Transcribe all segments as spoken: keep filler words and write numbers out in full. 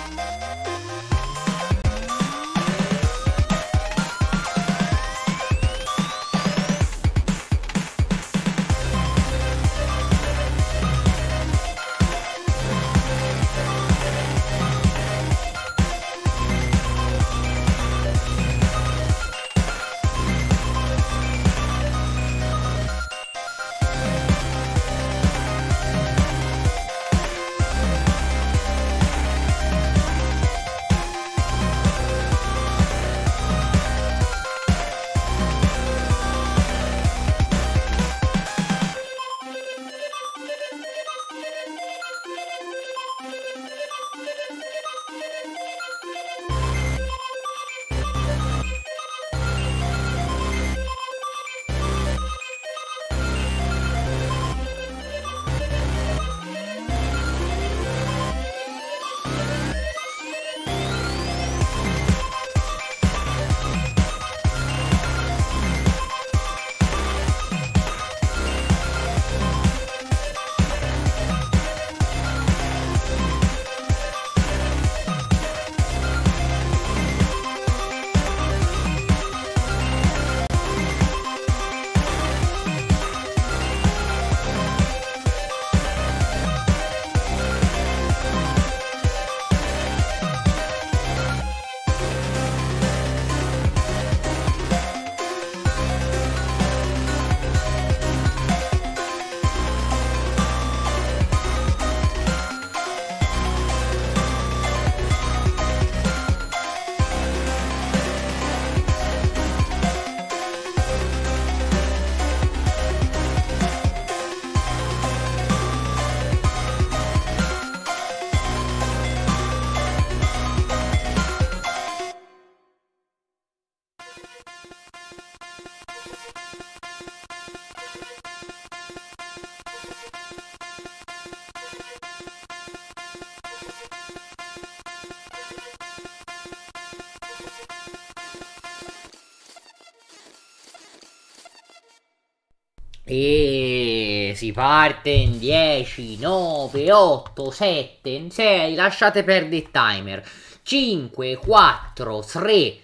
E si parte in dieci, nove, otto, sette, sei, lasciate perdere il timer. cinque, quattro, tre,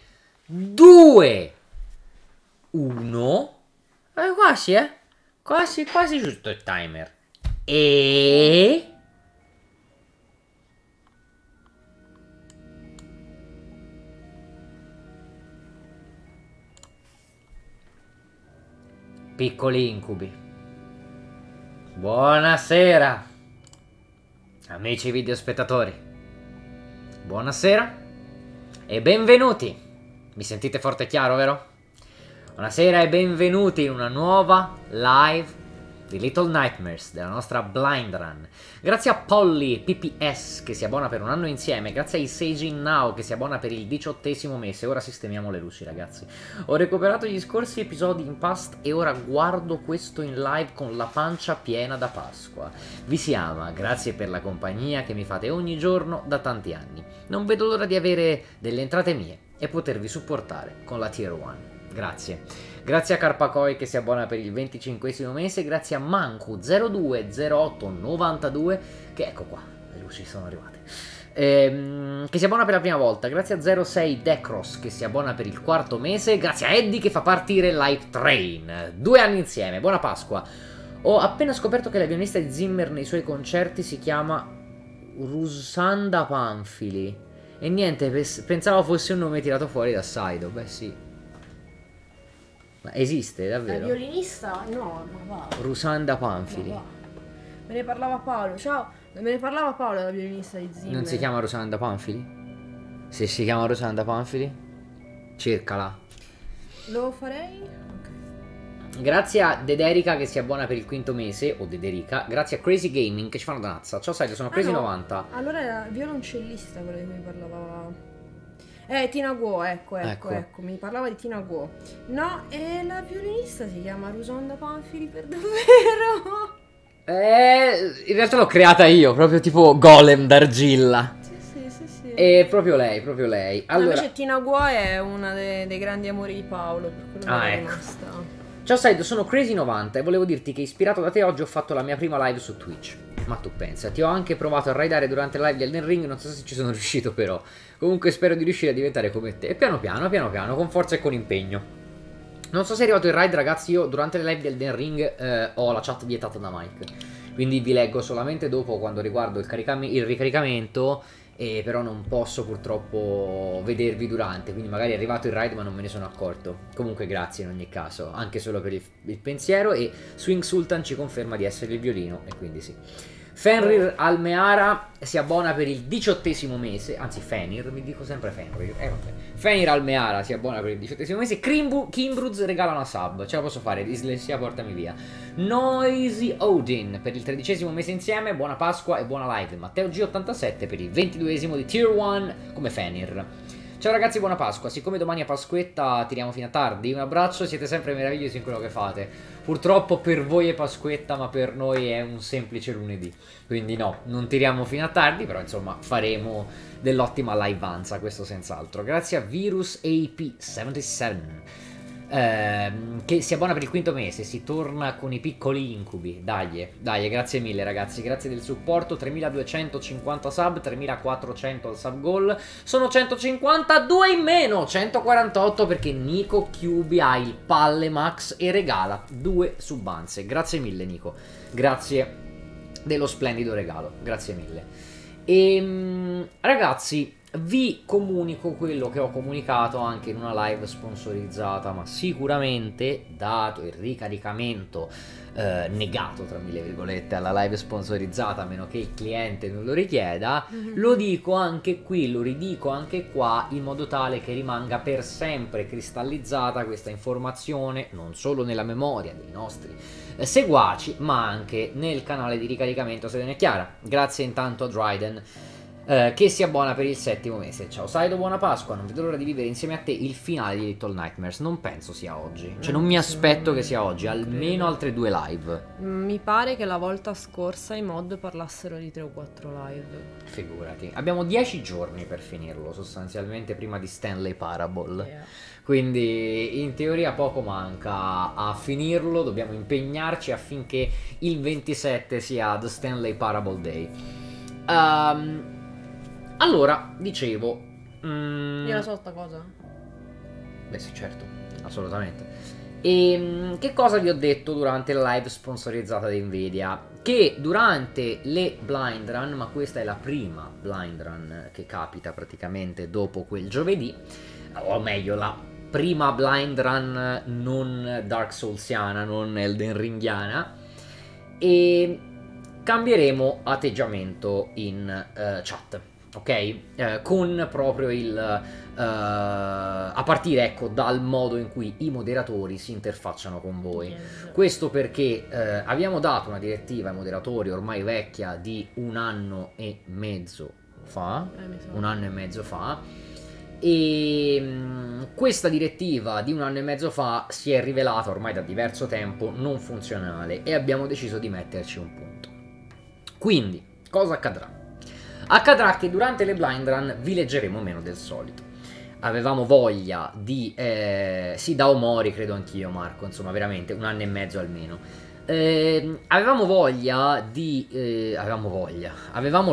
due, uno. Eh, quasi, eh. Quasi, quasi giusto il timer. E... piccoli incubi. Buonasera, amici videospettatori. Buonasera e benvenuti. Mi sentite forte e chiaro, vero? Buonasera e benvenuti in una nuova live di Little Nightmares, della nostra Blind Run. Grazie a Polly P P S che si abbona per un anno insieme, grazie a Seijin Now che si abbona per il diciottesimo mese. Ora sistemiamo le luci, ragazzi. Ho recuperato gli scorsi episodi in past e ora guardo questo in live con la pancia piena da Pasqua. Vi si ama, grazie per la compagnia che mi fate ogni giorno da tanti anni. Non vedo l'ora di avere delle entrate mie e potervi supportare con la Tier uno. Grazie. Grazie a Carpacoi che si abbona per il venticinquesimo mese, grazie a Mancu zero due zero otto novantadue che ecco qua, le luci sono arrivate, ehm, che si abbona per la prima volta, grazie a zero sei Decros che si abbona per il quarto mese, grazie a Eddie che fa partire Live Train, due anni insieme, buona Pasqua. Ho appena scoperto che la violinista di Zimmer nei suoi concerti si chiama Rusanda Panfili e niente, pensavo fosse un nome tirato fuori da Saido. Beh sì. Ma esiste davvero? La violinista? No, ma va. Rusanda Panfili. Va. Me ne parlava Paolo, ciao. Me ne parlava Paolo, la violinista di Zimmer. Non si chiama Rusanda Panfili? Se si chiama Rusanda Panfili, cercala. Lo farei? Ok. Grazie a Dederica che si abbona per il quinto mese, o Dederica. Grazie a Crazy Gaming che ci fanno danza. Ciao Saito, sono Ah, Crazy no. novanta. Allora era violoncellista quella di cui parlava. Eh, Tina Guo, ecco, ecco, Ecco. ecco, mi parlava di Tina Guo. No, e la violinista si chiama Rusanda Panfili per davvero? Eh, in realtà l'ho creata io, proprio tipo golem d'argilla. Sì, sì, sì, sì. È proprio lei, proprio lei. Allora... Allora, invece Tina Guo è una dei, dei grandi amori di Paolo, per quello Ah, che è ecco. rimasta. ciao Saito, sono Crazy novanta e volevo dirti che ispirato da te oggi ho fatto la mia prima live su Twitch. Ma tu pensa, ti ho anche provato a raidare durante la live di Elden Ring, non so se ci sono riuscito però. Comunque spero di riuscire a diventare come te. E piano piano, piano piano, con forza e con impegno. Non so se è arrivato il raid, ragazzi, io durante le live di Elden Ring eh, ho la chat vietata da Mike. Quindi vi leggo solamente dopo quando riguardo il, il ricaricamento. E però non posso purtroppo vedervi durante, quindi magari è arrivato il raid ma non me ne sono accorto. Comunque grazie in ogni caso, anche solo per il, il pensiero. E Swing Sultan ci conferma di essere il violino, e quindi sì. Fenrir Almeara si abbona per il diciottesimo mese, anzi Fenrir, mi dico sempre Fenrir, eh vabbè. Fenrir Almeara si abbona per il diciottesimo mese. Kimbruz regala una sub, ce la posso fare, dislessia portami via. Noisy Odin per il tredicesimo mese insieme, buona Pasqua e buona live. Matteo G ottantasette per il ventiduesimo di Tier uno come Fenrir. Ciao ragazzi, buona Pasqua. Siccome domani a Pasquetta tiriamo fino a tardi, un abbraccio, siete sempre meravigliosi in quello che fate. Purtroppo per voi è Pasquetta, ma per noi è un semplice lunedì. Quindi no, non tiriamo fino a tardi, però insomma faremo dell'ottima liveanza, questo senz'altro. Grazie a Virus A P settantasette. Ehm, che si abbona per il quinto mese, si torna con i piccoli incubi. Dai, dai, grazie mille ragazzi, grazie del supporto. Tremiladuecentocinquanta sub, tremilaquattrocento al sub goal. Sono centocinquantadue in meno, centoquarantotto perché Nico Cubi ha il palle max e regala due subanze. Grazie mille Nico, grazie dello splendido regalo, grazie mille. E ragazzi, vi comunico quello che ho comunicato anche in una live sponsorizzata, ma sicuramente, dato il ricaricamento eh, negato, tra mille virgolette, alla live sponsorizzata, a meno che il cliente non lo richieda, mm-hmm. lo dico anche qui, lo ridico anche qua, in modo tale che rimanga per sempre cristallizzata questa informazione, non solo nella memoria dei nostri eh, seguaci, ma anche nel canale di ricaricamento Sedene Chiara. Grazie intanto a Dryden, Uh, che si abbona per il settimo mese. Ciao Saido, buona Pasqua, non vedo l'ora di vivere insieme a te il finale di Little Nightmares. Non penso sia oggi, cioè non mi aspetto che sia oggi, almeno altre due live. Mi pare che la volta scorsa i mod parlassero di tre o quattro live. Figurati, abbiamo dieci giorni per finirlo sostanzialmente prima di Stanley Parable, yeah. Quindi in teoria poco manca a finirlo, dobbiamo impegnarci affinché il ventisette sia The Stanley Parable Day. Um, Allora, dicevo... Mm, Io la so sta cosa? Beh sì, certo, assolutamente. E che cosa vi ho detto durante la live sponsorizzata di Nvidia? Che durante le blind run, ma questa è la prima blind run che capita praticamente dopo quel giovedì, o meglio, la prima blind run non Dark Soulsiana, non Elden Ringiana, e cambieremo atteggiamento in uh, chat. Ok? Eh, con proprio il uh, a partire ecco dal modo in cui i moderatori si interfacciano con voi. Yes. Questo perché eh, abbiamo dato una direttiva ai moderatori ormai vecchia di un anno e mezzo fa, eh, un anno e mezzo fa, e mh, questa direttiva di un anno e mezzo fa si è rivelata ormai da diverso tempo non funzionale e abbiamo deciso di metterci un punto. Quindi, cosa accadrà? Accadrà che durante le blind run vi leggeremo meno del solito. Avevamo voglia di... Eh, sì, da Omori credo anch'io, Marco, insomma, veramente, un anno e mezzo almeno. Eh, avevamo voglia di... Eh, avevamo voglia... Avevamo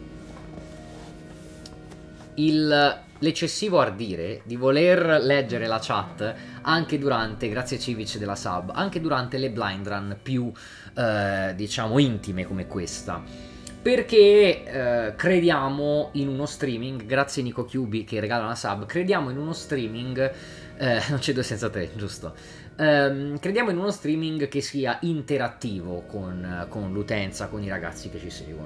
l'eccessivo ardire di voler leggere la chat anche durante, grazie Civic della sub, anche durante le blind run più, eh, diciamo, intime come questa. Perché eh, crediamo in uno streaming, grazie Nico Cubi che regala una sub, crediamo in uno streaming, eh, non c'è due senza tre, giusto? Um, crediamo in uno streaming che sia interattivo con, con l'utenza, con i ragazzi che ci seguono.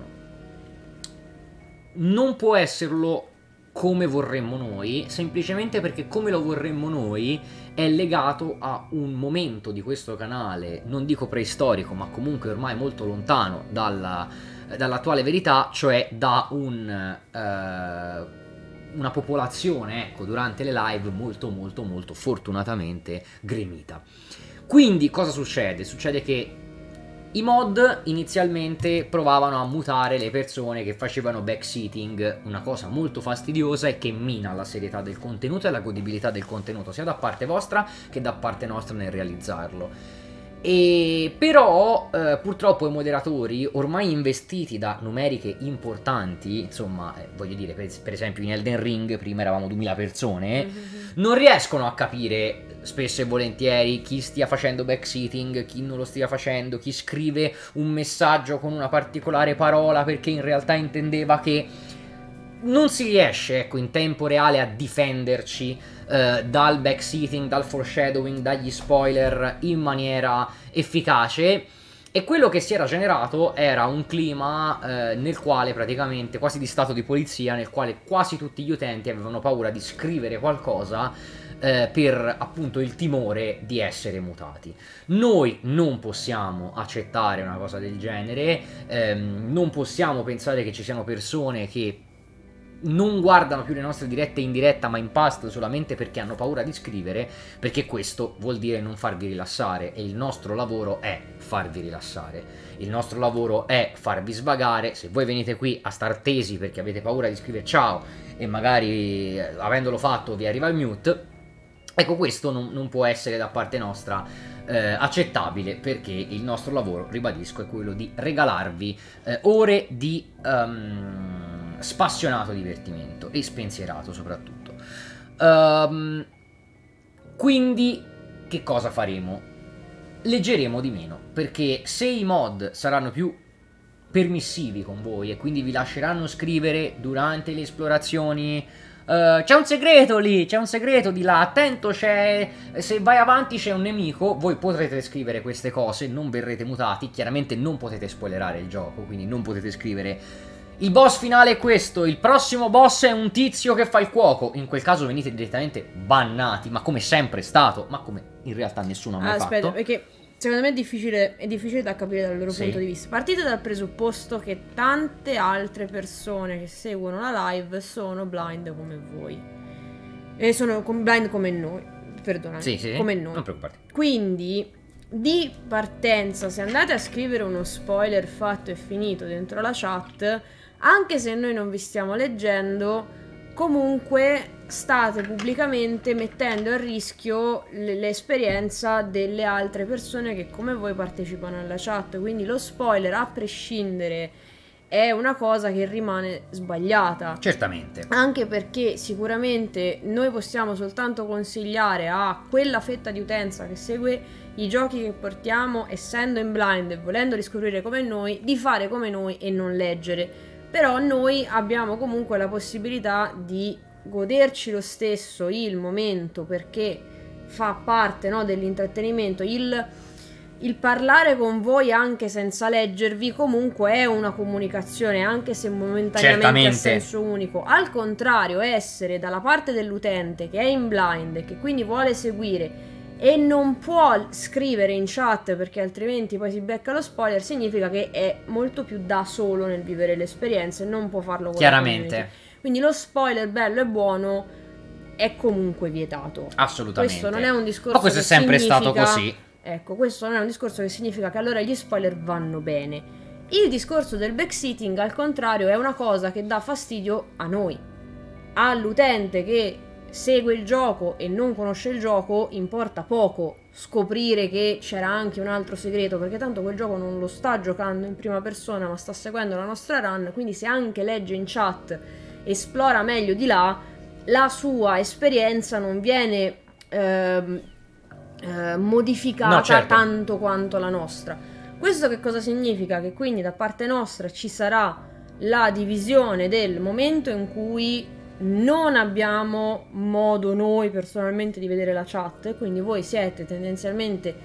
Non può esserlo come vorremmo noi, semplicemente perché come lo vorremmo noi è legato a un momento di questo canale, non dico preistorico, ma comunque ormai molto lontano dalla... dall'attuale verità, cioè da un, eh, una popolazione, ecco, durante le live molto molto molto fortunatamente gremita. Quindi cosa succede? Succede che i mod inizialmente provavano a mutare le persone che facevano backseating, una cosa molto fastidiosa e che mina la serietà del contenuto e la godibilità del contenuto, sia da parte vostra che da parte nostra nel realizzarlo. E però eh, purtroppo i moderatori, ormai investiti da numeriche importanti, insomma, eh, voglio dire, per, per esempio in Elden Ring prima eravamo duemila persone, mm-hmm. non riescono a capire spesso e volentieri chi stia facendo backseating, chi non lo stia facendo, chi scrive un messaggio con una particolare parola perché in realtà intendeva che... Non si riesce, ecco, in tempo reale a difenderci eh, dal backseating, dal foreshadowing, dagli spoiler in maniera efficace. E quello che si era generato era un clima eh, nel quale praticamente, quasi di stato di polizia, nel quale quasi tutti gli utenti avevano paura di scrivere qualcosa eh, per appunto il timore di essere mutati. Noi non possiamo accettare una cosa del genere, ehm, non possiamo pensare che ci siano persone che non guardano più le nostre dirette in diretta ma in past solamente perché hanno paura di scrivere, perché questo vuol dire non farvi rilassare, e il nostro lavoro è farvi rilassare, il nostro lavoro è farvi svagare. Se voi venite qui a star tesi perché avete paura di scrivere ciao e magari avendolo fatto vi arriva il mute, ecco, questo non, non può essere da parte nostra eh, accettabile, perché il nostro lavoro, ribadisco, è quello di regalarvi eh, ore di um, spassionato divertimento e spensierato soprattutto. Um, quindi che cosa faremo? Leggeremo di meno, perché se i mod saranno più permissivi con voi e quindi vi lasceranno scrivere durante le esplorazioni uh, c'è un segreto lì, c'è un segreto di là, attento, c'è, se vai avanti c'è un nemico, voi potrete scrivere queste cose, non verrete mutati, chiaramente non potete spoilerare il gioco, quindi non potete scrivere il boss finale è questo, il prossimo boss è un tizio che fa il cuoco. In quel caso venite direttamente bannati, ma come sempre è stato, ma come in realtà nessuno ha mai Aspetta, fatto. perché secondo me è difficile, è difficile da capire dal loro sì. punto di vista. Partite dal presupposto che tante altre persone che seguono la live sono blind come voi. E sono blind come noi, perdonami, sì, sì, come noi. Non preoccuparti. Quindi, di partenza, se andate a scrivere uno spoiler fatto e finito dentro la chat, anche se noi non vi stiamo leggendo, comunque state pubblicamente mettendo a rischio l'esperienza delle altre persone che come voi partecipano alla chat. Quindi lo spoiler, a prescindere, è una cosa che rimane sbagliata. Certamente. Anche perché sicuramente noi possiamo soltanto consigliare a quella fetta di utenza che segue i giochi che portiamo, essendo in blind e volendo riscoprire come noi, di fare come noi e non leggere. Però noi abbiamo comunque la possibilità di goderci lo stesso il momento, perché fa parte, no, dell'intrattenimento. Il, il parlare con voi anche senza leggervi comunque è una comunicazione, anche se momentaneamente Certamente. a senso unico. Al contrario, essere dalla parte dell'utente che è in blind e che quindi vuole seguire e non può scrivere in chat perché altrimenti poi si becca lo spoiler, significa che è molto più da solo nel vivere l'esperienza e non può farlo con chiaramente. Quindi lo spoiler bello e buono è comunque vietato. Assolutamente. Questo non è un discorso, ma questo che è sempre significa... stato così. Ecco, questo non è un discorso che significa che allora gli spoiler vanno bene. Il discorso del backseating, al contrario, è una cosa che dà fastidio a noi. All'utente che segue il gioco e non conosce il gioco importa poco scoprire che c'era anche un altro segreto, perché tanto quel gioco non lo sta giocando in prima persona ma sta seguendo la nostra run. Quindi se anche legge in chat, esplora meglio di là, la sua esperienza non viene ehm, eh, modificata, no, certo. tanto quanto la nostra. Questo che cosa significa? Che quindi da parte nostra ci sarà la divisione del momento in cui non abbiamo modo noi personalmente di vedere la chat, quindi voi siete tendenzialmente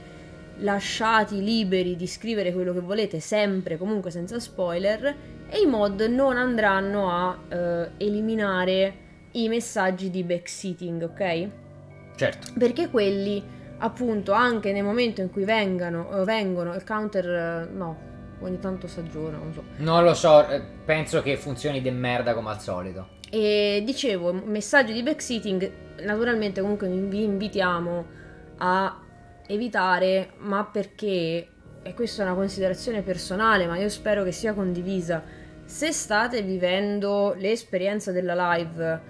lasciati liberi di scrivere quello che volete, sempre comunque senza spoiler, e i mod non andranno a eh, eliminare i messaggi di backseating, ok? Certo. Perché quelli, appunto, anche nel momento in cui vengano, eh, vengono il counter, eh, no, ogni tanto si aggiorna, non so. Non lo so, penso che funzioni de merda come al solito. E dicevo, messaggi di backseating naturalmente comunque vi invitiamo a evitare, ma perché, e questa è una considerazione personale ma io spero che sia condivisa, se state vivendo l'esperienza della live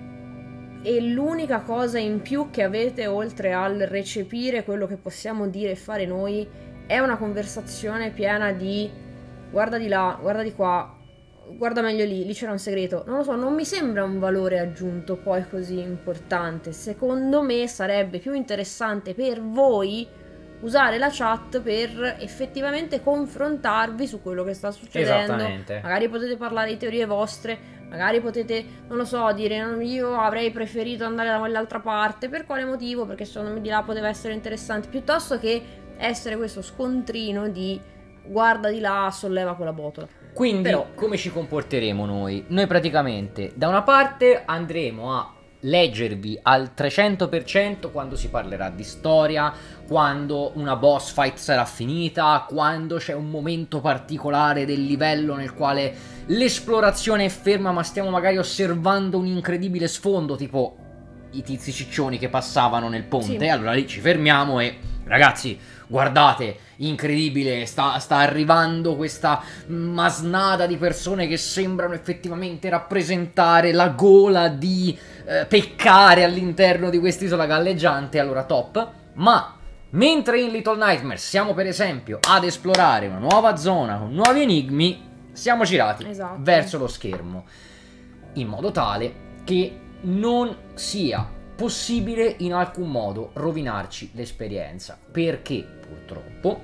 e l'unica cosa in più che avete oltre al recepire quello che possiamo dire e fare noi è una conversazione piena di guarda di là, guarda di qua, guarda meglio lì, lì c'era un segreto. Non lo so, non mi sembra un valore aggiunto poi così importante. Secondo me sarebbe più interessante per voi usare la chat per effettivamente confrontarvi su quello che sta succedendo. Esattamente. Magari potete parlare di teorie vostre, magari potete, non lo so, dire io avrei preferito andare da quell'altra parte, per quale motivo, perché secondo me di là poteva essere interessante, piuttosto che essere questo scontrino di guarda di là, solleva quella botola. Quindi Però, come ci comporteremo noi? Noi praticamente da una parte andremo a leggervi al trecento per cento quando si parlerà di storia, quando una boss fight sarà finita, quando c'è un momento particolare del livello nel quale l'esplorazione è ferma ma stiamo magari osservando un incredibile sfondo, tipo i tizi ciccioni che passavano nel ponte. Sì. Allora lì ci fermiamo e ragazzi, guardate, incredibile, sta, sta arrivando questa masnada di persone che sembrano effettivamente rappresentare la gola di eh, peccare all'interno di quest'isola galleggiante, allora top. Ma mentre in Little Nightmares siamo per esempio ad esplorare una nuova zona con nuovi enigmi, siamo girati Esatto. verso lo schermo, in modo tale che non sia possibile in alcun modo rovinarci l'esperienza, perché purtroppo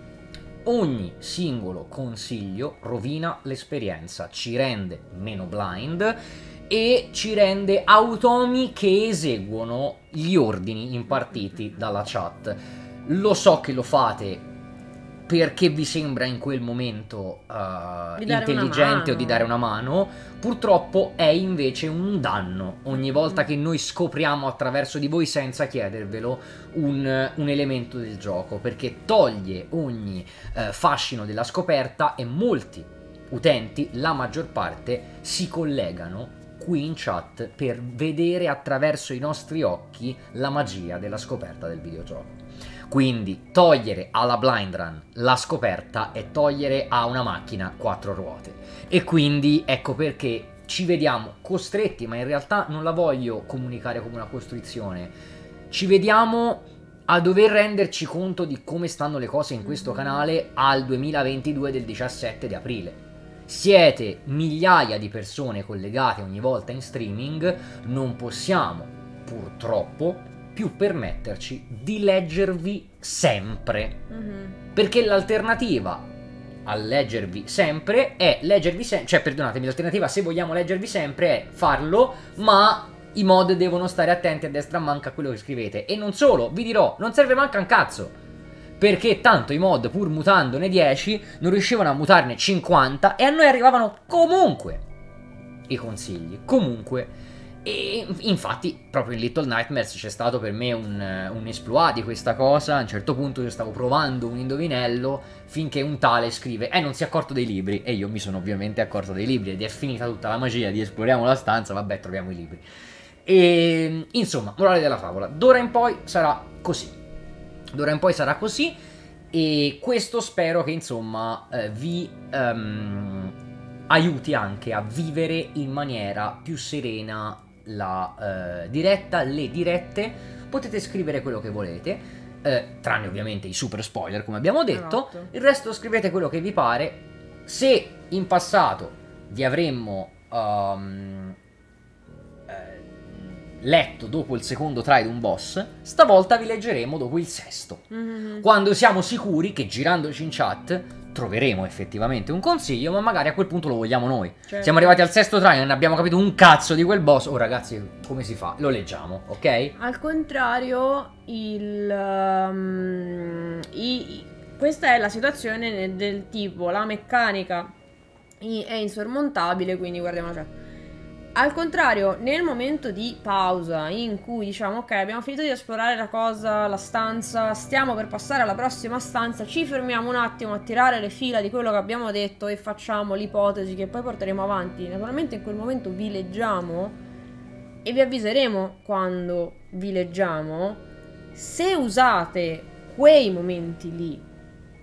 ogni singolo consiglio rovina l'esperienza, ci rende meno blind e ci rende automi che eseguono gli ordini impartiti dalla chat. Lo so che lo fate perché vi sembra in quel momento uh, intelligente o di dare una mano. Purtroppo è invece un danno ogni volta che noi scopriamo attraverso di voi senza chiedervelo un, un elemento del gioco, perché toglie ogni uh, fascino della scoperta e molti utenti, la maggior parte, si collegano qui in chat per vedere attraverso i nostri occhi la magia della scoperta del videogioco. Quindi togliere alla blind run la scoperta è togliere a una macchina quattro ruote. E quindi ecco perché ci vediamo costretti, ma in realtà non la voglio comunicare come una costrizione, ci vediamo a dover renderci conto di come stanno le cose in questo canale al duemilaventidue del diciassette di aprile. Siete migliaia di persone collegate ogni volta in streaming, non possiamo purtroppo più permetterci di leggervi sempre, mm-hmm. perché l'alternativa a leggervi sempre è leggervi sempre, cioè perdonatemi, l'alternativa se vogliamo leggervi sempre è farlo, ma i mod devono stare attenti a destra a manca a quello che scrivete. E non solo, vi dirò, non serve manca un cazzo, perché tanto i mod, pur mutandone dieci, non riuscivano a mutarne cinquanta e a noi arrivavano comunque i consigli, comunque. E infatti proprio in Little Nightmares c'è stato per me un, un exploit di questa cosa. A un certo punto io stavo provando un indovinello finché un tale scrive eh non si è accorto dei libri, e io mi sono ovviamente accorto dei libri ed è finita tutta la magia di esploriamo la stanza, vabbè troviamo i libri. E insomma, morale della favola, d'ora in poi sarà così, d'ora in poi sarà così, e questo spero che insomma eh, vi um, aiuti anche a vivere in maniera più serena la uh, diretta, le dirette. Potete scrivere quello che volete, eh, tranne ovviamente i super spoiler come abbiamo detto. Esatto. Il resto scrivete quello che vi pare. Se in passato vi avremmo um, eh, letto dopo il secondo try di un boss, stavolta vi leggeremo dopo il sesto, Mm-hmm. quando siamo sicuri che girandoci in chat troveremo effettivamente un consiglio, ma magari a quel punto lo vogliamo noi. Certo. Siamo arrivati al sesto try e non abbiamo capito un cazzo di quel boss. Oh ragazzi, come si fa? Lo leggiamo, ok? Al contrario, il, um, i, i- questa è la situazione nel- del tipo la meccanica i- è insormontabile, quindi guardiamo la chat. Al contrario, nel momento di pausa in cui diciamo ok, abbiamo finito di esplorare la cosa, la stanza, stiamo per passare alla prossima stanza, ci fermiamo un attimo a tirare le fila di quello che abbiamo detto e facciamo l'ipotesi che poi porteremo avanti. Naturalmente in quel momento vi leggiamo e vi avviseremo quando vi leggiamo. Se usate quei momenti lì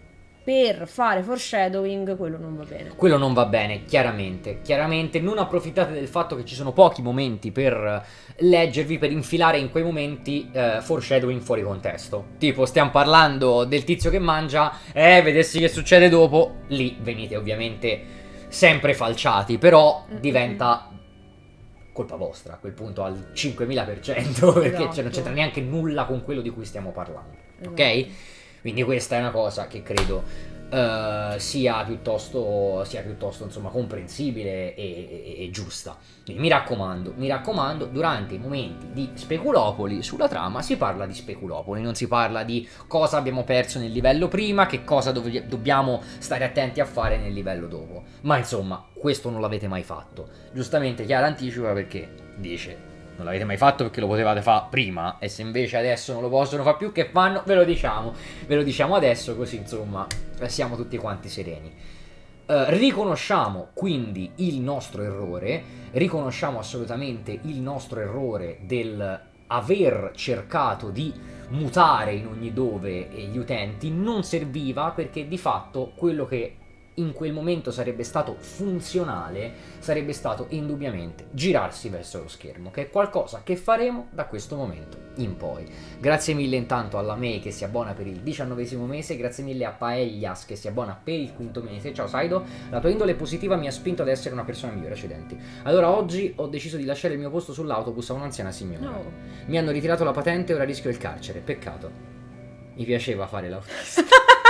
per fare foreshadowing quello non va bene. Quello non va bene, chiaramente. Chiaramente non approfittate del fatto che ci sono pochi momenti per leggervi, per infilare in quei momenti eh, foreshadowing fuori contesto. Tipo, stiamo parlando del tizio che mangia, eh, vedessi che succede dopo. Lì venite ovviamente sempre falciati, però Mm-mm. diventa colpa vostra a quel punto al cinquemila per cento, perché Esatto. cioè, non c'entra neanche nulla con quello di cui stiamo parlando. Esatto. Ok? Quindi questa è una cosa che credo uh, sia piuttosto, sia piuttosto insomma, comprensibile e, e, e giusta. Quindi mi raccomando, mi raccomando, durante i momenti di speculopoli sulla trama si parla di speculopoli, non si parla di cosa abbiamo perso nel livello prima, che cosa dov- dobbiamo stare attenti a fare nel livello dopo. Ma insomma, questo non l'avete mai fatto. Giustamente Chiara anticipa perché dice... Non l'avete mai fatto perché lo potevate fare prima, e se invece adesso non lo possono fare più, che fanno? Ve lo diciamo, ve lo diciamo adesso, così insomma siamo tutti quanti sereni. Uh, riconosciamo quindi il nostro errore, riconosciamo assolutamente il nostro errore del aver cercato di mutare in ogni dove gli utenti non serviva, perché di fatto quello che in quel momento sarebbe stato funzionale sarebbe stato indubbiamente girarsi verso lo schermo, che è qualcosa che faremo da questo momento in poi. Grazie mille intanto alla May che si abbona per il diciannovesimo mese, grazie mille a Paellas che si abbona per il quinto mese. Ciao Saido, la tua indole positiva mi ha spinto ad essere una persona migliore. Accidenti. Allora oggi ho deciso di lasciare il mio posto sull'autobus a un'anziana signora. No. Mi hanno ritirato la patente e ora rischio il carcere, peccato. Mi piaceva fare l'autista.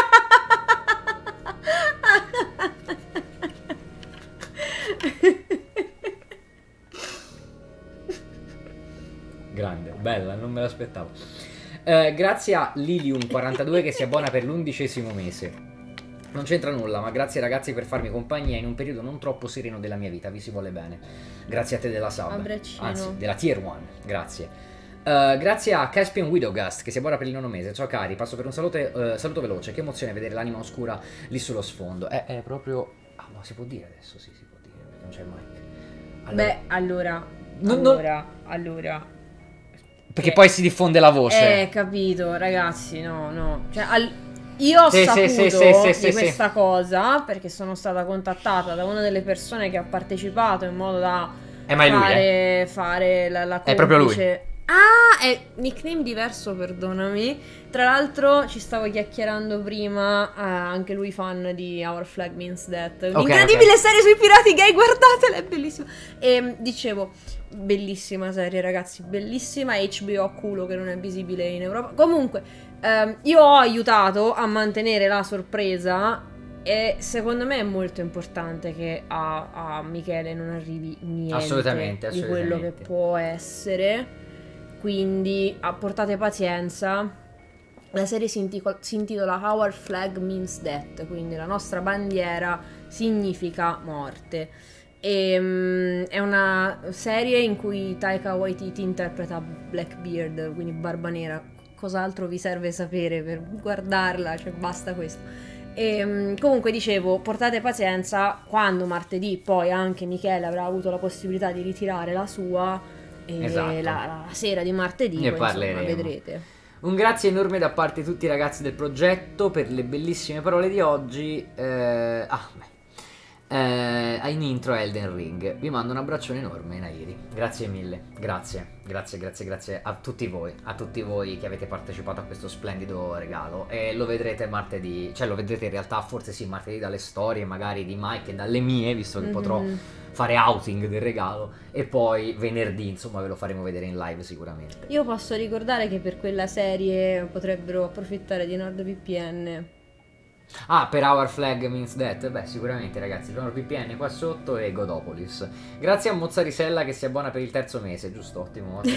Grande, bella, non me l'aspettavo. Eh, grazie a Lilium quarantadue che si abbona per l'undicesimo mese. Non c'entra nulla, ma grazie ragazzi per farmi compagnia in un periodo non troppo sereno della mia vita, vi si vuole bene. Grazie a te della sub, Abbraccino. anzi della tier uno, grazie. Uh, grazie a Caspian Widowgast che si abbona per il nono mese. Ciao cari, passo per un saluto, uh, saluto veloce. Che emozione vedere l'anima oscura lì sullo sfondo. È, è proprio... Ah, ma si può dire adesso? Sì, si può dire, perché non c'è il mic. Allora... Beh, allora, Non- non- allora, allora. Perché Eh, poi si diffonde la voce. Eh, capito, ragazzi, no, no. Cioè, al- io ho Sì, sì, saputo sì, sì, sì, sì, di sì. questa cosa perché sono stata contattata da una delle persone che ha partecipato in modo da Eh, ma è lui, fare, fare la, la È proprio lui. complice. Ah, è nickname diverso, perdonami. Tra l'altro ci stavo chiacchierando prima, eh, anche lui fan di Our Flag Means Death. Un'incredibile ok. serie sui pirati gay, guardatela, è bellissima. E dicevo, bellissima serie ragazzi, bellissima, H B O a culo che non è visibile in Europa. Comunque, ehm, io ho aiutato a mantenere la sorpresa e secondo me è molto importante che a, a Michele non arrivi niente Assolutamente, di quello che assolutamente. può essere. Quindi ah, portate pazienza. La serie si, intico- si intitola Our Flag Means Death, quindi la nostra bandiera significa morte. E, mm, è una serie in cui Taika Waititi interpreta Blackbeard, quindi Barba Nera. Cos'altro vi serve sapere per guardarla? Cioè, basta questo. E, mm, comunque dicevo, portate pazienza, quando martedì poi anche Michele avrà avuto la possibilità di ritirare la sua, e Esatto. la, la sera di martedì Ne poi, insomma, parleremo. vedrete. Un grazie enorme da parte di tutti i ragazzi del progetto per le bellissime parole di oggi. Eh, ah, beh. Eh, in intro Elden Ring. Vi mando un abbraccione enorme, Nairi. Grazie mille. Grazie, grazie, grazie, grazie a tutti voi. A tutti voi che avete partecipato a questo splendido regalo. E lo vedrete martedì. Cioè, lo vedrete in realtà, forse sì, martedì dalle storie, magari di Mike e dalle mie, visto che Mhm. potrò fare outing del regalo. E poi venerdì, insomma, ve lo faremo vedere in live sicuramente. Io posso ricordare che per quella serie potrebbero approfittare di NordVPN. Ah, per Our Flag Means Death? Beh, sicuramente ragazzi, NordVPN qua sotto e Godopolis. Grazie a Mozzarisella che si abbona per il terzo mese, giusto? Ottimo, ottima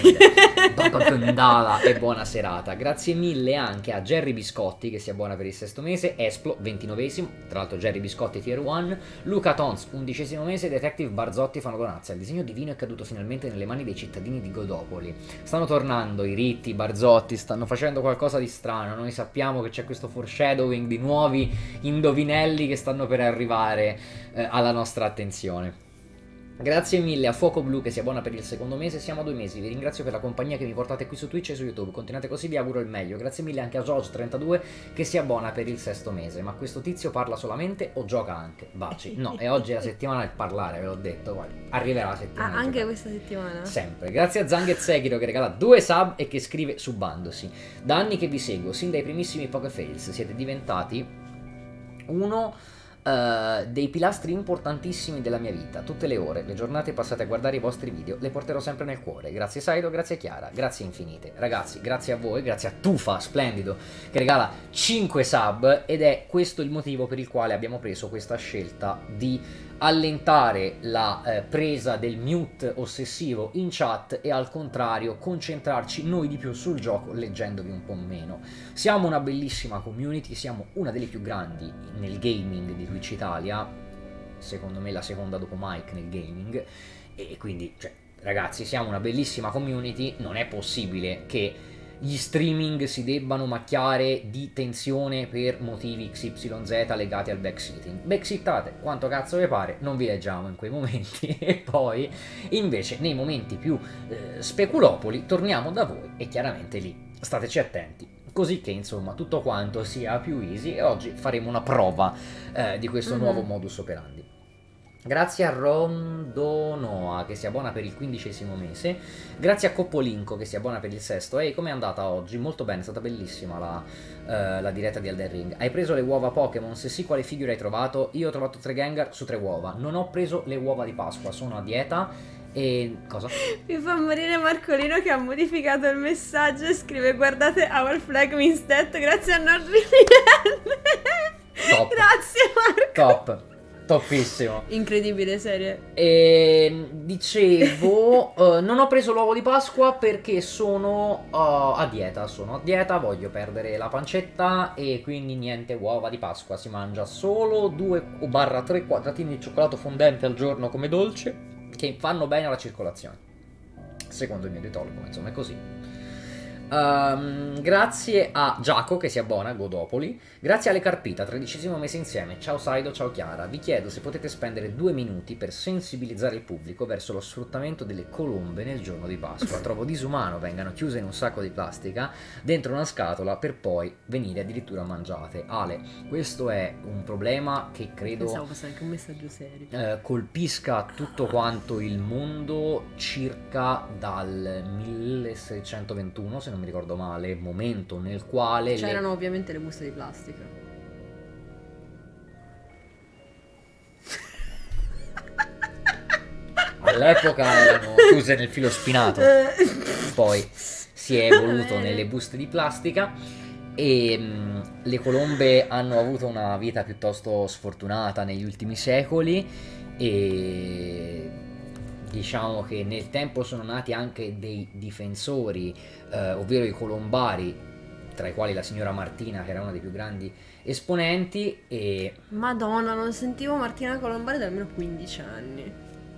idea. E buona serata. Grazie mille anche a Jerry Biscotti che si abbona per il sesto mese, Esplo ventinovesimo, tra l'altro Jerry Biscotti tier uno, Luca Tons undicesimo mese, Detective Barzotti fanno donazia. Il disegno divino è caduto finalmente nelle mani dei cittadini di Godopoli. Stanno tornando i Ritti, i Barzotti, stanno facendo qualcosa di strano. Noi sappiamo che c'è questo foreshadowing di nuovi indovinelli che stanno per arrivare eh, alla nostra attenzione. Grazie mille a Fuoco Blu che si abbona per il secondo mese, siamo a due mesi, vi ringrazio per la compagnia che mi portate qui su Twitch e su YouTube, continuate così, vi auguro il meglio. Grazie mille anche a Josh trentadue che si abbona per il sesto mese, ma questo tizio parla solamente o gioca anche? Baci. No, e oggi è la settimana del parlare, ve l'ho detto, guarda, arriverà la settimana. Ah, anche questa settimana? Sempre. Grazie a Zanghez Sekiro che regala due sub e che scrive subandosi. Da anni che vi seguo, sin dai primissimi Pokefails, siete diventati uno... Uh, dei pilastri importantissimi della mia vita. Tutte le ore, le giornate passate a guardare i vostri video le porterò sempre nel cuore. Grazie Saido, grazie Chiara, grazie infinite. Ragazzi, grazie a voi, grazie a Tufa, splendido, che regala cinque sub, ed è questo il motivo per il quale abbiamo preso questa scelta di allentare la eh, presa del mute ossessivo in chat e al contrario concentrarci noi di più sul gioco leggendovi un po' meno. Siamo una bellissima community, siamo una delle più grandi nel gaming di Twitch Italia, secondo me la seconda dopo Mike nel gaming, e quindi cioè, ragazzi siamo una bellissima community, non è possibile che gli streaming si debbano macchiare di tensione per motivi X Y Z legati al backseating. Backseatate quanto cazzo vi pare, non vi leggiamo in quei momenti e poi invece nei momenti più eh, speculopoli torniamo da voi e chiaramente lì stateci attenti. Così che insomma tutto quanto sia più easy e oggi faremo una prova eh, di questo mm-hmm. nuovo modus operandi. Grazie a Rondonoa che si abbona per il quindicesimo mese. Grazie a Coppolinco che si abbona per il sesto. Ehi, com'è andata oggi? Molto bene, è stata bellissima la, uh, la diretta di Elden Ring. Hai preso le uova Pokémon? Se sì, quale figure hai trovato? Io ho trovato tre Gengar su tre uova. Non ho preso le uova di Pasqua, sono a dieta. E cosa? Mi fa morire Marcolino che ha modificato il messaggio e scrive: guardate, our flag means death, grazie a NordVPN. Top. Grazie Marco. Top. Toppissimo. Incredibile serie. E dicevo, uh, non ho preso l'uovo di Pasqua perché sono uh, a dieta. Sono a dieta, voglio perdere la pancetta e quindi niente uova di Pasqua. Si mangia solo due barra tre quadratini di cioccolato fondente al giorno come dolce, che fanno bene alla circolazione, secondo il mio dietologo, insomma è così. Um, grazie a Giaco che si abbona a Godopoli. Grazie alle Carpita, tredicesimo mese insieme. Ciao Saido, ciao Chiara. Vi chiedo se potete spendere due minuti per sensibilizzare il pubblico verso lo sfruttamento delle colombe nel giorno di Pasqua. Trovo disumano vengano chiuse in un sacco di plastica dentro una scatola per poi venire addirittura mangiate. Ale, questo è un problema che credo Pensavo fosse anche un messaggio serio. eh, colpisca tutto quanto il mondo circa dal milleseicentoventuno, se non mi ricordo male, momento nel quale c'erano le... ovviamente le buste di plastica. All'epoca erano chiuse nel filo spinato, poi si è evoluto nelle buste di plastica e mh, le colombe hanno avuto una vita piuttosto sfortunata negli ultimi secoli e diciamo che nel tempo sono nati anche dei difensori, eh, ovvero i colombari, tra i quali la signora Martina, che era una dei più grandi esponenti. E Madonna, non sentivo Martina Colombari da almeno quindici anni.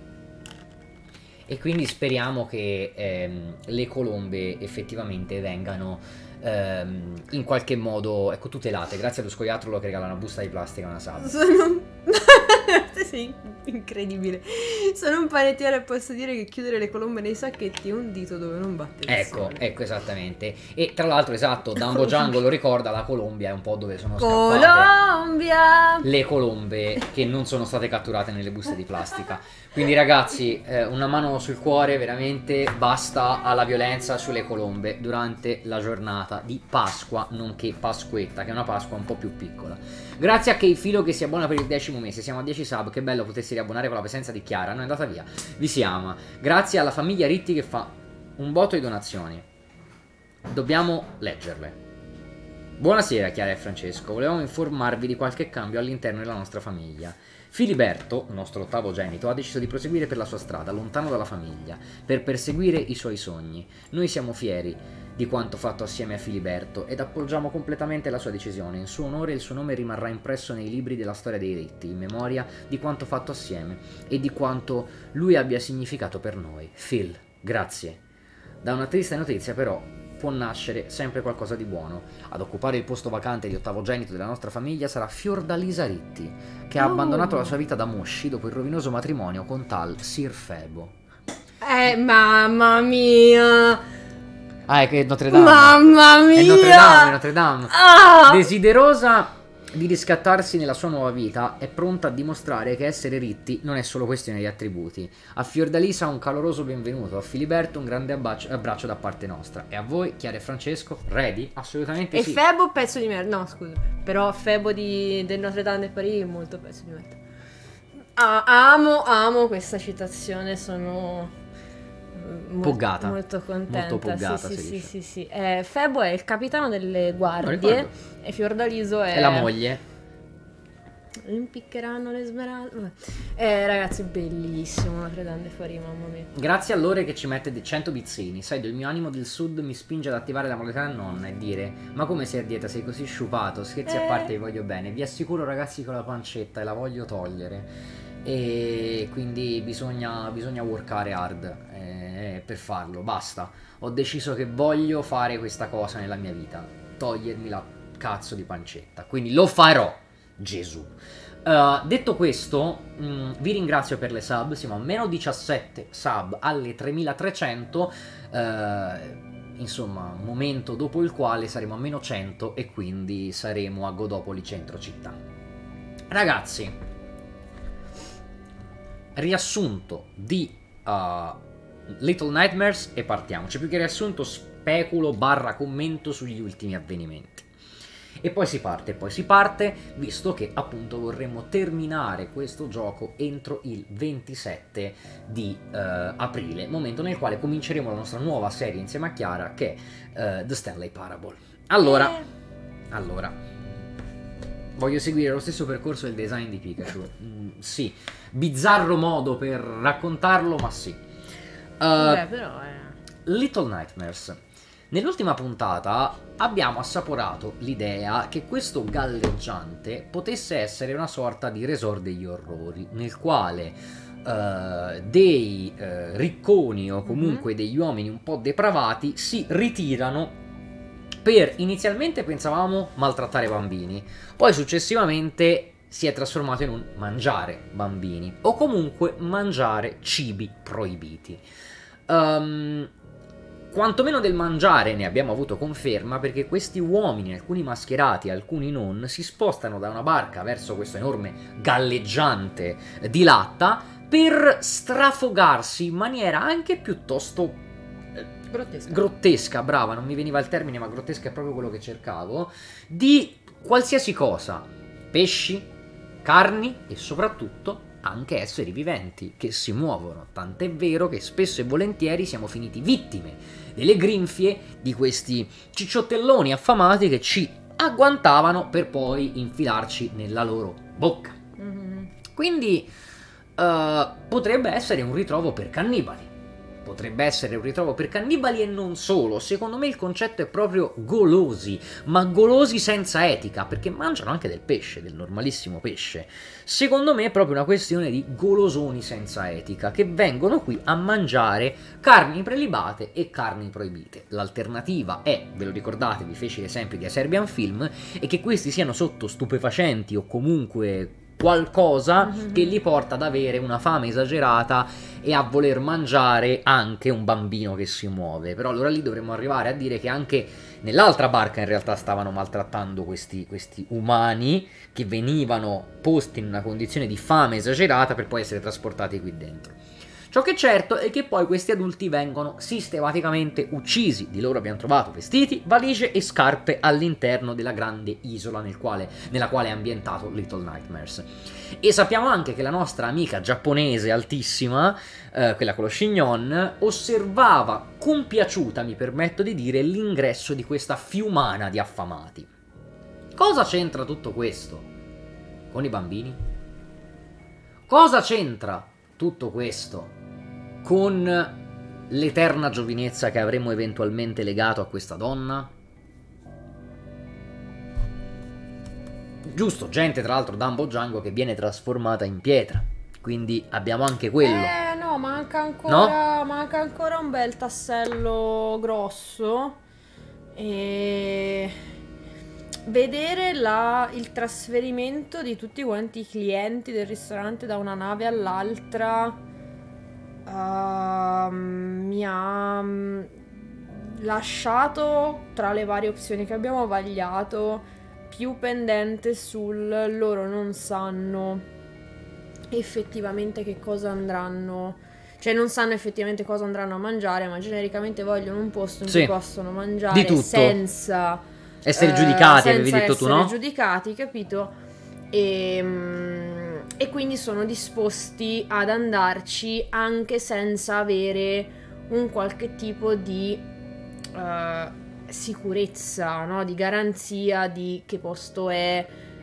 E quindi speriamo che ehm, le colombe effettivamente vengano ehm, in qualche modo, ecco, tutelate. Grazie allo scoiattolo che regala una busta di plastica e una salva. Sono... sì, incredibile. Sono un panettiere e posso dire che chiudere le colombe nei sacchetti è un dito dove non batte il Ecco, sole. ecco esattamente. E tra l'altro, esatto, Dumbo Django lo ricorda, la Colombia è un po' dove sono scappate Colombia! le colombe che non sono state catturate nelle buste di plastica. Quindi ragazzi, eh, una mano sul cuore, veramente basta alla violenza sulle colombe durante la giornata di Pasqua, nonché Pasquetta, che è una Pasqua un po' più piccola. Grazie a Keifilo che si abbona per il decimo mese, siamo a dieci sub, che bello potersi riabbonare con la presenza di Chiara, non è andata via, vi si ama. Grazie alla famiglia Ritti che fa un botto di donazioni, dobbiamo leggerle. Buonasera Chiara e Francesco, volevamo informarvi di qualche cambio all'interno della nostra famiglia. Filiberto, il nostro ottavogenito, ha deciso di proseguire per la sua strada, lontano dalla famiglia, per perseguire i suoi sogni. Noi siamo fieri di quanto fatto assieme a Filiberto ed appoggiamo completamente la sua decisione. In suo onore il suo nome rimarrà impresso nei libri della storia dei Ritti, in memoria di quanto fatto assieme e di quanto lui abbia significato per noi. Phil, grazie. Da una triste notizia però, può nascere sempre qualcosa di buono. Ad occupare il posto vacante di ottavogenito della nostra famiglia sarà Fiordalisa Ritti, che ha Oh. abbandonato la sua vita da Mosci dopo il rovinoso matrimonio con tal Sir Febo. Eh, mamma mia! Ah, è che è Notre Dame. Mamma mia! È Notre Dame, è Notre Dame. Ah! Desiderosa di riscattarsi nella sua nuova vita, è pronta a dimostrare che essere Ritti non è solo questione di attributi. A Fiordalisa un caloroso benvenuto, a Filiberto un grande abbraccio, abbraccio da parte nostra. E a voi, Chiara e Francesco, ready? Assolutamente E sì. Febo pezzo di merda. No, scusa. Però Febo di, del Notre Dame de Paris è molto pezzo di merda. Ah, amo, amo questa citazione, sono mol- Poggata. molto contenta. Molto poggata, sì, si sì, dice. sì, sì, sì. Eh, Febo è il capitano delle Non guardie ricordo. e Fiordaliso è... È la moglie. Impiccheranno le smeralde. Vabbè. Eh, ragazzi, bellissimo Notre Dame de Paris, mamma mia. Grazie a loro che ci mette de- cento bizzini. Sai, il mio animo del sud mi spinge ad attivare la modalità nonna e dire: ma come sei a dieta, sei così sciupato? Scherzi a Eh. parte, vi voglio bene. Vi assicuro, ragazzi, che ho la pancetta e la voglio togliere. E quindi bisogna, bisogna workare hard eh, per farlo. Basta. Ho deciso che voglio fare questa cosa nella mia vita: togliermi la cazzo di pancetta. Quindi lo farò, Gesù. Uh, detto questo, mh, vi ringrazio per le sub. Siamo a meno diciassette sub alle tremilatrecento. Uh, insomma, un momento dopo il quale saremo a meno cento e quindi saremo a Godopoli centro città. Ragazzi, riassunto di uh, Little Nightmares e partiamo. C'è più che riassunto, speculo barra commento sugli ultimi avvenimenti. E poi si parte, poi si parte, visto che appunto vorremmo terminare questo gioco entro il ventisette di uh, aprile, momento nel quale cominceremo la nostra nuova serie insieme a Chiara, che è uh, The Stanley Parable. Allora, Eh. allora, voglio seguire lo stesso percorso del design di Pikachu. Mm, sì, bizzarro modo per raccontarlo, ma sì. Uh, Beh, però è... Little Nightmares. Nell'ultima puntata abbiamo assaporato l'idea che questo galleggiante potesse essere una sorta di resort degli orrori, nel quale uh, dei uh, ricconi o comunque degli uomini un po' depravati si ritirano per, inizialmente pensavamo, maltrattare bambini, poi successivamente si è trasformato in un mangiare bambini o comunque mangiare cibi proibiti. Um, Quantomeno del mangiare ne abbiamo avuto conferma, perché questi uomini, alcuni mascherati, alcuni non, si spostano da una barca verso questo enorme galleggiante di latta per strafogarsi in maniera anche piuttosto eh, grottesca. grottesca, brava, non mi veniva il termine, ma grottesca è proprio quello che cercavo, di qualsiasi cosa: pesci, carni e soprattutto anche esseri viventi che si muovono, tant'è vero che spesso e volentieri siamo finiti vittime delle grinfie di questi cicciottelloni affamati che ci agguantavano per poi infilarci nella loro bocca. Mm-hmm. Quindi uh, potrebbe essere un ritrovo per cannibali. Potrebbe essere un ritrovo per cannibali e non solo. Secondo me il concetto è proprio golosi, ma golosi senza etica, perché mangiano anche del pesce, del normalissimo pesce. Secondo me è proprio una questione di golosoni senza etica, che vengono qui a mangiare carni prelibate e carni proibite. L'alternativa è, ve lo ricordate, vi feci l'esempio di A Serbian Film, e che questi siano sotto stupefacenti o comunque qualcosa Mm-hmm. che li porta ad avere una fame esagerata e a voler mangiare anche un bambino che si muove. Però allora lì dovremmo arrivare a dire che anche nell'altra barca in realtà stavano maltrattando questi, questi umani che venivano posti in una condizione di fame esagerata per poi essere trasportati qui dentro. Ciò che è certo è che poi questi adulti vengono sistematicamente uccisi. Di loro abbiamo trovato vestiti, valigie e scarpe all'interno della grande isola nel quale, nella quale è ambientato Little Nightmares. E sappiamo anche che la nostra amica giapponese altissima, eh, quella con lo chignon, osservava compiaciuta, mi permetto di dire, l'ingresso di questa fiumana di affamati. Cosa c'entra tutto questo con i bambini? Cosa c'entra tutto questo con l'eterna giovinezza che avremmo eventualmente legato a questa donna? Giusto, gente tra l'altro Dumbo Django che viene trasformata in pietra, quindi abbiamo anche quello. Eh no, manca ancora, manca ancora un bel tassello grosso. E vedere la, il trasferimento di tutti quanti i clienti del ristorante da una nave all'altra uh, mi ha lasciato, tra le varie opzioni che abbiamo vagliato, più pendente sul loro non sanno effettivamente che cosa andranno, cioè non sanno effettivamente cosa andranno a mangiare, ma genericamente vogliono un posto in Sì. cui possono mangiare Di tutto. senza essere eh, giudicati, senza avevi detto tu, no? essere giudicati, capito? E, mm, e quindi sono disposti ad andarci anche senza avere un qualche tipo di eh, sicurezza, no? Di garanzia di che posto è,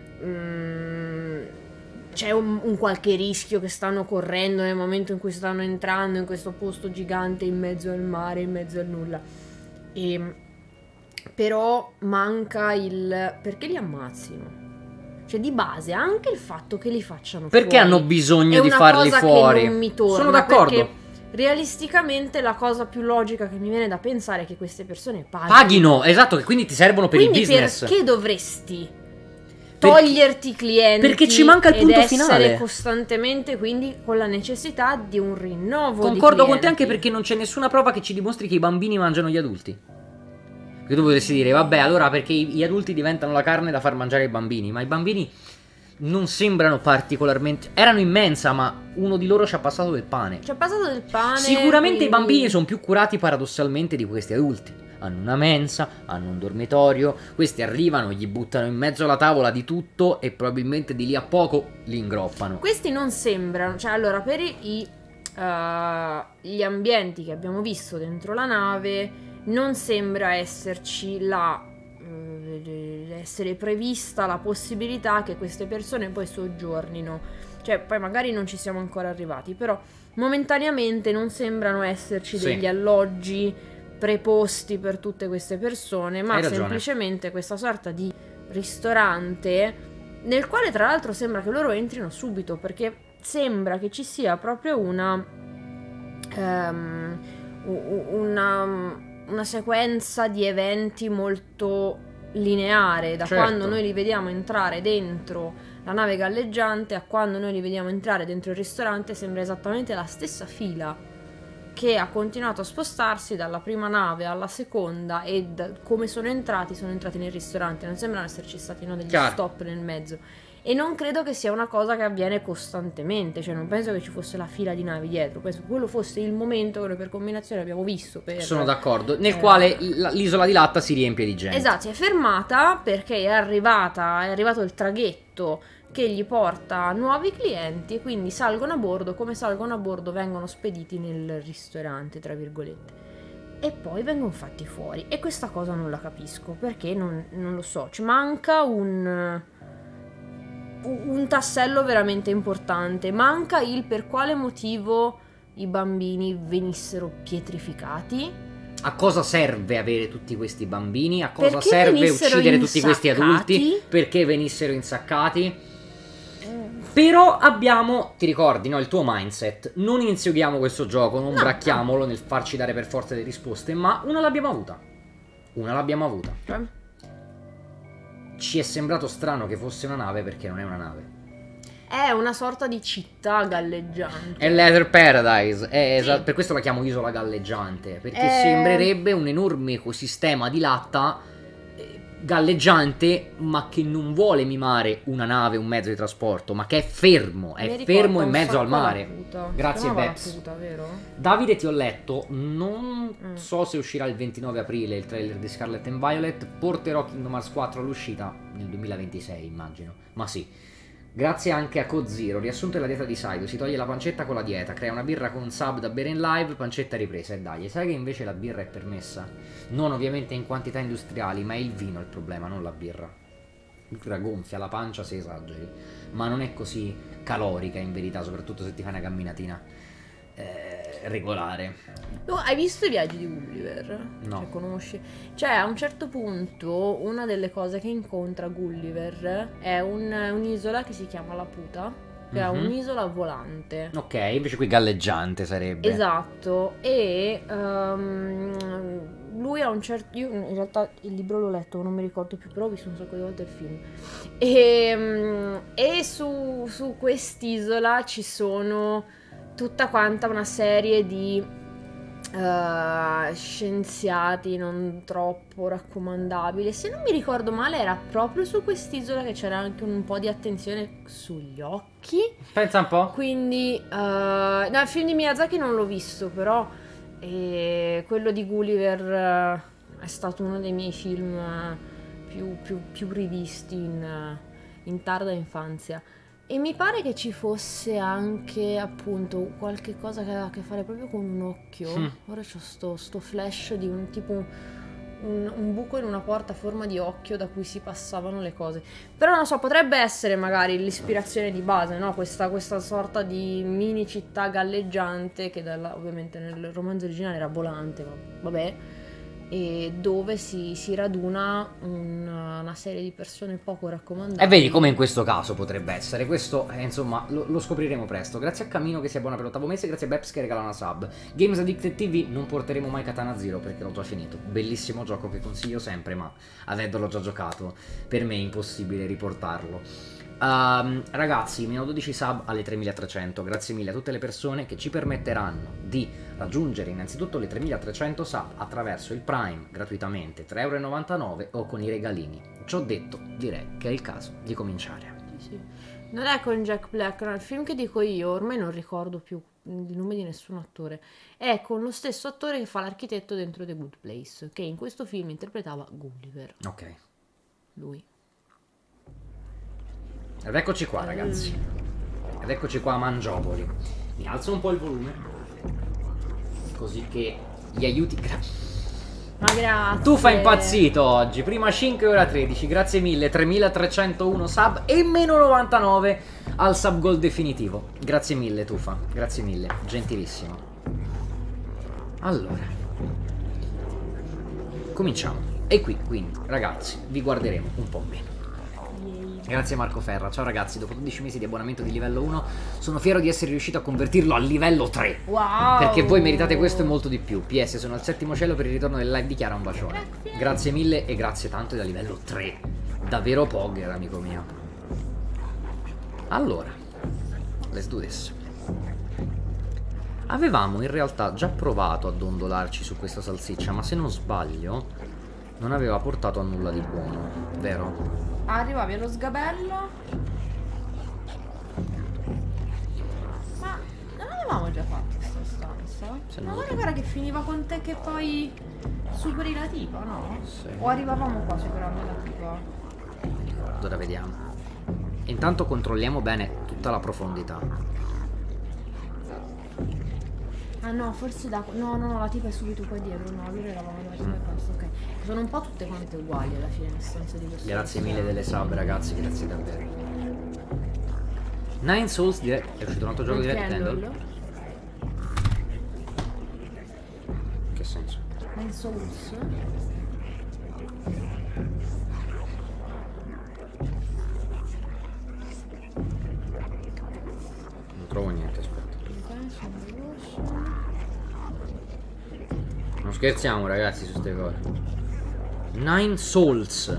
mm, c'è un, un qualche rischio che stanno correndo nel momento in cui stanno entrando in questo posto gigante in mezzo al mare, in mezzo al nulla. E, però manca il perché li ammazzino. Cioè di base anche il fatto che li facciano Perché fuori hanno bisogno è di una farli cosa fuori? che non mi torna, Sono d'accordo. perché realisticamente la cosa più logica che mi viene da pensare è che queste persone paghino. Paghino, esatto, che quindi ti servono per Quindi il business. perché dovresti Perché- toglierti i clienti perché ci manca il ed punto essere finale. costantemente quindi con la necessità di un rinnovo Concordo di con te anche clienti. perché non c'è nessuna prova che ci dimostri che i bambini mangiano gli adulti. Che tu potresti dire, vabbè, allora perché i- gli adulti diventano la carne da far mangiare ai bambini, ma i bambini non sembrano particolarmente... Erano in mensa, ma uno di loro ci ha passato del pane. Ci è passato del pane. Sicuramente i quindi- bambini sono più curati paradossalmente di questi adulti. Hanno una mensa, hanno un dormitorio, questi arrivano, gli buttano in mezzo alla tavola di tutto e probabilmente di lì a poco li ingroppano. Questi non sembrano, cioè allora per i, uh, gli ambienti che abbiamo visto dentro la nave non sembra esserci la uh, essere prevista la possibilità che queste persone poi soggiornino, cioè poi magari non ci siamo ancora arrivati, però momentaneamente non sembrano esserci Sì. degli alloggi preposti per tutte queste persone, ma Hai ragione. semplicemente questa sorta di ristorante nel quale tra l'altro sembra che loro entrino subito, perché sembra che ci sia proprio una ehm, u- una, una sequenza di eventi molto lineare, da Certo. quando noi li vediamo entrare dentro la nave galleggiante a quando noi li vediamo entrare dentro il ristorante. Sembra esattamente la stessa fila che ha continuato a spostarsi dalla prima nave alla seconda, e da- come sono entrati sono entrati nel ristorante, non sembrano esserci stati, no, degli Chiaro. stop nel mezzo, e non credo che sia una cosa che avviene costantemente, cioè non penso che ci fosse la fila di navi dietro, penso che quello fosse il momento che noi per combinazione abbiamo visto per... Sono d'accordo. Nel eh, quale l- l'isola di Latta si riempie di gente. Esatto, si è fermata perché è arrivata, è arrivato il traghetto che gli porta nuovi clienti, e quindi salgono a bordo, come salgono a bordo vengono spediti nel ristorante, tra virgolette, e poi vengono fatti fuori. E questa cosa non la capisco, perché non, non lo so, ci manca un, un tassello veramente importante, manca il per quale motivo i bambini venissero pietrificati. A cosa serve avere tutti questi bambini? A cosa Perché serve venissero uccidere tutti questi adulti? insaccati? Perché venissero insaccati? Però abbiamo, ti ricordi, no, il tuo mindset. Non inseguiamo questo gioco, non No, bracchiamolo nel farci dare per forza le risposte, ma una l'abbiamo avuta. Una l'abbiamo avuta. Cioè, Ci è sembrato strano che fosse una nave perché non è una nave. è una sorta di città galleggiante. È l'Ether Paradise, è esa- Sì. per questo la chiamo isola galleggiante, perché Eh. sembrerebbe un enorme ecosistema di latta eh, galleggiante, ma che non vuole mimare una nave, un mezzo di trasporto, ma che è fermo, Mi è ricorda fermo in un mezzo al sacco la mare. puta. Grazie, Si chiamava Beps. La puta, vero? Davide, ti ho letto, non Mm. so se uscirà il ventinove aprile il trailer di Scarlet and Violet, porterò Kingdom Hearts quattro all'uscita nel duemilaventisei, immagino, ma sì. Grazie anche a Cozero, riassunto della dieta di Saido, si toglie la pancetta con la dieta, crea una birra con sub da bere in live, pancetta ripresa, e dai, sai che invece la birra è permessa? Non ovviamente in quantità industriali, ma è il vino il problema, non la birra. La birra gonfia la pancia se esageri, ma non è così calorica in verità, soprattutto se ti fai una camminatina eh, regolare. Tu hai visto i viaggi di Gulliver? No. Cioè, conosci? Cioè, a un certo punto, una delle cose che incontra Gulliver è un- un'isola che si chiama La Puta, che è Mhm. un'isola volante. Ok, invece qui galleggiante sarebbe. Esatto, e ehm, lui a un certo... Io in realtà il libro l'ho letto, non mi ricordo più, però ho visto un sacco di volte il film. E, e su, su quest'isola ci sono tutta quanta una serie di uh, scienziati non troppo raccomandabili. Se non mi ricordo male era proprio su quest'isola che c'era anche un po' di attenzione sugli occhi. Pensa un po'. Quindi, uh, no, il film di Miyazaki non l'ho visto, però e quello di Gulliver uh, è stato uno dei miei film uh, più, più, più rivisti in, uh, in tarda infanzia. E mi pare che ci fosse anche appunto qualche cosa che aveva a che fare proprio con un occhio. Mm. Ora c'ho sto, sto flash di un tipo un, un buco in una porta a forma di occhio da cui si passavano le cose. Però non so, potrebbe essere magari l'ispirazione di base, no? Questa, questa sorta di mini città galleggiante che dalla, ovviamente nel romanzo originale era volante, ma vabbè. E dove si, si raduna una, una serie di persone poco raccomandate. E vedi come in questo caso potrebbe essere. Questo eh, insomma lo, lo scopriremo presto. Grazie a Camino che si abbona per l'ottavo mese. Grazie a Beps che regala una sub. Games Addicted T V non porteremo mai Katana Zero perché l'ho già finito. Bellissimo gioco che consiglio sempre, ma avendolo già giocato per me è impossibile riportarlo. Um, ragazzi, meno dodici sub alle tremilatrecento. Grazie mille a tutte le persone che ci permetteranno di raggiungere innanzitutto le tremilatrecento sub attraverso il Prime gratuitamente tre e novantanove euro o con i regalini. Ciò detto, direi che è il caso di cominciare. Sì, sì. Non è con Jack Black, no, il film che dico io, ormai non ricordo più il nome di nessun attore, è con lo stesso attore che fa l'architetto dentro The Good Place, che in questo film interpretava Gulliver. Ok. Lui. Ed eccoci qua, ragazzi. Ed eccoci qua a Mangiopoli. Mi alzo un po' il volume, così che gli aiuti. Ma grazie. Tu fai impazzito oggi. Prima cinque, ora tredici. Grazie mille. tremilatrecentouno sub e meno novantanove al sub goal definitivo. Grazie mille, Tufa. Grazie mille. Gentilissimo. Allora, cominciamo. E qui, quindi, ragazzi, vi guarderemo un po' meno. Grazie Marco Ferra, ciao ragazzi, dopo dodici mesi di abbonamento di livello uno sono fiero di essere riuscito a convertirlo a livello tre. Wow! Perché voi meritate questo e molto di più. P S, sono al settimo cielo per il ritorno del live di Chiara, un bacione. Grazie, grazie mille e grazie tanto da livello tre. Davvero Pogger, amico mio. Allora, let's do this. Avevamo in realtà già provato a dondolarci su questa salsiccia, ma se non sbaglio non aveva portato a nulla di buono, vero? Arrivavi allo sgabello. Ma non avevamo già fatto questa stanza? Se ma guarda, guarda che finiva con te che poi superi la tipa, no? Sì. O arrivavamo qua superando la tipa? Non mi ricordo, ora vediamo. Intanto controlliamo bene tutta la profondità. Ah no, forse da... No, no, no, la tipa è subito qua dietro. No, allora eravamo dalla tipa e basta, ok. Sono un po' tutte quante uguali alla fine, nel senso di questo. Grazie mille delle sub, ragazzi, grazie davvero. Nine Souls direct... È uscito un altro gioco di Red Candle? Che senso? Nine Souls? Non trovo niente, aspetta. Non scherziamo ragazzi su queste cose. Nine Souls.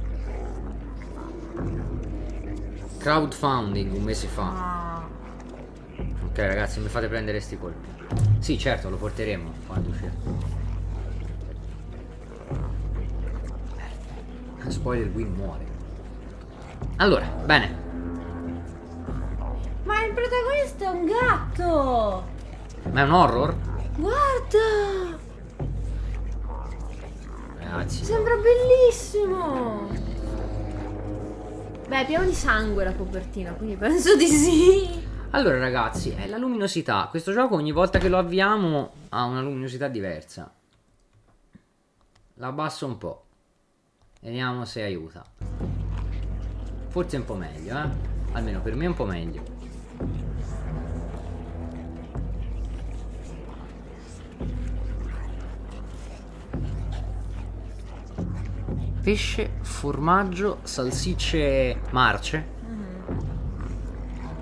Crowdfunding un mese fa. Ah. Ok ragazzi, mi fate prendere sti colpi. Sì certo, lo porteremo quando uscirà. Spoiler, Win muore. Allora, bene. Ma il protagonista è un gatto! Ma è un horror? Guarda! Ragazzi, sembra bellissimo! Beh, è pieno di sangue la copertina, quindi penso di sì. allora ragazzi, è la luminosità. Questo gioco ogni volta che lo avviamo ha una luminosità diversa. La abbasso un po'. Vediamo se aiuta. Forse un po' meglio, eh? Almeno per me è un po' meglio. Pesce, formaggio, salsicce marce. Mm-hmm.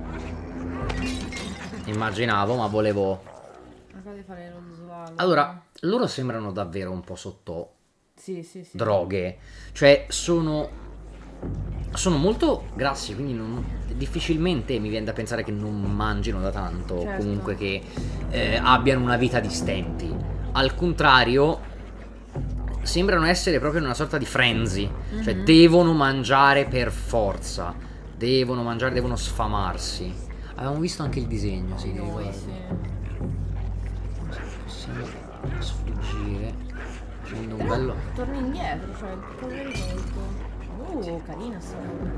Immaginavo, ma volevo... Fare lo svallo. Allora, loro sembrano davvero un po' sotto Sì, sì, sì. droghe. Cioè, sono... Sono molto grassi, quindi non, difficilmente mi viene da pensare che non mangino da tanto, Certo. comunque che eh, abbiano una vita di stenti. Al contrario, sembrano essere proprio in una sorta di frenzy, cioè Mhm. devono mangiare per forza, devono mangiare, devono sfamarsi. Avevamo visto anche il disegno, sì, ti Noi, ricordo. sì. Possiamo sfuggire facendo un Però bello... torna indietro, cioè, cosa hai risolto? Uh, carina sta roba.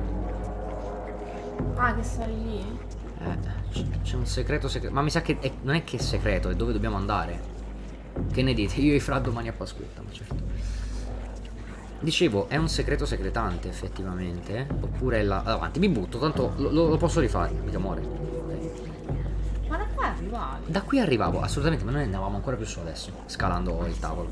Ah, che stai lì? Eh, c- c'è un segreto segreto. Ma mi sa che è- non è che è segreto, è dove dobbiamo andare. Che ne dite? Io e Fra domani a Pasquetta, ma certo. Dicevo, è un segreto segretante, effettivamente. eh? Oppure è là. Avanti, mi butto, tanto lo, lo- lo posso rifare, mica muore. Ok. Ma da qua arrivavi? Da qui arrivavo, assolutamente, ma noi andavamo ancora più su adesso, scalando il tavolo.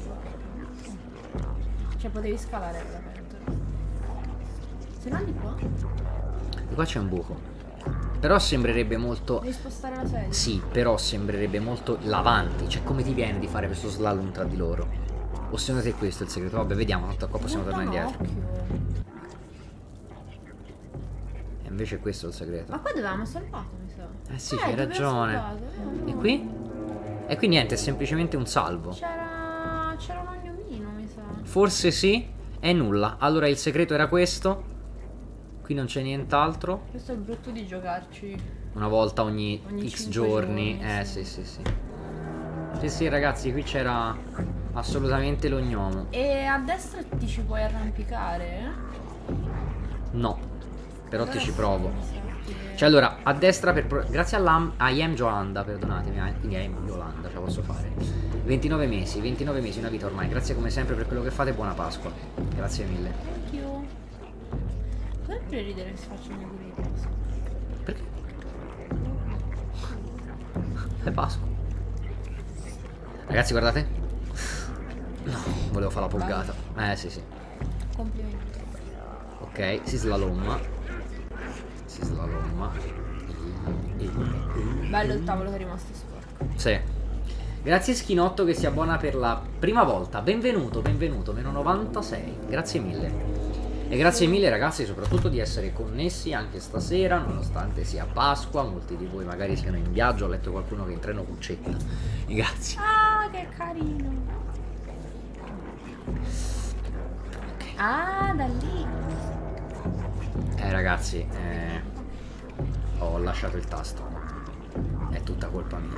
Cioè, potevi scalare quella pentola. Se no di qua, E qua c'è un buco. Però sembrerebbe molto... devi spostare la sedia. Sì, però sembrerebbe molto l'avanti. Cioè, come ti viene di fare questo slalom tra di loro? O secondo te questo è il segreto? Vabbè, vediamo, tanto qua possiamo Guarda tornare indietro. occhio. E invece questo è il segreto. Ma qua dovevamo salvato, mi sa. Eh sì, Eh, c'hai dobbiamo ragione. salvato, eh. E qui? E qui niente, è semplicemente un salvo. C'era. C'era un ognomino, mi sa. Forse sì, e nulla. Allora il segreto era questo. Qui non c'è nient'altro. Questo è il brutto di giocarci. Una volta ogni, Ogni X cinque giorni. giorni, Eh sì. sì, sì, sì. Sì, sì, ragazzi, qui c'era assolutamente l'ognomo. E a destra ti ci puoi arrampicare? eh? No, però ti Allora ci sì, provo. mi sa che- Cioè allora, a destra per... pro- Grazie all'Am... a I am Yolanda, perdonatemi, eh, quindi I am Yolanda, ce la posso fare. ventinove mesi, ventinove mesi, una vita ormai. Grazie come sempre per quello che fate, buona Pasqua. Grazie mille. Thank you. Sempre ridere che si facciano i auguri di Pasqua. Perché? È Pasqua. Ragazzi, guardate. No, volevo fare la polgata. Eh, sì, sì. Complimenti. Ok, si slalomma. Si slalomma. E- e- Bello il tavolo che è rimasto sporco. Sì. Grazie Schinotto che si abbona per la prima volta. Benvenuto, benvenuto, meno novantasei. Grazie mille. E grazie mille ragazzi soprattutto di essere connessi anche stasera, nonostante sia Pasqua, molti di voi magari siano in viaggio, ho letto qualcuno che in treno cuccetta. E grazie. Ah, che carino. Ah, da lì. Eh ragazzi, eh, ho lasciato il tasto. È tutta colpa mia.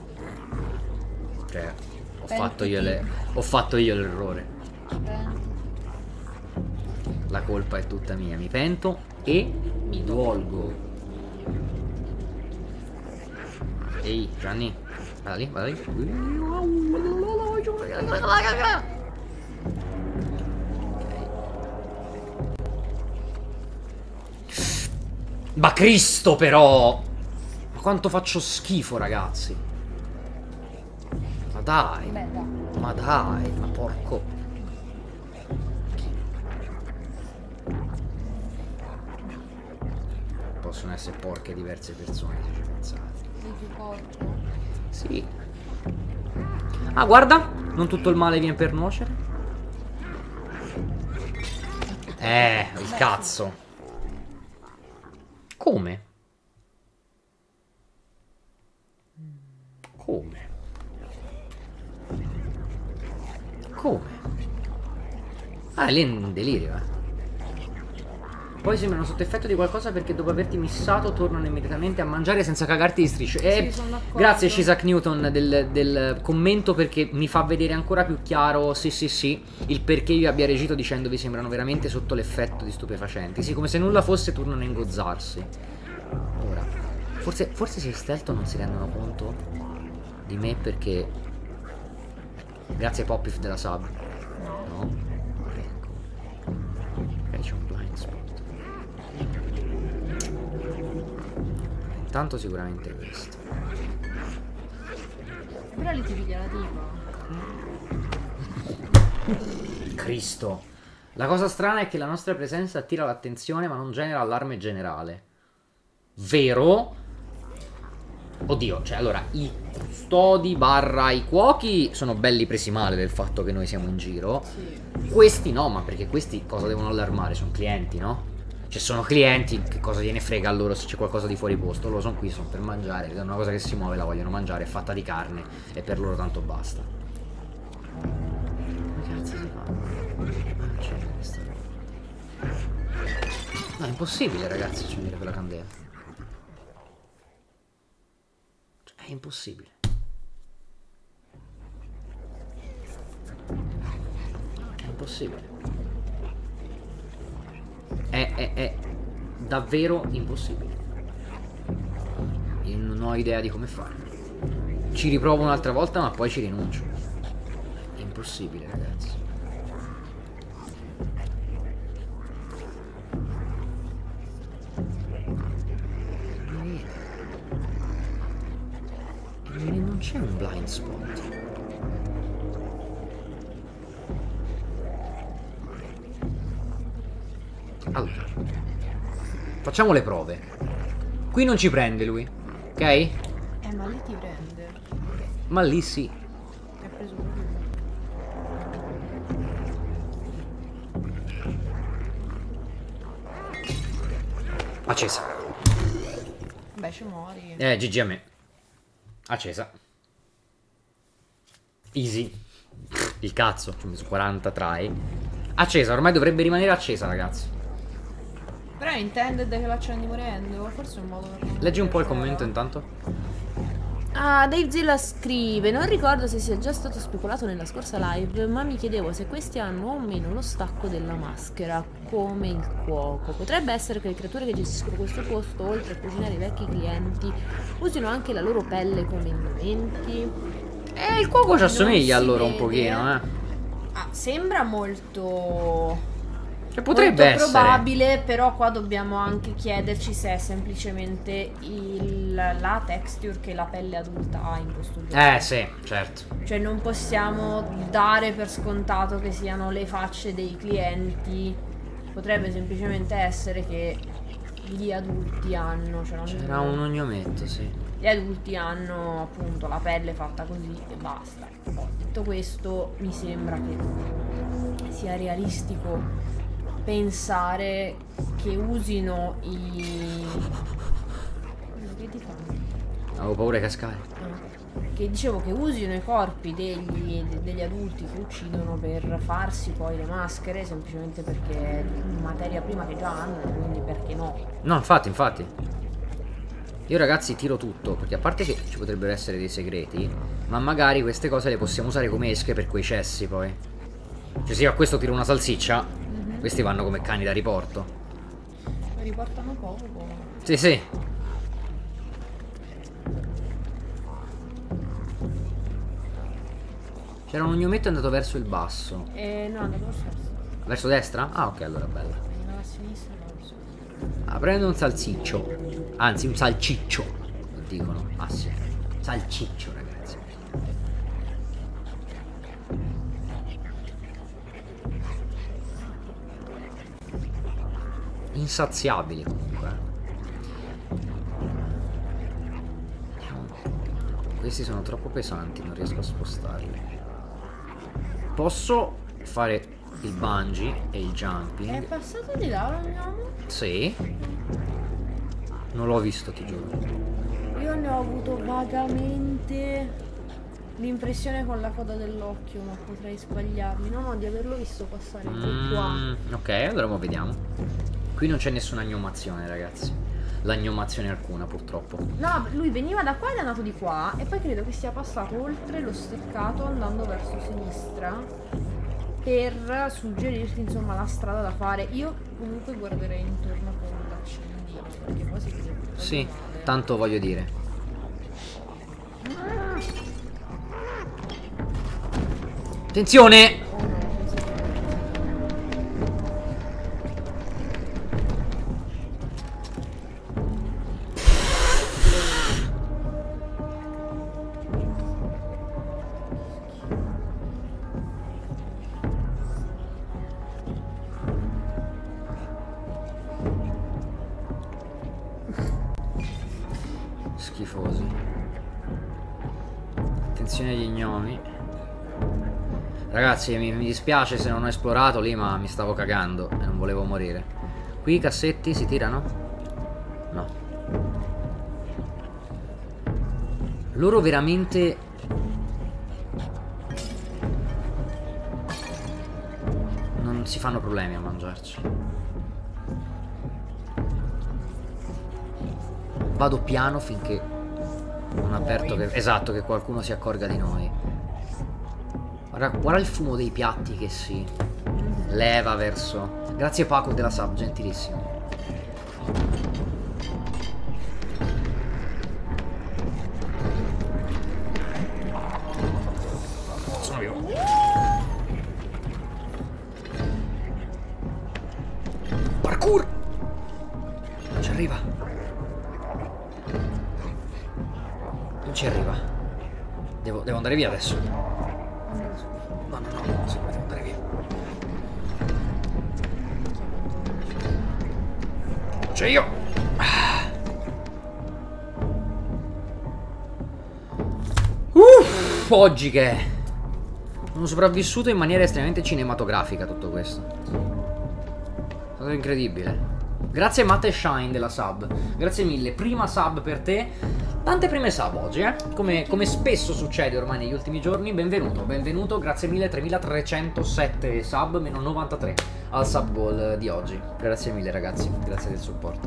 Cioè, ho fatto io le- ho fatto io l'errore. Bene. La colpa è tutta mia, mi pento e mi duolgo. Ehi, Gianni, vada lì, vada lì. Ok. Ma Cristo però! Ma quanto faccio schifo, ragazzi. Ma dai, Beh, dai. ma dai, ma porco. Possono essere porche diverse persone se ci pensate. Sei più porco. Sì. Ah, guarda, non tutto il male viene per nuocere. Eh, il cazzo. Come? Come? Come? Ah, lì è un delirio, eh. Poi sembrano sotto effetto di qualcosa perché dopo averti missato tornano immediatamente a mangiare senza cagarti di strisce. Eh, Sì, sono d'accordo. grazie Shizak Newton del, del commento perché mi fa vedere ancora più chiaro, sì sì sì, il perché io abbia reagito dicendovi sembrano veramente sotto l'effetto di stupefacenti. Sì, come se nulla fosse tornano a ingozzarsi. Ora, forse, forse se stealth non si rendono conto di me perché... Grazie Poppif della sub. No? Ecco. Ok, c'è un blind spot. Intanto sicuramente questo. Però lì ti piglia la tipa. Cristo. La cosa strana è che la nostra presenza attira l'attenzione ma non genera allarme generale. Vero? Oddio, cioè allora i custodi barra i cuochi sono belli presi male del fatto che noi siamo in giro. Sì. Questi no, ma perché questi cosa devono allarmare? Sono clienti, no? Cioè sono clienti, che cosa gliene frega a loro se c'è qualcosa di fuori posto? Loro sono qui, sono per mangiare, è una cosa che si muove, la vogliono mangiare, è fatta di carne e per loro tanto basta. Che cazzo si fa? Ah, c'è questa roba. No, è impossibile ragazzi accendere quella candela. Cioè, è impossibile. È impossibile. È, è, è davvero impossibile. Io non ho idea di come fare. Ci riprovo un'altra volta, ma poi ci rinuncio. È impossibile, ragazzi. Non c'è un blind spot. Allora, facciamo le prove. Qui non ci prende lui, ok? Eh, ma lì ti prende. Ma lì sì. Ti ha preso lui. Accesa. Beh, ci muori. Eh, G G a me. Accesa. Easy. Il cazzo, ci ho messo quaranta try. Accesa, ormai dovrebbe rimanere accesa, ragazzi. Però è intended che l'accendi morendo. Forse è un modo per... Leggi un po' il commento intanto. Ah, Dave Zilla scrive: non ricordo se sia già stato speculato nella scorsa live, ma mi chiedevo se questi hanno o meno lo stacco della maschera, come il cuoco. Potrebbe essere che le creature che gestiscono questo posto, oltre a cucinare i vecchi clienti, usino anche la loro pelle come indumenti. Eh, il cuoco ci assomiglia a si loro un vede. pochino, eh. Ah, sembra molto... Cioè, potrebbe molto essere. probabile, però qua dobbiamo anche chiederci se è semplicemente il, la texture che la pelle adulta ha in questo gioco. Eh, sì, certo. Cioè non possiamo dare per scontato che siano le facce dei clienti. Potrebbe semplicemente essere che gli adulti hanno... C'era un ognometto, sì. Gli adulti hanno appunto la pelle fatta così e basta. Oh, detto questo, mi sembra che sia realistico pensare che usino i... che ti fanno? Avevo paura di cascare. Ah, che dicevo che usino i corpi degli, degli adulti che uccidono per farsi poi le maschere, semplicemente perché è materia prima che già hanno, quindi perché no? No, infatti, infatti. Io ragazzi tiro tutto, perché a parte che ci potrebbero essere dei segreti, ma magari queste cose le possiamo usare come esche per quei cessi poi. Cioè se io a questo tiro una salsiccia, mm-hmm. questi vanno come cani da riporto. Riportano poco. Sì, sì. C'era un ognometto andato verso il basso. Eh, no, andato verso destra. Verso destra? Ah, ok, allora bella. Andava a sinistra, no, verso destra. Ah, prendo un salsiccio. Anzi, un salciccio. Dicono. Ah, sì. Salciccio, ragazzi. Insaziabili comunque. Questi sono troppo pesanti, non riesco a spostarli. Posso fare il bungee e il jumping. È passato di là, lo vediamo? Sì. Non l'ho visto, ti giuro. Io ne ho avuto vagamente l'impressione con la coda dell'occhio, ma potrei sbagliarmi. No, no, di averlo visto passare mm, qua. Ok, allora mo vediamo. Qui non c'è nessuna gnomazione, ragazzi. La gnomazione alcuna, purtroppo. No, lui veniva da qua ed è andato di qua. E poi credo che sia passato oltre lo steccato andando verso sinistra per suggerirti insomma la strada da fare. Io comunque guarderei intorno con l'accendino, perché poi si vede. Sì, tanto voglio dire. Attenzione! Oh no. Schifosi. Maledizione degli gnomi. Ragazzi, mi, mi dispiace se non ho esplorato lì, ma mi stavo cagando e non volevo morire. Qui i cassetti si tirano? No. Loro veramente... non si fanno problemi a mangiarci. Vado piano finché non avverto che... esatto, che qualcuno si accorga di noi. Guarda, guarda il fumo dei piatti che si leva verso... Grazie Paco della sub, gentilissimo. Sono io. Parkour! Non ci arriva. Non ci arriva. Devo, devo andare via adesso. No, no, no, sì, devo andare via. C'è io. Uff, oggi che sono sopravvissuto in maniera estremamente cinematografica tutto questo. È stato incredibile. Grazie Matt e Shine della sub. Grazie mille. Prima sub per te. Tante prime sub oggi, eh? Come, come spesso succede ormai negli ultimi giorni. Benvenuto, benvenuto. Grazie mille. tremilatrecentosette sub, meno novantatré al sub goal di oggi. Grazie mille ragazzi. Grazie del supporto.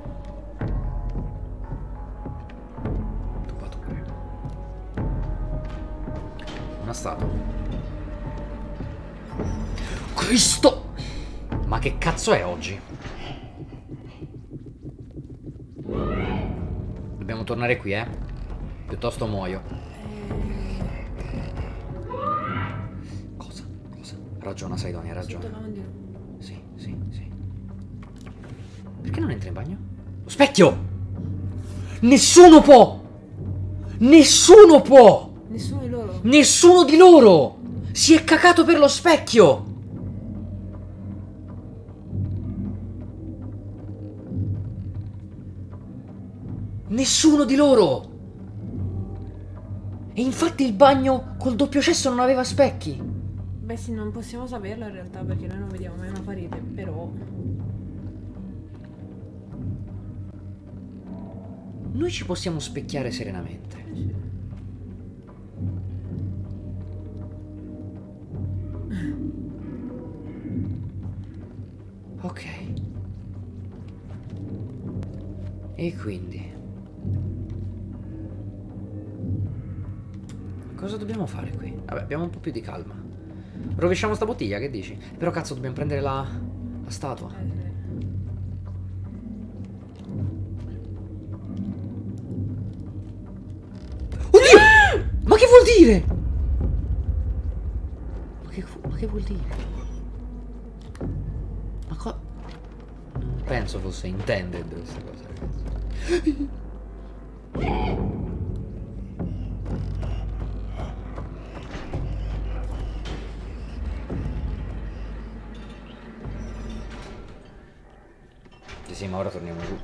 Tubature. Una statua. Cristo! Ma che cazzo è oggi? Dobbiamo tornare qui, eh? Piuttosto muoio. Cosa? Cosa? Ragiona, Saidonia, ragiona. Sì, sì, sì. Perché non entra in bagno? Lo specchio! Nessuno può! Nessuno può! Nessuno di loro. Nessuno di loro! Si è cacato per lo specchio! Nessuno di loro! E infatti il bagno col doppio cesso non aveva specchi. Beh sì, non possiamo saperlo in realtà perché noi non vediamo mai una parete, però... Noi ci possiamo specchiare serenamente. Eh sì. Ok. E quindi... cosa dobbiamo fare qui? Vabbè, abbiamo un po' più di calma. Rovesciamo sta bottiglia, che dici? Però cazzo, dobbiamo prendere la, la statua. Eh sì. Oddio! Ma che vuol dire? Ma che, ma che vuol dire? Ma co... non penso fosse intended questa cosa, ragazzi. Sì, sì, ma ora torniamo giù.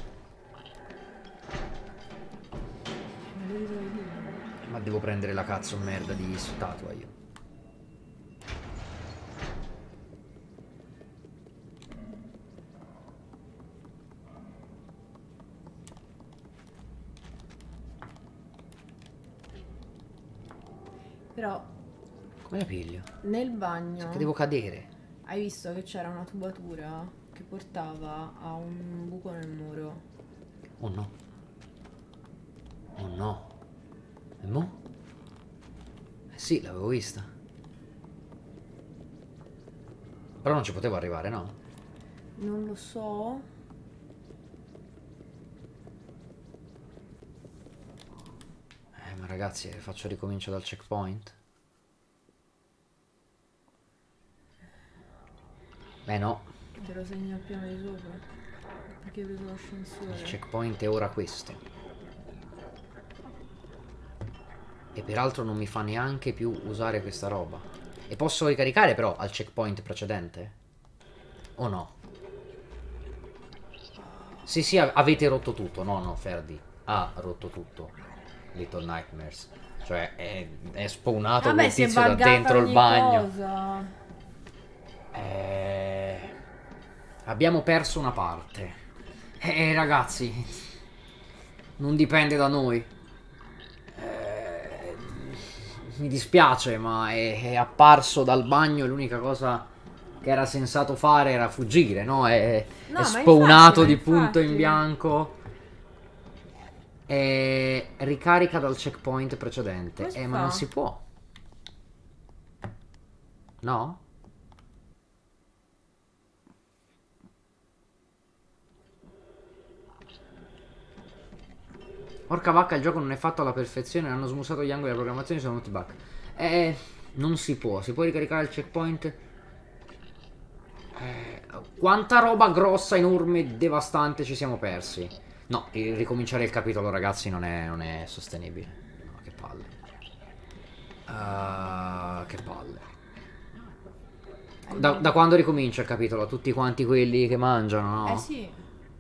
Ma devo prendere la cazzo merda di statua io. Però Come la piglio? nel bagno Che devo cadere. hai visto che c'era una tubatura che portava a un buco nel muro. Oh no. Oh no. E mo? Eh sì, l'avevo vista. Però non ci potevo arrivare, no? Non lo so. Eh, ma ragazzi, faccio ricomincio dal checkpoint? Beh no. Te lo segno al piano di sopra. Perché ho preso l'ascensore. Il checkpoint è ora questo. E peraltro non mi fa neanche più usare questa roba. E posso ricaricare però al checkpoint precedente? O no? Sì, sì, avete rotto tutto. No, no, Ferdi ha rotto tutto. Little Nightmares. Cioè, è, è spawnato Vabbè, quel si è tizio da buggata dentro il ogni bagno. cosa. Eh, abbiamo perso una parte. Eh, ragazzi, non dipende da noi. Eh, mi dispiace, ma è, è apparso dal bagno e l'unica cosa che era sensato fare era fuggire, no? È, No, è ma spawnato infatti, di ma punto in infatti. bianco. E ricarica dal checkpoint precedente. Come si Eh, ma fa? non si può. No? Porca vacca, il gioco non è fatto alla perfezione, hanno smusato gli angoli della programmazione, sono tutti bug. Eh, non si può, si può ricaricare il checkpoint. Eh, quanta roba grossa, enorme, devastante ci siamo persi. No, il- ricominciare il capitolo, ragazzi, non è, non è sostenibile. No, che palle. Uh, che palle. Da, da quando ricomincia il capitolo? Tutti quanti quelli che mangiano, no? Eh sì.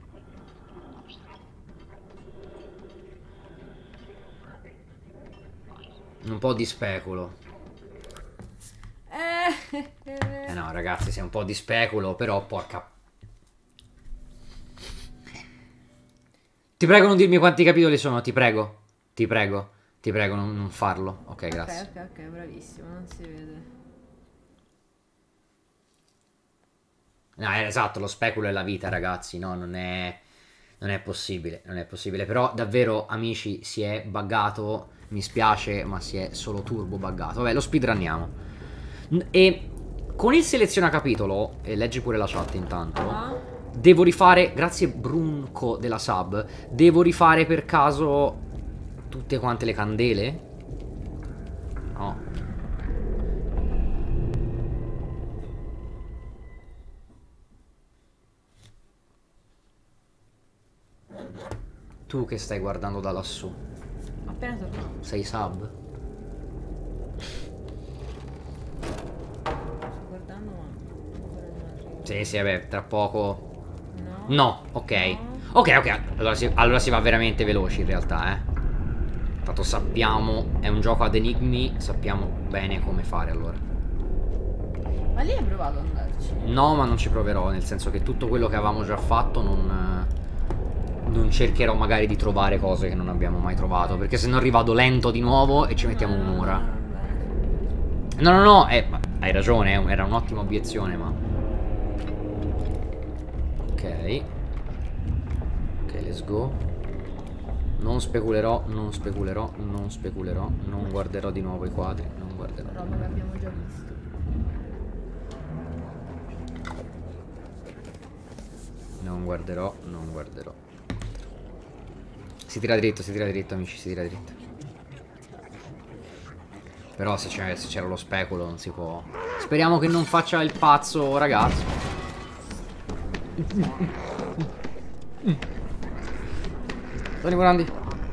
Un po' di speculo. Eh, Eh no, ragazzi, sei un po' di speculo, però porca... Ti prego non dirmi quanti capitoli sono, ti prego. Ti prego, ti prego non, non farlo. Ok, grazie. Ok, ok, ok, bravissimo, non si vede. No, è esatto, lo speculo è la vita, ragazzi, no, non è... Non è possibile, non è possibile. Però davvero, amici, si è buggato. Mi spiace, ma si è solo turbo buggato. Vabbè, lo speedrunniamo. N- E con il seleziona capitolo, e leggi pure la chat intanto, Ah. devo rifare, grazie Brunco della sub, devo rifare per caso tutte quante le candele? No. Tu che stai guardando da lassù, Appena tornato. sei sub? Sto guardando, ma ancora non arrivo. Sì, sì, vabbè, tra poco... No. No, ok. No. Ok, ok, allora si, allora si va veramente veloci in realtà, eh. Tanto sappiamo, è un gioco ad enigmi, sappiamo bene come fare allora. Ma lì hai provato ad andarci? No, ma non ci proverò, nel senso che tutto quello che avevamo già fatto non... Non cercherò magari di trovare cose che non abbiamo mai trovato, perché se no rivado lento di nuovo e ci mettiamo No, no, un'ora. no, no, bene. No, no, no, eh, ma hai ragione, eh, era un'ottima obiezione, ma... Ok. Ok, let's go. Non speculerò, non speculerò, non speculerò, non guarderò di nuovo i quadri, non guarderò. Roba che abbiamo già visto. Non guarderò, non guarderò. Si tira dritto, si tira dritto, amici, si tira dritto. Però se c'era se c'era lo speculo non si può. Speriamo che non faccia il pazzo ragazzo. Tony Morandi.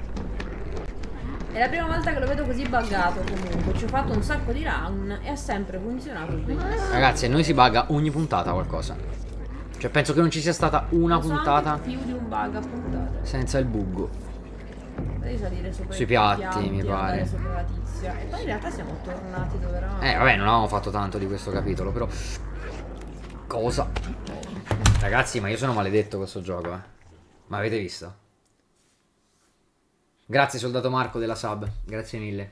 È la prima volta che lo vedo così buggato comunque. Ci ho fatto un sacco di run e ha sempre funzionato benissimo. Ragazzi, a noi si bugga ogni puntata qualcosa. Cioè penso che non ci sia stata una Posso puntata anche più di un bug a puntata. senza il buggo. Devi salire sopra Sui i piatti, mi andare pare. sopra la tizia. E poi in realtà siamo tornati dove eravamo. Eh vabbè, non avevamo fatto tanto di questo capitolo, però... Cosa? Ragazzi, ma io sono maledetto questo gioco, eh. Ma avete visto? Grazie soldato Marco della sub, grazie mille.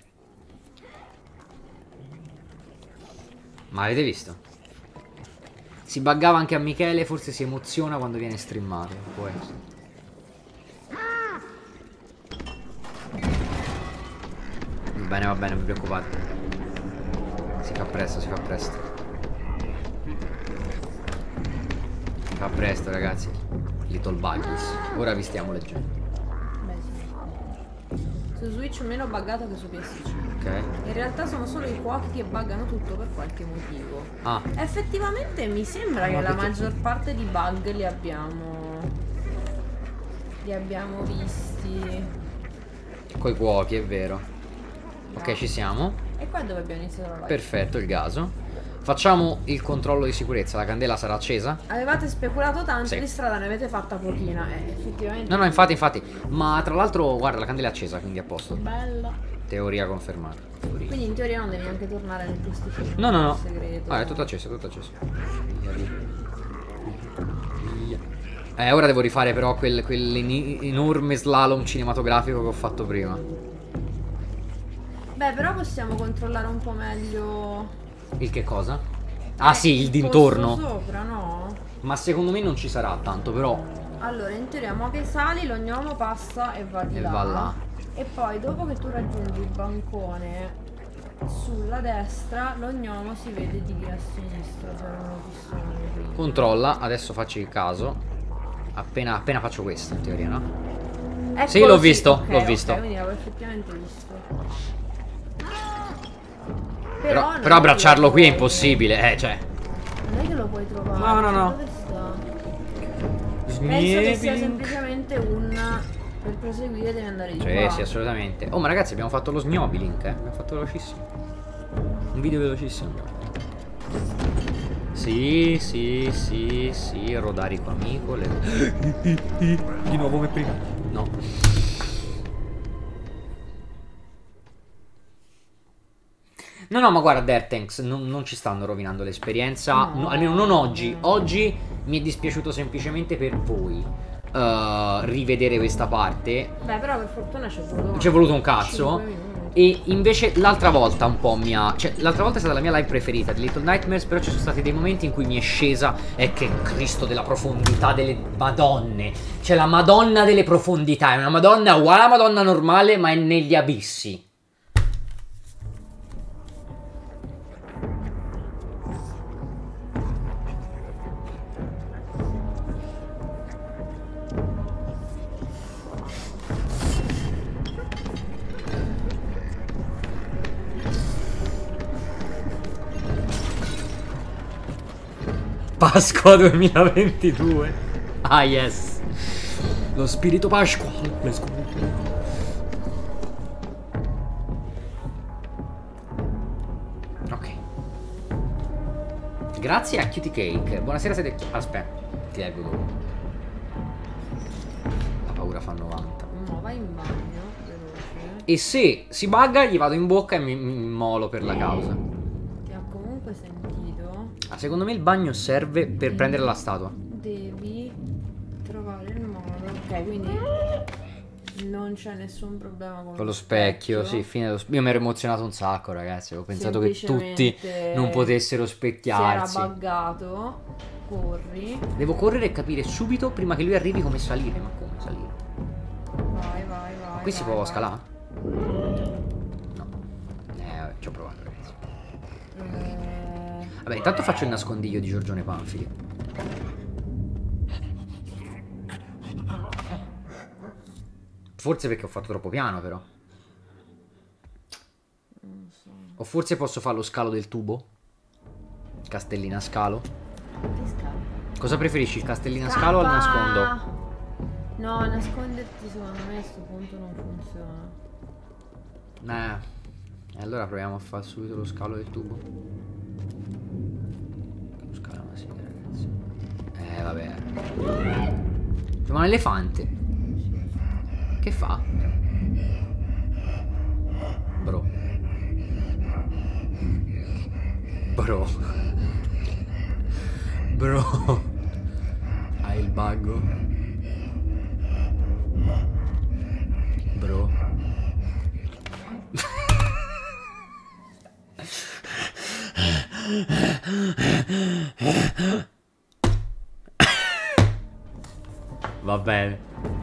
Ma avete visto? Si buggava anche a Michele, forse si emoziona quando viene streamato. Può essere. Va bene, va bene, non vi preoccupate. Si fa presto, si fa presto. Si fa presto, ragazzi. Little Buggies. Ora vi stiamo leggendo. Beh, sì. Su Switch meno buggato che su P S C. Ok. In realtà sono solo i quack che buggano tutto per qualche motivo. Ah, Effettivamente mi sembra che Ma la perché- maggior parte di bug li abbiamo. Li abbiamo visti. coi cuochi, è vero. Ok, ci siamo. E qua è dove abbiamo iniziato la live. Perfetto, il gaso. Facciamo il controllo di sicurezza. La candela sarà accesa? Avevate speculato tanto, Sì. di strada ne avete fatta pochina. Eh, effettivamente. No, no, infatti, infatti. Ma tra l'altro, guarda, la candela è accesa, quindi a posto. Bella. Teoria confermata. Teoria. Quindi in teoria non devi neanche tornare nel posticino. No, no, no. Segreto. Ah, è tutto acceso, è tutto acceso. Eh, ora devo rifare però quel, quell'enorme slalom cinematografico che ho fatto prima. Beh, però possiamo controllare un po' meglio. Il che cosa? Ah Eh, sì, il posto dintorno. sopra, no? Ma secondo me non ci sarà tanto, però. Allora, in teoria, mo che sali, lo gnomo passa e va di E là. va là. E poi, dopo che tu raggiungi il bancone, sulla destra, lo gnomo si vede di lì a sinistra. C'erano pistoni qui. Controlla, adesso facci il caso. Appena, appena faccio questo, in teoria, no? Eccolo, Sì, l'ho sì, visto, ok, l'ho ok, visto. quindi l'avevo effettivamente visto. Però, non però è abbracciarlo che qui è lo puoi- impossibile, eh, cioè. Non è che lo puoi trovare. No, no, no. Dove sta? Penso che sia semplicemente un. Per proseguire devi andare di Sì, qua. sì, assolutamente. Oh, ma ragazzi, abbiamo fatto lo Snobilink, eh. Abbiamo fatto velocissimo. Un video velocissimo. Sì, sì, sì, sì. Rodarico amico. Le... Di nuovo come prima. No. No, no, ma guarda, Dertanks, non, non ci stanno rovinando l'esperienza. No. No, almeno non oggi. Oggi mi è dispiaciuto semplicemente per voi uh, rivedere questa parte. Beh, però per fortuna c'è voluto. Ci è voluto un cazzo. cinque minuti. E invece l'altra volta un po' mi ha... Cioè, l'altra volta è stata la mia live preferita di Little Nightmares. Però ci sono stati dei momenti in cui mi è scesa. E che Cristo della profondità delle madonne. Cioè la Madonna delle profondità. È una Madonna uguale alla Madonna normale, ma è negli abissi. Pasqua duemilaventidue. Ah yes. Lo spirito pasquale. Let's go. Ok. Grazie a Cutie Cake. Buonasera, siete... Aspetta, ti leggo dopo. La paura fa novanta. No, vai in bagno, veloce. E se si bugga gli vado in bocca e mi, mi molo per la causa. Ti ha comunque sentito. Ah, secondo me il bagno serve per Devi- prendere la statua. Devi trovare il modo. Ok, quindi non c'è nessun problema con, Con lo specchio, sì, fine dello specchio. Io mi ero emozionato un sacco, ragazzi. Avevo pensato che tutti Semplicemente non potessero Si era specchiarsi. buggato. Corri. Devo correre e capire subito prima che lui arrivi come salire. Ma come salire? Vai, vai, vai. Qui si vai, può vai. scalare? No. Eh, vabbè, ci ho provato, ragazzi. Eh, Vabbè, intanto faccio il nascondiglio di Giorgione Panfili. Forse perché ho fatto troppo piano, però. non so. O forse posso fare lo scalo del tubo? Castellina scalo. Che scappa? Cosa preferisci, il castellina scalo o il nascondo? No, nasconderti secondo me a questo punto non funziona. Eh. E allora proviamo a fare subito lo scalo del tubo. Lo scalo è una sega, ragazzi. Eh, vabbè. Siamo un elefante. Che fa? Bro. Bro. Bro. Hai il buggo? Bro. Va bene.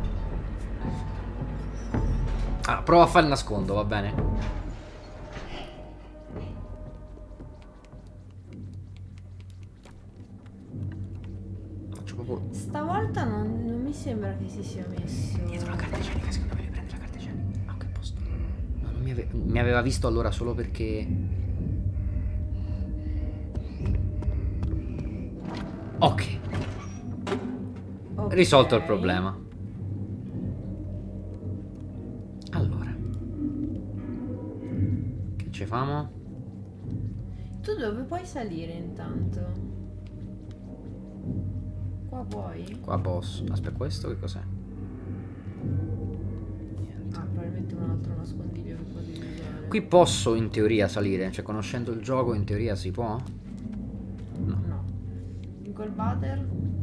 Ah, prova a fare il nascondo, va bene? Faccio proprio... Stavolta non, non mi sembra che si sia messo. Dietro la carta igienica, secondo me devi prendere la carta igienica. Ah, che posto. No, non mi, ave... mi aveva visto allora solo perché... Ok. Ok. Risolto il problema. Allora. Che ci famo? Tu tu dove puoi salire intanto? Qua puoi? Qua posso. Aspetta, questo che cos'è? Niente. Ah, probabilmente un altro nascondiglio che potevi usare. Qui posso in teoria salire, cioè conoscendo il gioco in teoria si può? No. No. In quel water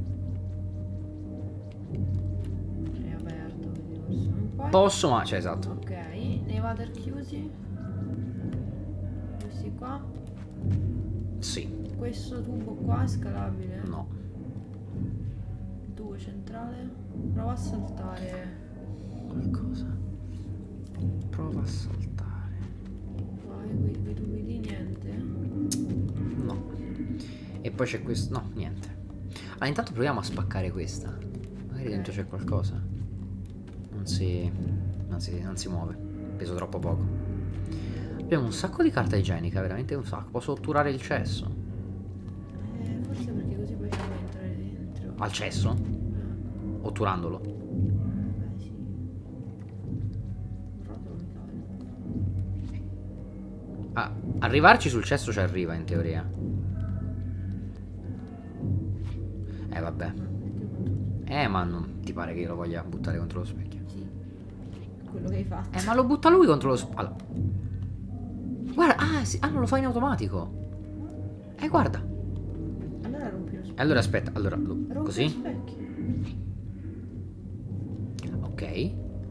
è aperto, quindi forse non puoi. Posso, ma cioè esatto. Ok, nei water chiusi. Questi qua. Sì. Questo tubo qua è scalabile? No. Il tubo centrale. Prova a saltare. Qualcosa. Prova a saltare. Vai, quei, quei tubi lì niente. No. E poi c'è questo. No, niente. Allora intanto proviamo a spaccare questa. Magari dentro c'è qualcosa. Non si. Non si. Non si muove. Peso troppo poco. Abbiamo un sacco di carta igienica, veramente un sacco. Posso otturare il cesso? Eh, forse perché così possiamo entrare dentro. Al cesso? Eh, Otturandolo? beh sì. Un rotolo mi cade. Ah, arrivarci sul cesso ci arriva in teoria. Eh vabbè. Eh ma non ti pare che io lo voglia buttare contro lo specchio? Sì. Quello che hai fatto. Eh ma lo butta lui contro lo specchio. Allora. Guarda, ah, sì, ah non lo fa in automatico. Eh guarda. Allora rompi lo specchio. Allora aspetta, allora lo- Rompi lo così? specchio. Ok.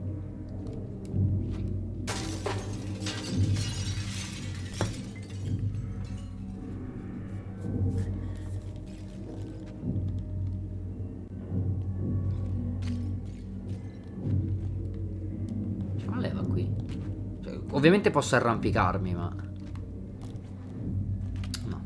C'è una leva qui? Cioè, ovviamente posso arrampicarmi, ma no.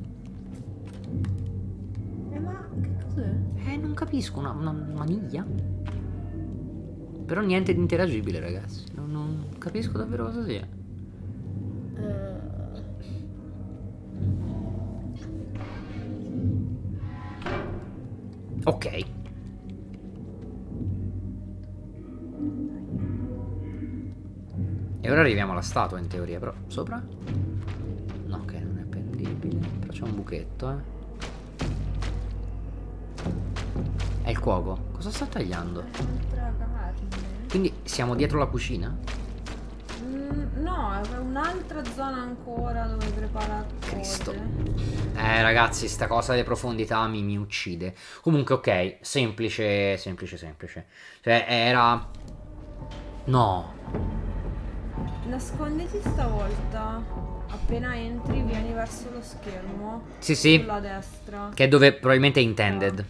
Eh ma che cos'è? Eh, non capisco, una, una maniglia? Però niente di interagibile, ragazzi. Non, non capisco davvero cosa sia. Eh, Ok. E ora arriviamo alla statua in teoria, però sopra? No, ok, non è appendibile. Però c'è un buchetto, eh. È il cuoco. Cosa sta tagliando? è un'altra carne. Quindi siamo dietro la cucina? Mm, no, è un'altra zona ancora dove prepara Cristo. cose. Eh ragazzi, sta cosa delle profondità mi, mi uccide. Comunque ok, semplice, semplice, semplice. Cioè era... No. Nasconditi stavolta. Appena entri vieni verso lo schermo. Sì, sì. Sulla destra. Che è dove probabilmente è intended.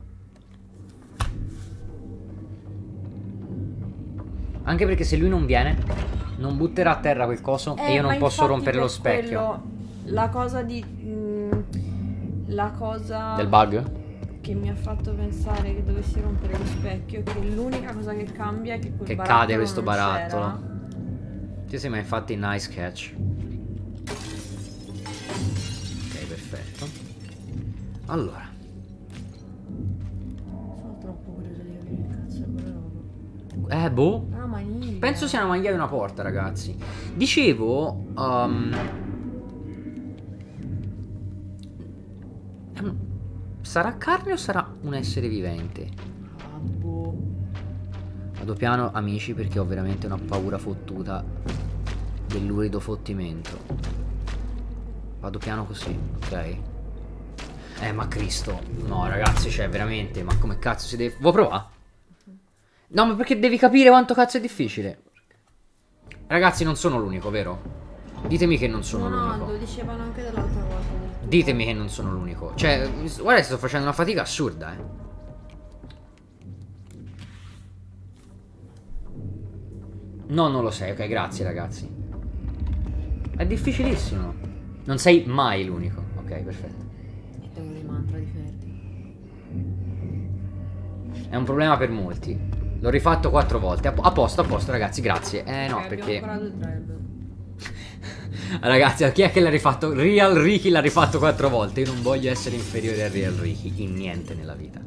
Anche perché se lui non viene, non butterà a terra quel coso Eh, e io non ma posso infatti rompere per lo specchio. quello, la cosa di... mm, la cosa... Del bug? che mi ha fatto pensare che dovessi rompere lo specchio è che l'unica cosa che cambia è che quel Che barattolo cade questo non barattolo. c'era. Sì, sì, ma infatti nice catch. Ok, perfetto. Allora. Sono troppo curioso di capire che cazzo è quella roba. Eh, boh. Una maniglia. Penso sia una maniglia di una porta, ragazzi. Dicevo... Um, è un- sarà carne o sarà un essere vivente? Ah, boh. Vado piano, amici, perché ho veramente una paura fottuta dell'urido fottimento. Vado piano così, ok? Eh, ma Cristo. No, ragazzi, cioè, veramente, ma come cazzo si deve... Vuoi provare? No, ma perché devi capire quanto cazzo è difficile. Ragazzi, non sono l'unico, vero? Ditemi che non sono No, no, l'unico. lo dicevano anche dell'altra volta. del tuo. Ditemi che non sono l'unico. Cioè, guarda che sto facendo una fatica assurda, eh. No, non lo sei, ok, grazie ragazzi. È difficilissimo. Non sei mai l'unico. Ok, perfetto. E tengo dei mantra di Ferdi. È un problema per molti. L'ho rifatto quattro volte. A, po- a posto, a posto, ragazzi, grazie. Eh no, Ok, abbiamo perché... ancora due drive. Ragazzi, chi è che l'ha rifatto? Real Ricky l'ha rifatto quattro volte. Io non voglio essere inferiore a Real Ricky in niente nella vita.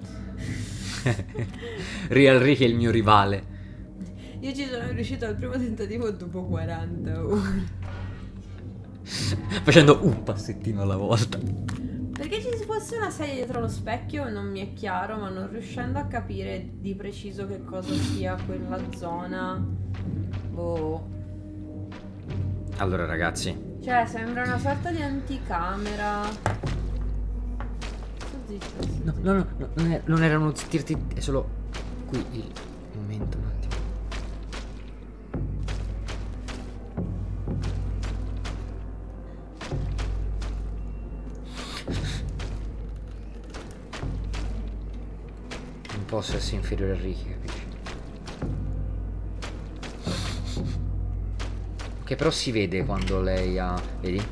Real Ricky è il mio rivale. Io ci sono riuscito al primo tentativo dopo quaranta ore. Facendo un passettino alla volta. Perché ci fosse una sedia dietro lo specchio non mi è chiaro, ma non riuscendo a capire di preciso che cosa sia quella zona. Boh. Allora ragazzi, Cioè, sembra una sorta di anticamera. Sto zitta, sto no, no, no, no, non, è- non erano zittirti, è solo qui il momento un attimo. Non posso essere inferiore a Ricky, capisci? Che però si vede quando lei ha... Vedi?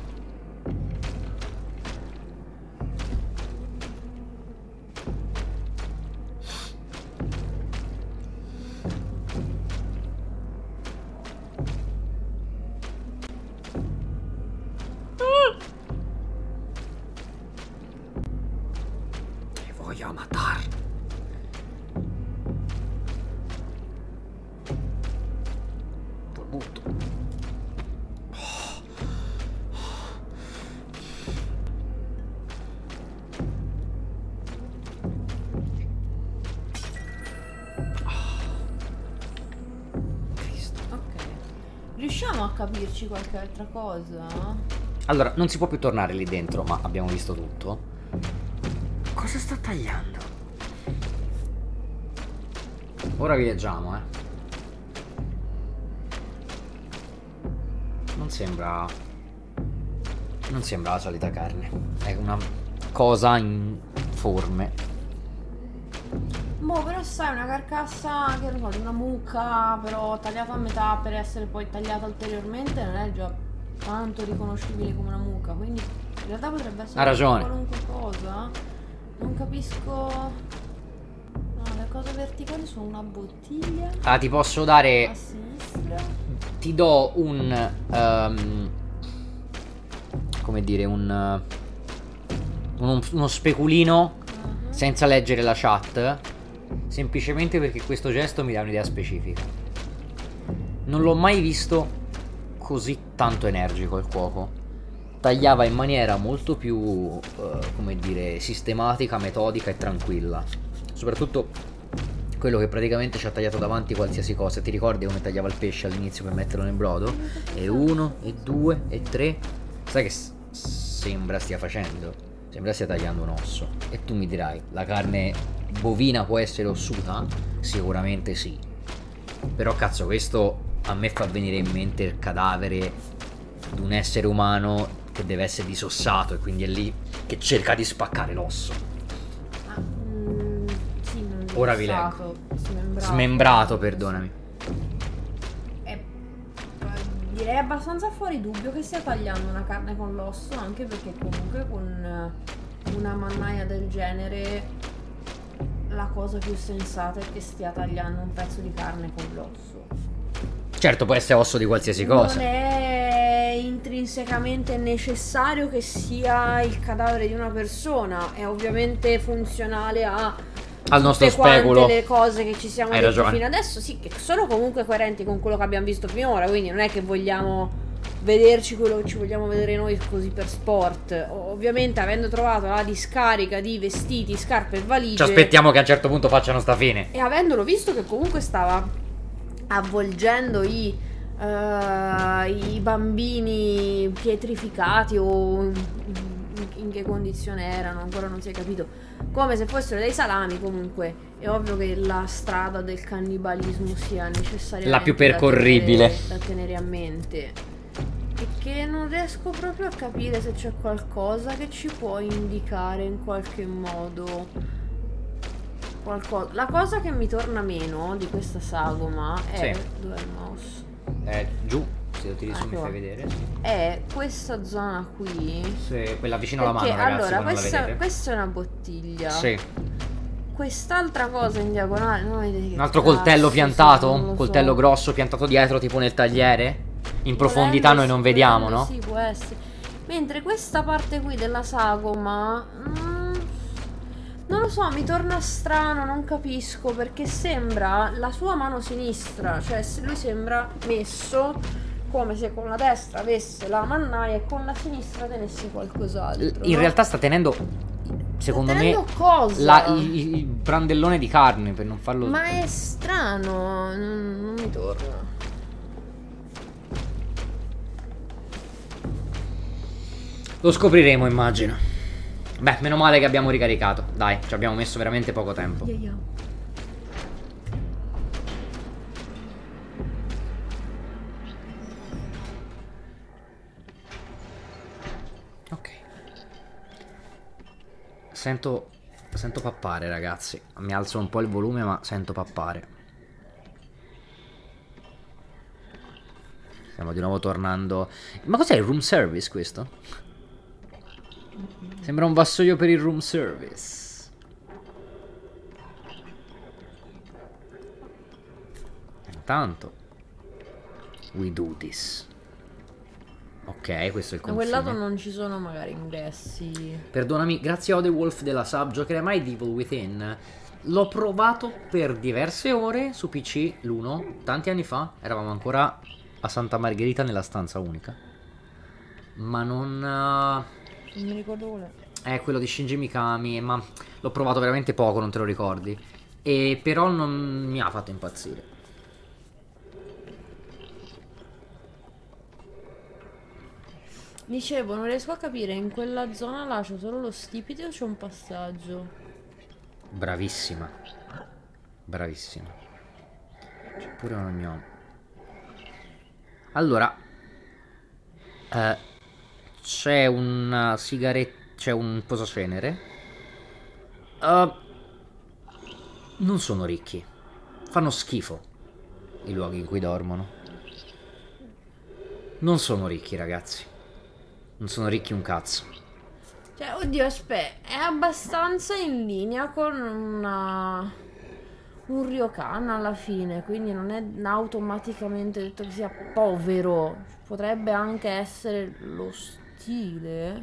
Ti voglio matar. Butto. Ok. Riusciamo a capirci qualche altra cosa? Allora, non si può più tornare lì dentro, ma abbiamo visto tutto. Cosa sta tagliando? Ora viaggiamo, eh. Non sembra... Non sembra la solita carne. È una cosa informe. Boh, però sai, una carcassa, che ne so, di una mucca, però tagliata a metà per essere poi tagliata ulteriormente, non è già tanto riconoscibile come una mucca, quindi in realtà potrebbe essere Ha ragione. qualunque cosa. Non capisco... No, le cose verticali sono una bottiglia Ah, ti posso dare... a sinistra. Ti do un... ehm, come dire, un... Uno, uno speculino Uh-huh. senza leggere la chat, semplicemente perché questo gesto mi dà un'idea specifica. Non l'ho mai visto così tanto energico il cuoco. Tagliava in maniera molto più, eh, come dire, sistematica, metodica e tranquilla. Soprattutto quello che praticamente ci ha tagliato davanti qualsiasi cosa. Ti ricordi come tagliava il pesce all'inizio per metterlo nel brodo? E uno, e due, e tre. Sai che s- sembra stia facendo? Sembra stia tagliando un osso. E tu mi dirai, la carne bovina può essere ossuta? Sicuramente sì. Però cazzo, questo a me fa venire in mente il cadavere di un essere umano che deve essere disossato e quindi è lì che cerca di spaccare l'osso. Ah, mm, sì, non Ora vi disossato, smembrato. Smembrato, perdonami. È, direi abbastanza fuori dubbio che stia tagliando una carne con l'osso, anche perché comunque con una mannaia del genere la cosa più sensata è che stia tagliando un pezzo di carne con l'osso. Certo, può essere osso di qualsiasi cosa. Non è intrinsecamente necessario che sia il cadavere di una persona, è ovviamente funzionale a Al nostro tutte quante speculo. le cose che ci siamo Hai detti ragione. fino adesso, sì, che sono comunque coerenti con quello che abbiamo visto finora, quindi non è che vogliamo vederci quello che ci vogliamo vedere noi così per sport. O- Ovviamente, avendo trovato la discarica di vestiti, scarpe e valigie, Ci aspettiamo che a un certo punto facciano sta fine. e avendolo visto che comunque stava avvolgendo i, eh, i bambini pietrificati o in, in che condizione erano, ancora non si è capito, come se fossero dei salami, comunque è ovvio che la strada del cannibalismo sia necessariamente La più percorribile. da tenere, da tenere a mente. E che non riesco proprio a capire se c'è qualcosa che ci può indicare in qualche modo qualcosa. La cosa che mi torna meno di questa sagoma è... Sì. Dov'è il mouse? Eh, giù, se lo tiri su mi Ecco. fai vedere. Sì. È questa zona qui. Se quella vicino alla Perché mano, ragazzi, allora voi non la questa, vedete. questa è una bottiglia. Sì. Quest'altra cosa in diagonale, non vedete che Un altro cazzo, coltello sì, piantato, non lo un so. coltello grosso piantato dietro, tipo nel tagliere. In profondità noi Volendo, non sì, vediamo, volendo, no? Sì, può essere. Mentre questa parte qui della sagoma, mm, non lo so, mi torna strano, non capisco, perché sembra la sua mano sinistra, cioè se lui sembra messo come se con la destra avesse la mannaia e con la sinistra tenessi qualcos'altro. In no? realtà sta tenendo, secondo sta me, tenendo cosa? la, il, il brandellone di carne per non farlo... Ma è strano, non, non mi torna. Lo scopriremo, immagino. Beh, meno male che abbiamo ricaricato. Dai, ci abbiamo messo veramente poco tempo. Yeah, yeah. Ok. Sento... Sento pappare, ragazzi. Mi alzo un po' il volume, ma sento pappare. Stiamo di nuovo tornando... Ma cos'è il room service questo? Sembra un vassoio per il room service. Intanto we do this. Ok, questo è il Da confine. quel lato non ci sono magari ingressi. Perdonami, grazie a Odewolf della sub, giocherei mai Devil Within. L'ho provato per diverse ore su P C, l'uno, tanti anni fa. Eravamo ancora a Santa Margherita nella stanza unica. Ma non... uh, Non mi ricordo qual è. È quello di Shinji Mikami, ma l'ho provato veramente poco, non te lo ricordi. E però non mi ha fatto impazzire. Dicevo, non riesco a capire, in quella zona là c'è solo lo stipite o c'è un passaggio? Bravissima. Bravissima. C'è pure un gnomo. Allora, eh, c'è una sigaretta, c'è un posacenere. Uh, non sono ricchi. Fanno schifo i luoghi in cui dormono. Non sono ricchi, ragazzi. Non sono ricchi un cazzo. Cioè, oddio, aspetta, è abbastanza in linea con una... un ryokan alla fine, quindi non è automaticamente detto che sia povero. Potrebbe anche essere lo stile.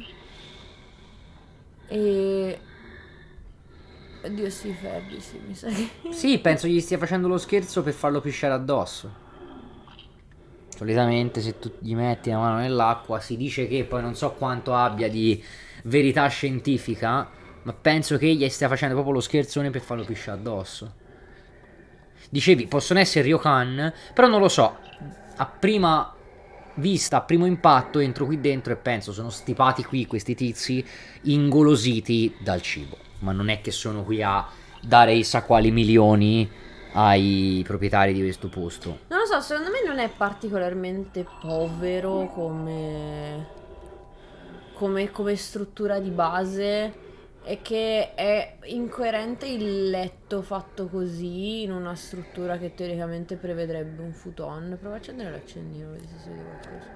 E... Oddio, sì, Ferdi, sì, mi sa che... Sì, penso gli stia facendo lo scherzo per farlo pisciare addosso. Solitamente se tu gli metti la mano nell'acqua si dice che poi non so quanto abbia di verità scientifica, ma penso che gli stia facendo proprio lo scherzone per farlo pisciare addosso. Dicevi, possono essere ryokan, però non lo so. A prima vista, a primo impatto, entro qui dentro e penso sono stipati qui questi tizi ingolositi dal cibo. Ma non è che sono qui a dare chissà quali milioni ai proprietari di questo posto. Non lo so, secondo me non è particolarmente povero come, come, come struttura di base, e che è incoerente il letto fatto così in una struttura che teoricamente prevedrebbe un futon. Prova a accendere l'accendino, vedi se si vede qualcosa.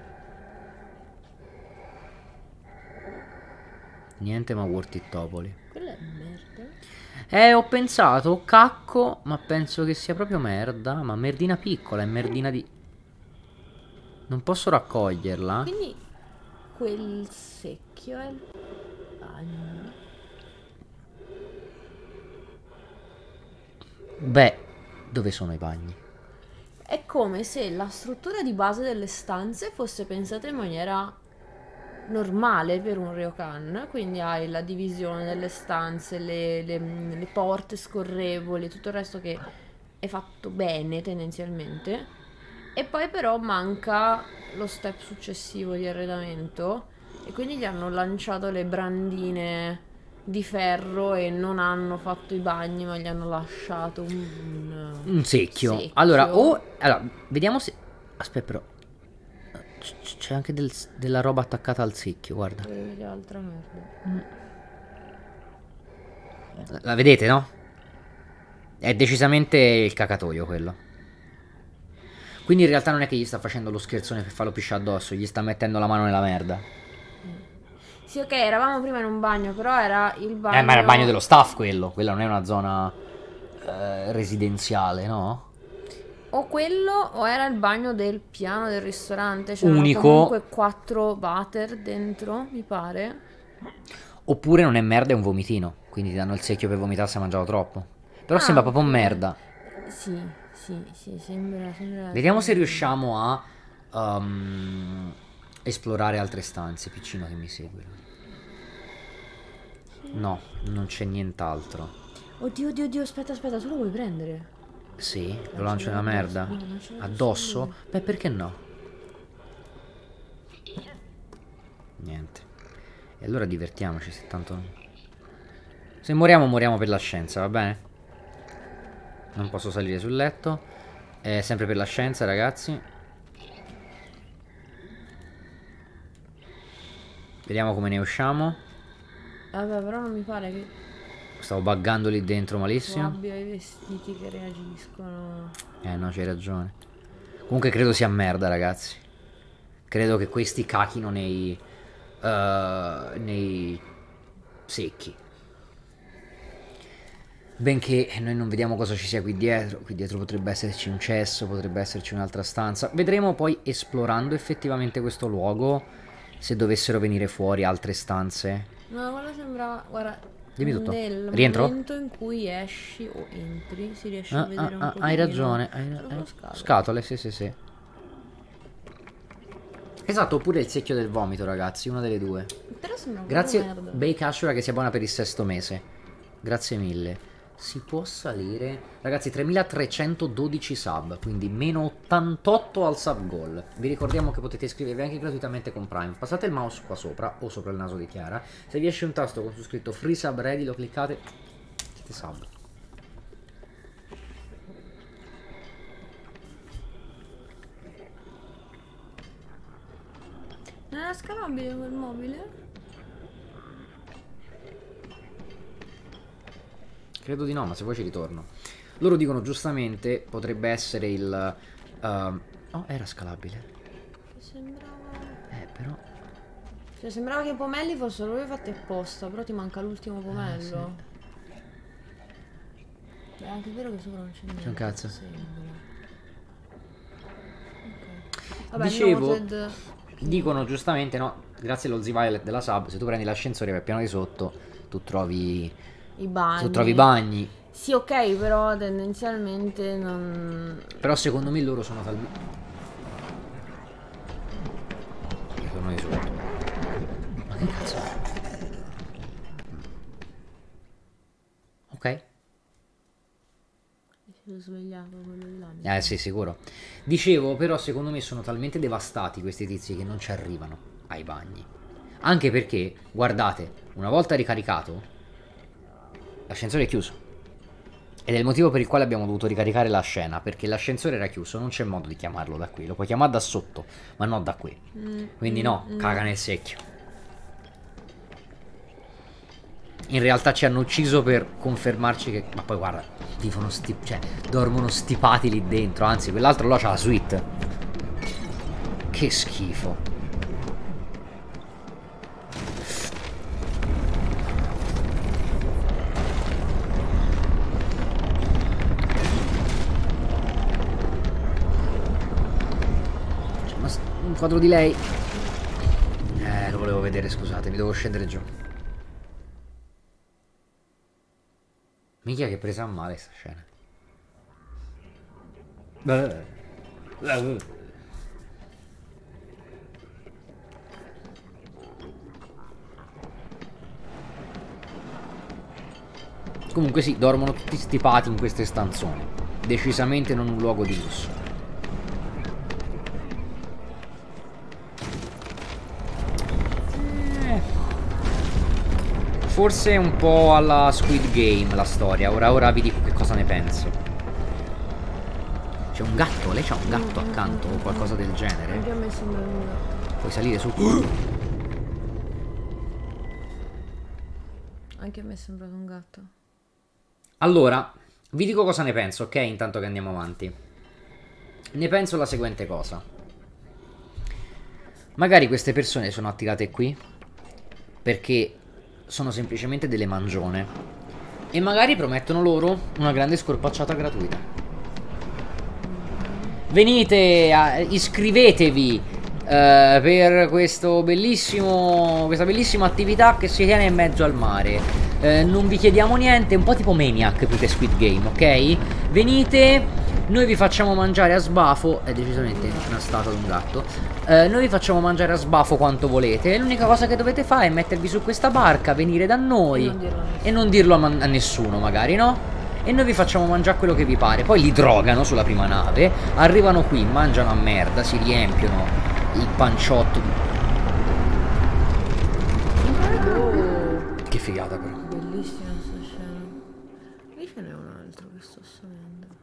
Niente ma Worth It Topoli. Quella è merda. Eh, ho pensato cacco, ma penso che sia proprio merda. Ma merdina piccola, è merdina di... Non posso raccoglierla. Quindi quel secchio è il bagno. Beh, dove sono i bagni? È come se la struttura di base delle stanze fosse pensata in maniera normale per un ryokan, quindi hai la divisione delle stanze, le, le, le porte scorrevoli, tutto il resto che è fatto bene tendenzialmente, e poi però manca lo step successivo di arredamento, e quindi gli hanno lanciato le brandine di ferro e non hanno fatto i bagni, ma gli hanno lasciato un, Un secchio. secchio. Allora, o... Allora, vediamo se... Aspetta però. C- C'è anche del- della roba attaccata al secchio, guarda. Che altra merda. La vedete, no? È decisamente il cacatoio quello. Quindi in realtà non è che gli sta facendo lo scherzone per farlo pisciare addosso, gli sta mettendo la mano nella merda. Sì, ok, eravamo prima in un bagno, però era il bagno... Eh, ma era il bagno dello staff quello. Quella non è una zona eh, residenziale, no? O quello o era il bagno del piano del ristorante. C'erano Unico. comunque quattro water dentro, mi pare. Oppure non è merda, è un vomitino. Quindi ti danno il secchio per vomitare se hai mangiato troppo. Però Ah, sembra proprio ok. merda. Sì, sì, sì, sembra... sembra Vediamo se riusciamo a um, esplorare altre stanze. Piccino che mi segue. No, non c'è nient'altro. Oddio, oddio, oddio, aspetta, aspetta, tu lo vuoi prendere? Sì, lo lancio nella merda. No, non ce l'ho Addosso? Beh, perché no? Niente. E allora divertiamoci, se tanto... Se moriamo, moriamo per la scienza, va bene? Non posso salire sul letto. È sempre per la scienza, ragazzi. Vediamo come ne usciamo. Vabbè, però non mi pare che Stavo buggando lì dentro tu malissimo. abbia i vestiti che reagiscono. Eh no, c'hai ragione. Comunque credo sia merda, ragazzi. Credo che questi cachino nei... Uh, nei... secchi. Benché noi non vediamo cosa ci sia qui dietro. Qui dietro potrebbe esserci un cesso, potrebbe esserci un'altra stanza. Vedremo poi, esplorando effettivamente questo luogo, se dovessero venire fuori altre stanze. No, quello sembrava... Guarda... Dimmi tutto. Nel Rientro? momento in cui esci o entri si riesce Ah, a vedere ah, un ah, po'. hai ragione. Hai, hai... Scatole. Scatole, sì, sì, sì. Esatto, oppure il secchio del vomito, ragazzi. Una delle due. Però sembra un po' Grazie, merda. Bake Ashura, che si abbona per il sesto mese. Grazie mille. Si può salire. Ragazzi, tremilatrecentododici sub. Quindi meno ottantotto al sub goal. Vi ricordiamo che potete iscrivervi anche gratuitamente con Prime. Passate il mouse qua sopra o sopra il naso di Chiara. Se vi esce un tasto con su scritto Free Sub Ready, lo cliccate. Siete sub. Non era scalabile quel mobile? Credo di no, ma se vuoi ci ritorno. Loro dicono giustamente potrebbe essere il... Uh... Oh, era scalabile. Sembrava... Eh, però... Cioè, sembrava che i pomelli fossero proprio fatti apposta, però ti manca l'ultimo pomello. sì. È anche vero che sopra non c'è niente. C'è un cazzo. Sembra. Ok. Vabbè, Dicevo, noted. dicono giustamente, no, grazie allo Z-Violet della sub, se tu prendi l'ascensore per il piano di sotto, tu trovi... I bagni. Tu trovi i bagni. Sì, ok, però tendenzialmente non... Però secondo me loro sono talmente... Sono di sotto. Ma che cazzo è? Ok. Si è svegliato quello di là. Eh sì, sicuro. Dicevo, però secondo me sono talmente devastati questi tizi che non ci arrivano ai bagni. Anche perché, guardate, una volta ricaricato, l'ascensore è chiuso. Ed è il motivo per il quale abbiamo dovuto ricaricare la scena, perché l'ascensore era chiuso, non c'è modo di chiamarlo da qui. Lo puoi chiamare da sotto, ma non da qui. Mm, Quindi mm, no, mm. caga nel secchio. In realtà ci hanno ucciso per confermarci che... Ma poi guarda, vivono sti... cioè, dormono stipati lì dentro. Anzi, quell'altro là c'ha la suite. Che schifo. C'è una... un quadro di lei. Eh, lo volevo vedere, scusate, mi devo scendere giù. Minchia che presa a male sta scena. Comunque sì, dormono tutti stipati in queste stanzone. Decisamente non un luogo di lusso. Forse è un po' alla Squid Game la storia. Ora ora vi dico che cosa ne penso. C'è un gatto? Lei c'ha un gatto accanto o qualcosa del genere? Anche a me sembra un gatto. Puoi salire su? Anche a me è sembrato un gatto. Allora, vi dico cosa ne penso, ok? Intanto che andiamo avanti. Ne penso la seguente cosa. Magari queste persone sono attirate qui perché sono semplicemente delle mangione e magari promettono loro una grande scorpacciata gratuita. Venite, a, iscrivetevi eh, per questo bellissimo, questa bellissima attività che si tiene in mezzo al mare. Eh, non vi chiediamo niente, un po' tipo Maniac più che Squid Game, ok? Venite, Noi vi facciamo mangiare a sbafo. È decisamente una statua di un gatto. eh, Noi vi facciamo mangiare a sbafo quanto volete. L'unica cosa che dovete fare è mettervi su questa barca, venire da noi E non dirlo a nessuno. e non dirlo a, a nessuno magari, no? E noi vi facciamo mangiare quello che vi pare. Poi li drogano sulla prima nave. Arrivano qui, mangiano a merda, si riempiono il panciotto di... Oh, Che figata però. bellissima sta scena. Lì ce n'è un altro che sto salendo.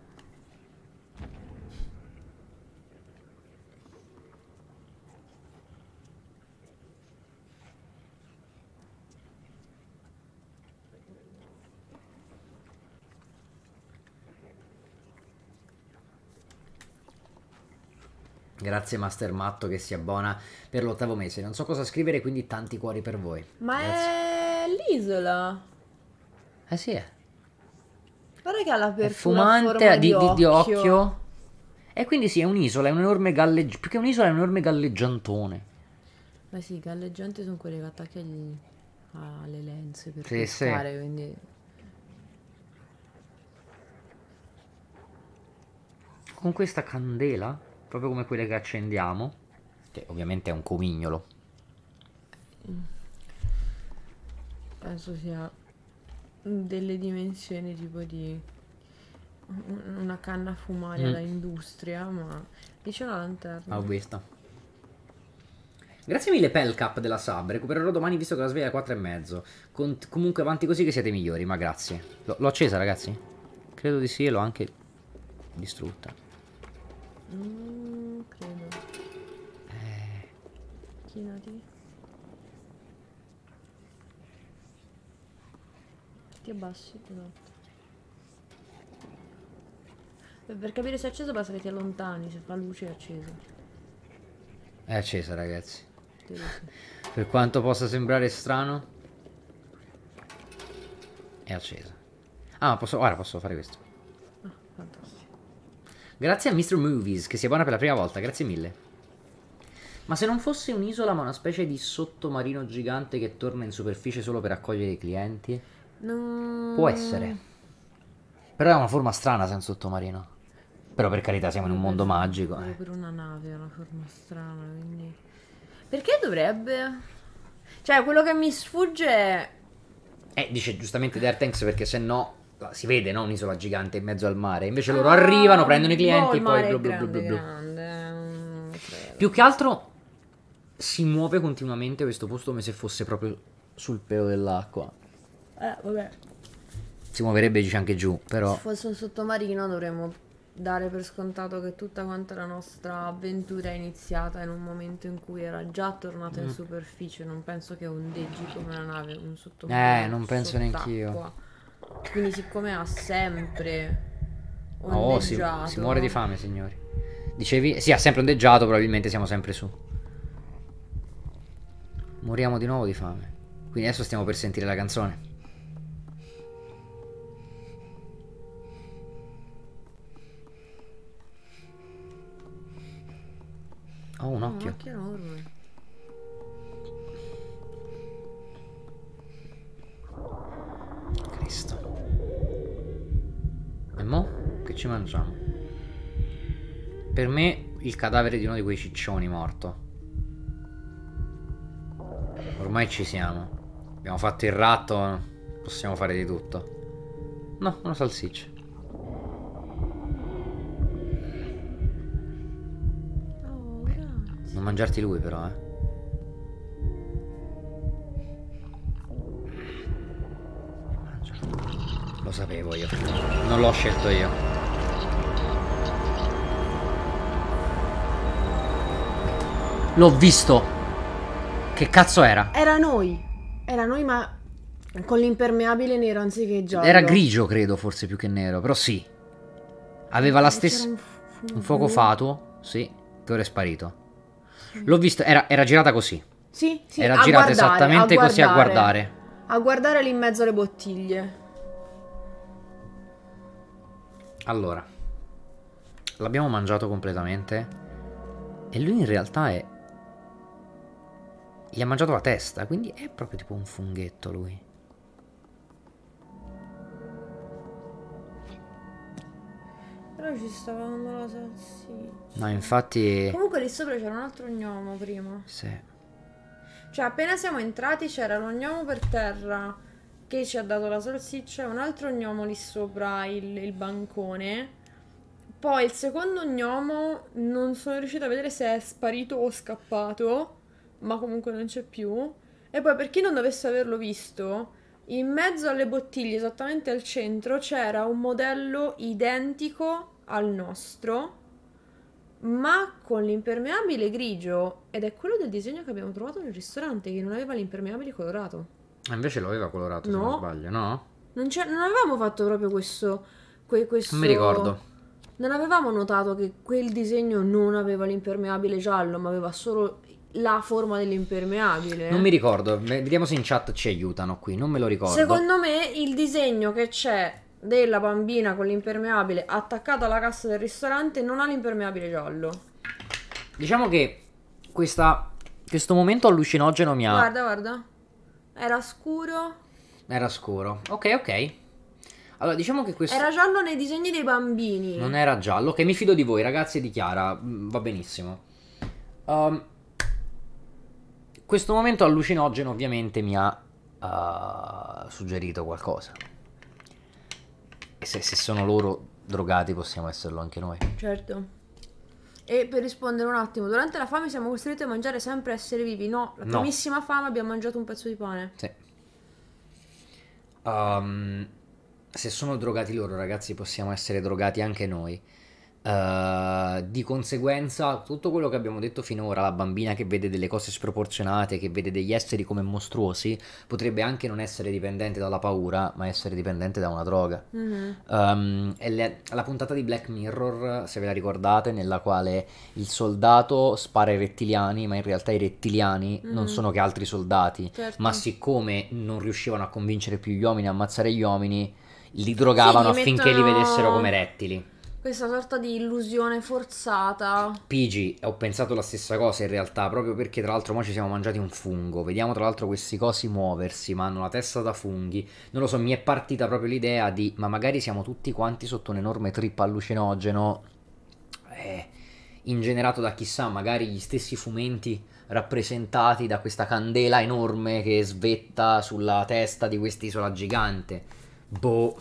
Grazie Master Matto che si abbona per l'ottavo mese. Non so cosa scrivere, quindi tanti cuori per voi. Ma Grazie. è l'isola. Eh sì, è. Guarda che ha È l'apertura a fumante forma di, di- di occhio. occhio. E quindi sì, è un'isola, è un enorme galleggiante. Più che un'isola è un enorme galleggiantone. Ma sì, i galleggianti sono quelli che attacchi agli- alle lenze per Sì, pescare, quindi... Con questa candela, proprio come quelle che accendiamo, che ovviamente è un comignolo. Penso sia delle dimensioni tipo di un- una canna fumaria Mm. da industria, ma lì c'è una lanterna. Ah, ho visto. Grazie mille Pelcap della sub, recupererò domani visto che la sveglia è alle quattro e mezzo. Con- comunque avanti così che siete migliori, ma grazie. L'ho l'ho accesa ragazzi? Credo di sì e l'ho anche distrutta. Mm, credo. Eh, Chinati. Ti abbassi, esatto. Per- Per capire se è acceso basta che ti allontani, se fa luce è acceso. è accesa ragazzi. Te lo sì. Per quanto possa sembrare strano, è accesa. Ah, ma posso, ora posso fare questo. Ah, fantastico. Grazie a mister Movies che si abbona per la prima volta, grazie mille. Ma se non fosse un'isola ma una specie di sottomarino gigante che torna in superficie solo per accogliere i clienti? Non... Può essere. Però è una forma strana senza sottomarino. Però per carità siamo in un mondo magico. Proprio eh. per una nave, è una forma strana, quindi... Perché dovrebbe? Cioè, quello che mi sfugge è... Eh, dice giustamente The Tanks perché se no la- si vede, no? Un'isola gigante in mezzo al mare. Invece loro Ah, arrivano, prendono i boh, clienti e il poi mare blu è blu blu blu grande, blu. grande, non credo. Più che altro si muove continuamente questo posto come se fosse proprio sul pelo dell'acqua. Eh, vabbè. Si muoverebbe dice anche giù, però... Se fosse un sottomarino dovremmo dare per scontato che tutta quanta la nostra avventura è iniziata in un momento in cui era già tornato Mm. in superficie. Non penso che ondeggi come una nave, un sottomarino Eh, non penso neanch'io. sott'acqua. Quindi siccome ha sempre Oh, si, ondeggiato... si muore di fame, signori. Dicevi? Sì, ha sempre ondeggiato, probabilmente siamo sempre su. Moriamo di nuovo di fame. Quindi adesso stiamo per sentire la canzone. Oh, un Oh, un occhio. occhio enorme. Cristo. E mo? Che ci mangiamo? Per me il cadavere di uno di quei ciccioni morto. Ormai ci siamo. Abbiamo fatto il ratto, possiamo fare di tutto. No, una salsiccia. Oh, grazie. Non mangiarti lui però, eh. Mangialo. Lo sapevo io. Non l'ho scelto io. L'ho visto. Che cazzo era? Era noi. Era noi, ma con l'impermeabile nero anziché giallo. Era grigio, credo, forse più che nero. Però sì. Aveva la C'era stessa... un fu- Un fuoco fatuo. Sì. Che ora è sparito. L'ho visto. Era, era girata così. Sì, sì, Era a girata guardare, esattamente a così a guardare. guardare. A guardare lì in mezzo alle bottiglie. Allora. L'abbiamo mangiato completamente. E lui in realtà è... Gli ha mangiato la testa. Quindi è proprio tipo un funghetto lui. Però ci stava dando la salsiccia. No, infatti... Comunque lì sopra c'era un altro gnomo prima. Sì. Cioè appena siamo entrati c'era lo gnomo per terra che ci ha dato la salsiccia e un altro gnomo lì sopra il, il bancone. Poi il secondo gnomo non sono riuscita a vedere se è sparito o scappato, ma comunque non c'è più. E poi per chi non dovesse averlo visto, in mezzo alle bottiglie, esattamente al centro, c'era un modello identico al nostro, ma con l'impermeabile grigio, ed è quello del disegno che abbiamo trovato nel ristorante, che non aveva l'impermeabile colorato. Ah, invece lo aveva colorato, se No. non sbaglio, no? Non, c'è- non avevamo fatto proprio questo, que- questo... Non mi ricordo. Non avevamo notato che quel disegno non aveva l'impermeabile giallo, ma aveva solo la forma dell'impermeabile. Non mi ricordo, ve- vediamo se in chat ci aiutano qui, non me lo ricordo. Secondo me il disegno che c'è della bambina con l'impermeabile attaccato alla cassa del ristorante non ha l'impermeabile giallo. Diciamo che questa, questo momento allucinogeno mi ha... Guarda, guarda. Era scuro. Era scuro. Ok, ok. Allora, diciamo che questo... Era giallo nei disegni dei bambini. Non era giallo. Ok, mi fido di voi, ragazzi e di Chiara. Mm, Va benissimo. Um, questo momento allucinogeno ovviamente mi ha uh, suggerito qualcosa. E se, se sono loro drogati possiamo esserlo anche noi. Certo. E per rispondere un attimo, durante la fame siamo costretti a mangiare sempre esseri vivi. No, la No. primissima fame abbiamo mangiato un pezzo di pane. Sì. Um, se sono drogati loro, ragazzi, possiamo essere drogati anche noi. Uh, di conseguenza, tutto quello che abbiamo detto finora, la bambina che vede delle cose sproporzionate, che vede degli esseri come mostruosi, potrebbe anche non essere dipendente dalla paura, ma essere dipendente da una droga. Mhm. Um, è le- la puntata di Black Mirror, se ve la ricordate, nella quale il soldato spara ai rettiliani, ma in realtà i rettiliani non sono che altri soldati, Certo. ma siccome non riuscivano a convincere più gli uomini a ammazzare gli uomini, li drogavano Sì, gli affinché li mettono- vedessero come rettili. Questa sorta di illusione forzata. P G, ho pensato la stessa cosa in realtà, proprio perché tra l'altro mo ci siamo mangiati un fungo, vediamo tra l'altro questi cosi muoversi, ma hanno la testa da funghi, non lo so, mi è partita proprio l'idea di, ma magari siamo tutti quanti sotto un enorme trip allucinogeno, eh, ingenerato da chissà, magari gli stessi fumenti rappresentati da questa candela enorme che svetta sulla testa di quest'isola gigante. Boh...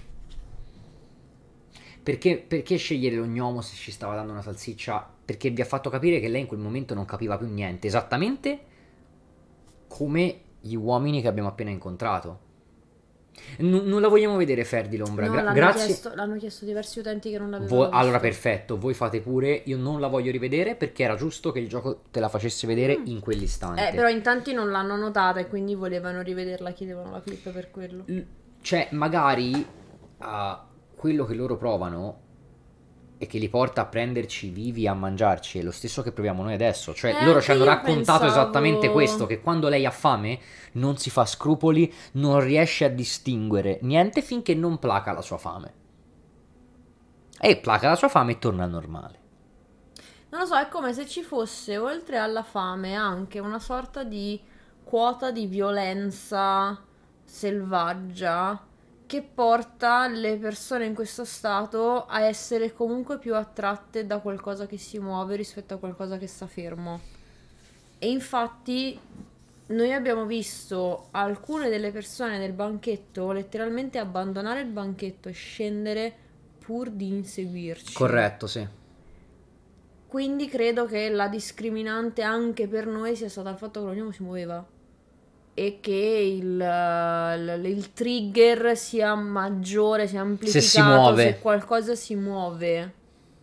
Perché, perché scegliere lo gnomo se ci stava dando una salsiccia? Perché vi ha fatto capire che lei in quel momento non capiva più niente. Esattamente come gli uomini che abbiamo appena incontrato. N- non la vogliamo vedere Ferdi l'ombra. No, Gra- l'hanno, grazie. chiesto, l'hanno chiesto diversi utenti che non l'avevano Vo- visto. allora perfetto, voi fate pure. Io non la voglio rivedere perché era giusto che il gioco te la facesse vedere in quell'istante. Eh, però in tanti non l'hanno notata e quindi volevano rivederla, chiedevano la clip per quello. L- Cioè, magari uh, quello che loro provano e che li porta a prenderci vivi, a mangiarci, è lo stesso che proviamo noi adesso. Cioè, Eh, loro ci hanno anche io raccontato pensavo- esattamente questo, che quando lei ha fame non si fa scrupoli, non riesce a distinguere niente finché non placa la sua fame. E placa la sua fame e torna al normale. Non lo so, è come se ci fosse, oltre alla fame, anche una sorta di quota di violenza selvaggia che porta le persone in questo stato a essere comunque più attratte da qualcosa che si muove rispetto a qualcosa che sta fermo. E infatti noi abbiamo visto alcune delle persone nel banchetto letteralmente abbandonare il banchetto e scendere pur di inseguirci. Corretto, sì. Quindi credo che la discriminante anche per noi sia stata il fatto che l'ognuno si muoveva e che il, il- il trigger sia maggiore, sia amplificato si muove. se qualcosa si muove.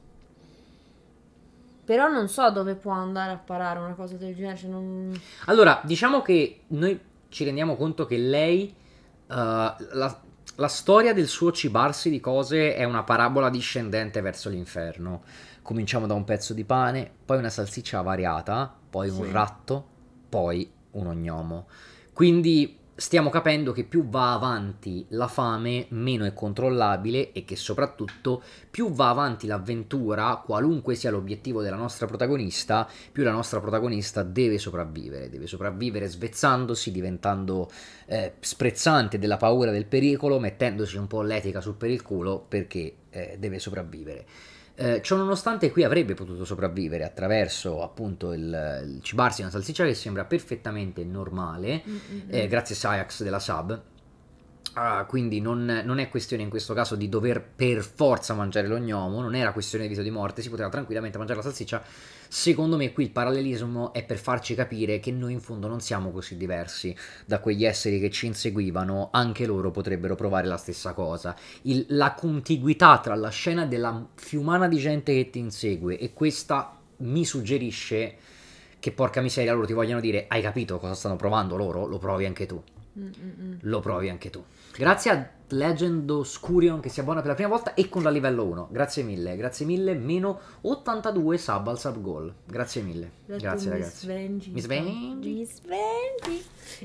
Però non so dove può andare a parare una cosa del genere. Cioè non... Allora, diciamo che noi ci rendiamo conto che lei, uh, la, la storia del suo cibarsi di cose è una parabola discendente verso l'inferno. Cominciamo da un pezzo di pane, poi una salsiccia variata, poi un Sì. ratto, poi uno gnomo. Quindi stiamo capendo che più va avanti la fame, meno è controllabile e che soprattutto più va avanti l'avventura, qualunque sia l'obiettivo della nostra protagonista, più la nostra protagonista deve sopravvivere, deve sopravvivere svezzandosi, diventando eh, sprezzante della paura del pericolo, mettendosi un po' l'etica sul per il culo perché eh, deve sopravvivere. Eh, ciò nonostante qui avrebbe potuto sopravvivere attraverso appunto il, il cibarsi una salsiccia che sembra perfettamente normale, Mm-mm. eh, grazie a Sayax della Sub. Ah, quindi non, non è questione in questo caso di dover per forza mangiare lo gnomo, non era questione di vita o di morte, si poteva tranquillamente mangiare la salsiccia. Secondo me qui il parallelismo è per farci capire che noi in fondo non siamo così diversi da quegli esseri che ci inseguivano, anche loro potrebbero provare la stessa cosa. Il- la contiguità tra la scena della fiumana di gente che ti insegue e questa mi suggerisce che porca miseria loro ti vogliono dire hai capito cosa stanno provando loro? Lo provi anche tu. Mm-mm. Lo provi anche tu. Grazie a Legend Oscurion che si abbona per la prima volta e con la livello uno. Grazie mille, grazie mille. Meno ottantadue sub al sub goal. Grazie mille. Grazie Mi ragazzi. svengi, Mi svengi? Mi svengi.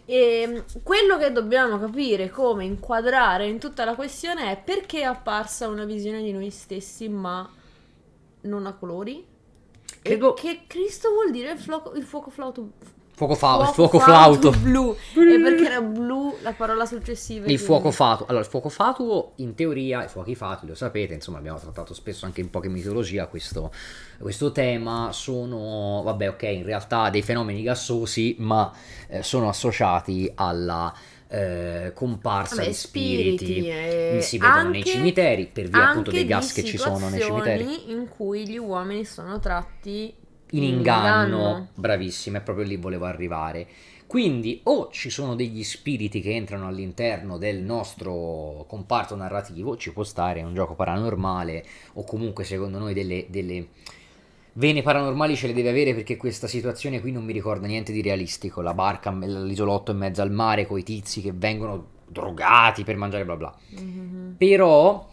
E quello che dobbiamo capire come inquadrare in tutta la questione è perché è apparsa una visione di noi stessi ma non a colori. Credo- E che Cristo vuol dire il, fuoco, il fuoco flauto Fuoco fa- il fuoco flauto. blu. E perché era blu la parola successiva? Il quindi- fuoco fatuo. Allora, il fuoco fatuo, in teoria, i fuochi fatui, lo sapete, insomma, abbiamo trattato spesso anche in poche mitologia questo, questo tema. Sono, vabbè, ok, in realtà dei fenomeni gassosi, ma eh, sono associati alla eh, comparsa Vabbè, di spiriti. spiriti, eh, si vedono anche- nei cimiteri, per via appunto anche dei gas di che ci sono nei cimiteri. situazioni in cui gli uomini sono tratti In inganno, bravissima, è proprio lì volevo arrivare. Quindi o ci sono degli spiriti che entrano all'interno del nostro comparto narrativo, ci può stare, è un gioco paranormale, o comunque secondo noi delle, delle vene paranormali ce le deve avere, perché questa situazione qui non mi ricorda niente di realistico, la barca, l'isolotto in mezzo al mare con i tizi che vengono drogati per mangiare bla bla. Mhm. Però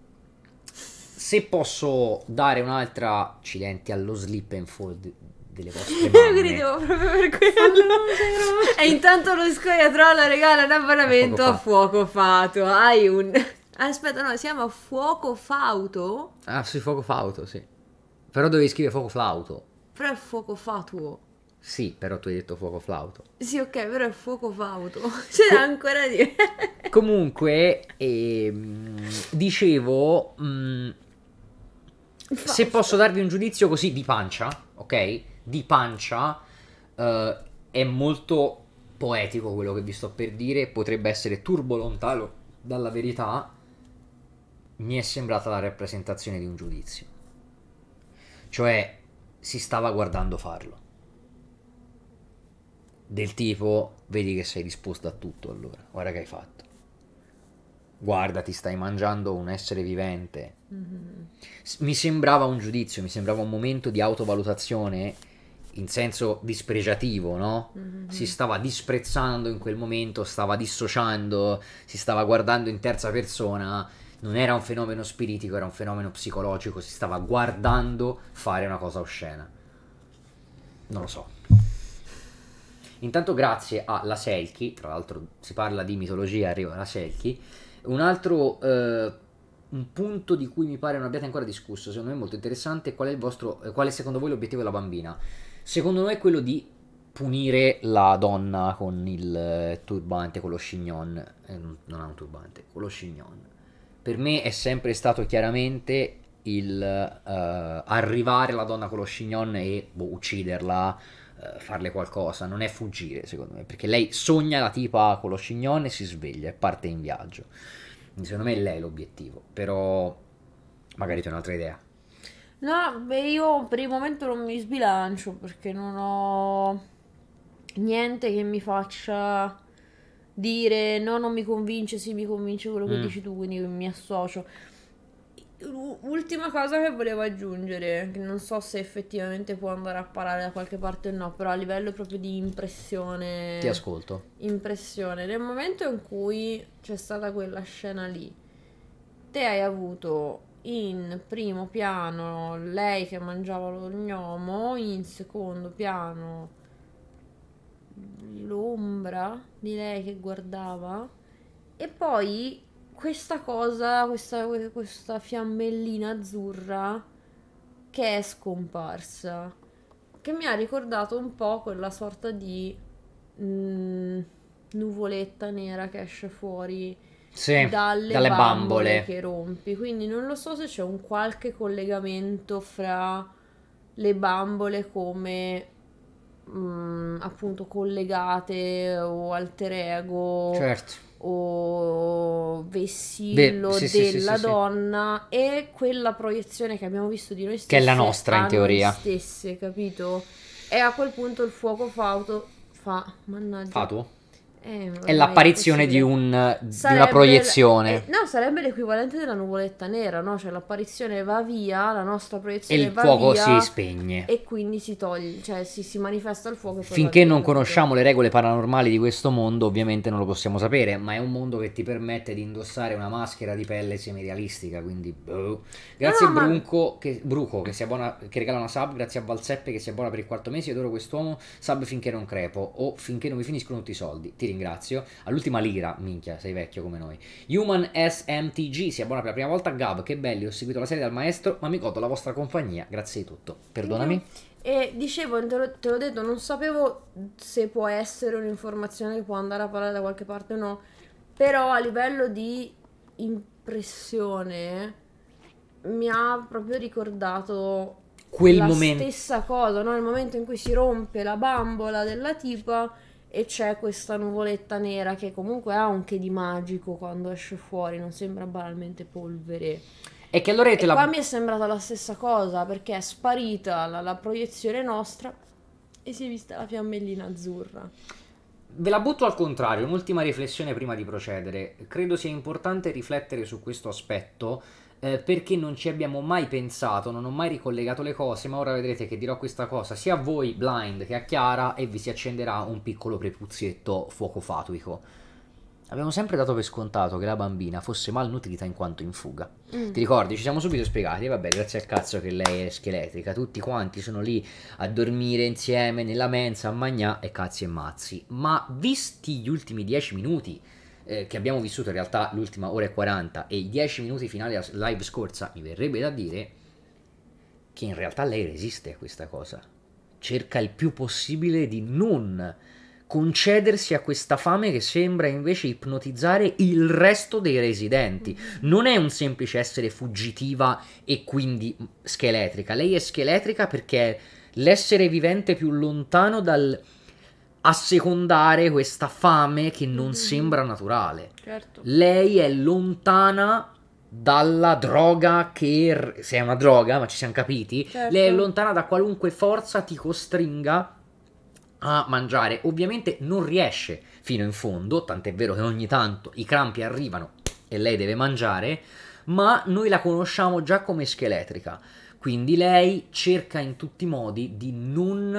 se posso dare un'altra accidenti allo slip and fall de- delle vostre Io mamme. ridevo proprio per quello. E intanto lo scoiatrolo regala un abbonamento A a fuoco fauto. Hai un... Aspetta, no, siamo a fuoco fauto? Ah, sì, fuoco flauto, sì. Però dovevi scrivere fuoco flauto. Però è fuoco fatuo. Sì, però tu hai detto fuoco flauto. Sì, ok, però è fuoco fauto. C'era ancora di... Comunque, ehm, dicevo, mh, se posso darvi un giudizio così di pancia, ok? Di pancia, eh, è molto poetico quello che vi sto per dire, potrebbe essere turbo lontano dalla verità. Mi è sembrata la rappresentazione di un giudizio. Cioè, si stava guardando farlo. Del tipo, vedi che sei disposto a tutto allora, guarda che hai fatto. Guarda, ti stai mangiando un essere vivente. Mhm. S- Mi sembrava un giudizio, mi sembrava un momento di autovalutazione in senso dispregiativo, no? Mhm. Si stava disprezzando in quel momento, stava dissociando, si stava guardando in terza persona. Non era un fenomeno spiritico, era un fenomeno psicologico, si stava guardando fare una cosa oscena. Non lo so. Intanto grazie alla Selkie, tra l'altro si parla di mitologia, arriva la Selkie, un altro eh, un punto di cui mi pare non abbiate ancora discusso, secondo me è molto interessante, qual è il vostro, eh, qual è secondo voi l'obiettivo della bambina? Secondo noi è quello di punire la donna con il eh, turbante, con lo chignon, eh, non ha un turbante, con lo chignon. Per me è sempre stato chiaramente il eh, arrivare alla donna con lo chignon e boh, ucciderla, eh, farle qualcosa, non è fuggire secondo me, perché lei sogna la tipa con lo chignon e si sveglia e parte in viaggio. Quindi secondo me è lei l'obiettivo, però magari tu hai un'altra idea. No, beh, io per il momento non mi sbilancio perché non ho niente che mi faccia dire no, non mi convince, sì, mi convince quello che Mm. dici tu, quindi mi associo. U- Ultima cosa che volevo aggiungere, che non so se effettivamente può andare a parare da qualche parte o no, però a livello proprio di impressione. Ti ascolto. Impressione. Nel momento in cui c'è stata quella scena lì, te hai avuto in primo piano lei che mangiava lo gnomo, in secondo piano l'ombra di lei che guardava e poi questa cosa, questa, questa fiammellina azzurra che è scomparsa, che mi ha ricordato un po' quella sorta di mm, nuvoletta nera che esce fuori Sì, dalle, dalle bambole bambole. che rompi. Quindi non lo so se c'è un qualche collegamento fra le bambole come mm, appunto collegate o alter ego Certo. o Beh, vessillo sì, sì, sì, della sì, sì. donna e quella proiezione che abbiamo visto di noi Che è la stesse nostra in a noi teoria. stesse, capito? E a quel punto il fuoco fauto fa, mannaggia, Fatuo? eh, È ormai è l'apparizione di, impossibile. un, di una Sarebbe, l- proiezione. eh, no, sarebbe l'equivalente della nuvoletta nera, no? Cioè l'apparizione va via, la nostra E proiezione il va fuoco si via spegne. e quindi si toglie, cioè si, si manifesta il fuoco e poi va Finché via, non capito? conosciamo le regole paranormali di questo mondo, ovviamente non lo possiamo sapere, ma è un mondo che ti permette di indossare una maschera di pelle semirealistica, quindi boh. No, Grazie no, ma Bruco che, Bruco che si abbona, che regala una sub, grazie a Valseppe che si abbona per il quarto mese, adoro quest'uomo, sub finché non crepo o finché non mi finiscono tutti i soldi, ti ringrazio. All'ultima lira, minchia, sei vecchio come noi. Human S M T G si abbona per la prima volta, Gab, che belli, ho seguito la serie dal maestro, ma mi godo la vostra compagnia, grazie di tutto. Perdonami. E dicevo, te l'ho, te l'ho detto, non sapevo se può essere un'informazione che può andare a parlare da qualche parte o no, però a livello di impressione mi ha proprio ricordato Quel la momento. stessa cosa, no? Il momento in cui si rompe la bambola della tipa e c'è questa nuvoletta nera che comunque ha un che di magico quando esce fuori, non sembra banalmente polvere. E che allora io te E qua la... mi è sembrata la stessa cosa perché è sparita la, la proiezione nostra e si è vista la fiammellina azzurra. Ve la butto al contrario, un'ultima riflessione prima di procedere. Credo sia importante riflettere su questo aspetto eh, perché non ci abbiamo mai pensato, non ho mai ricollegato le cose, ma ora vedrete che dirò questa cosa sia a voi blind che a Chiara e vi si accenderà un piccolo prepuzietto fuoco fatuico. Abbiamo sempre dato per scontato che la bambina fosse malnutrita in quanto in fuga. Mm. Ti ricordi? Ci siamo subito spiegati, vabbè, grazie al cazzo che lei è scheletrica, tutti quanti sono lì a dormire insieme nella mensa, a magnà e cazzi e mazzi. Ma visti gli ultimi dieci minuti eh, che abbiamo vissuto, in realtà l'ultima ora e quaranta e i dieci minuti finali della live scorsa, mi verrebbe da dire che in realtà lei resiste a questa cosa. Cerca il più possibile di non concedersi a questa fame che sembra invece ipnotizzare il resto dei residenti. Non è un semplice essere fuggitiva e quindi scheletrica. Lei è scheletrica perché è l'essere vivente più lontano dal assecondare questa fame che non Mm-hmm. sembra naturale. Certo. Lei è lontana dalla droga che... se è una droga, ma ci siamo capiti. Certo. Lei è lontana da qualunque forza ti costringa a mangiare. Ovviamente non riesce fino in fondo, tant'è vero che ogni tanto i crampi arrivano e lei deve mangiare, ma noi la conosciamo già come scheletrica, quindi lei cerca in tutti i modi di non,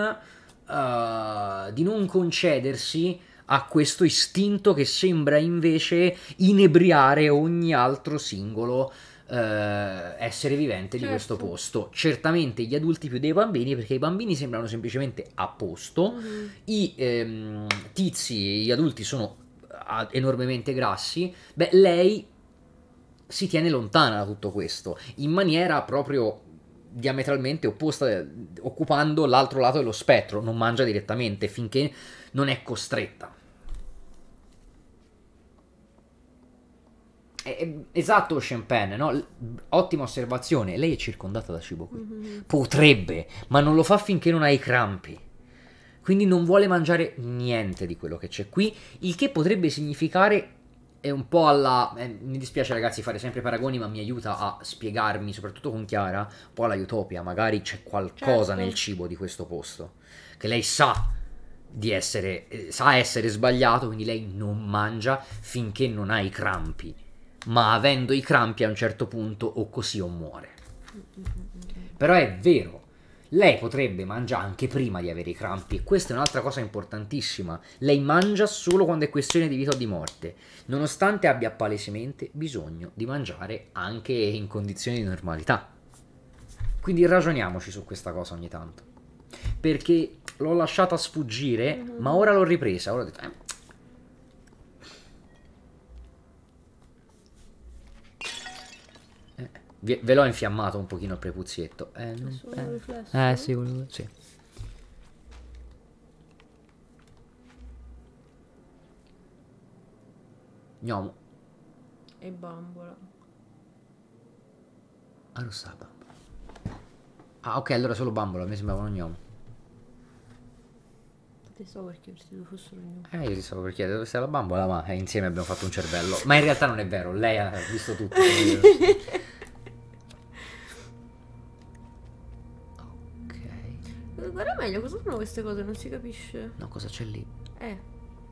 uh, di non concedersi a questo istinto che sembra invece inebriare ogni altro singolo Uh, essere vivente Certo. di questo posto. Certamente gli adulti più dei bambini, perché i bambini sembrano semplicemente a posto. Mm-hmm. I ehm, tizi, gli adulti sono uh, enormemente grassi. Beh, lei si tiene lontana da tutto questo in maniera proprio diametralmente opposta, occupando l'altro lato dello spettro. Non mangia direttamente finché non è costretta. Esatto, Champagne, no? Ottima osservazione. Lei è circondata da cibo qui. Mm-hmm. Potrebbe, ma non lo fa finché non ha i crampi. Quindi non vuole mangiare niente di quello che c'è qui. Il che potrebbe significare, è un po' alla... Eh, mi dispiace ragazzi fare sempre paragoni, ma mi aiuta a spiegarmi, soprattutto con Chiara, un po' alla Utopia. Magari c'è qualcosa, certo, nel cibo di questo posto che lei sa di essere, eh, sa essere sbagliato, quindi lei non mangia finché non ha i crampi. Ma avendo i crampi a un certo punto o così o muore. Però è vero, lei potrebbe mangiare anche prima di avere i crampi, e questa è un'altra cosa importantissima. Lei mangia solo quando è questione di vita o di morte, nonostante abbia palesemente bisogno di mangiare anche in condizioni di normalità. Quindi ragioniamoci su questa cosa ogni tanto. perché l'ho lasciata sfuggire, mm-hmm. ma ora l'ho ripresa. Ora ho detto... Eh. Eh, ve l'ho infiammato un pochino il prepuzietto. Eh, non, eh. Riflesso, eh sì, sì. Gnomo. E bambola. Ah, lo sa bambola. Ah, ok, allora solo bambola, a me sembrava un gnomo. Ti stavo per chiedere se tu fossero gnomo. Eh, io ti stavo per chiedere dove sta la bambola, ma eh, insieme abbiamo fatto un cervello. Ma in realtà non è vero, lei ha visto tutto. Ok. Guarda meglio, cosa sono queste cose? Non si capisce. No, cosa c'è lì? Eh.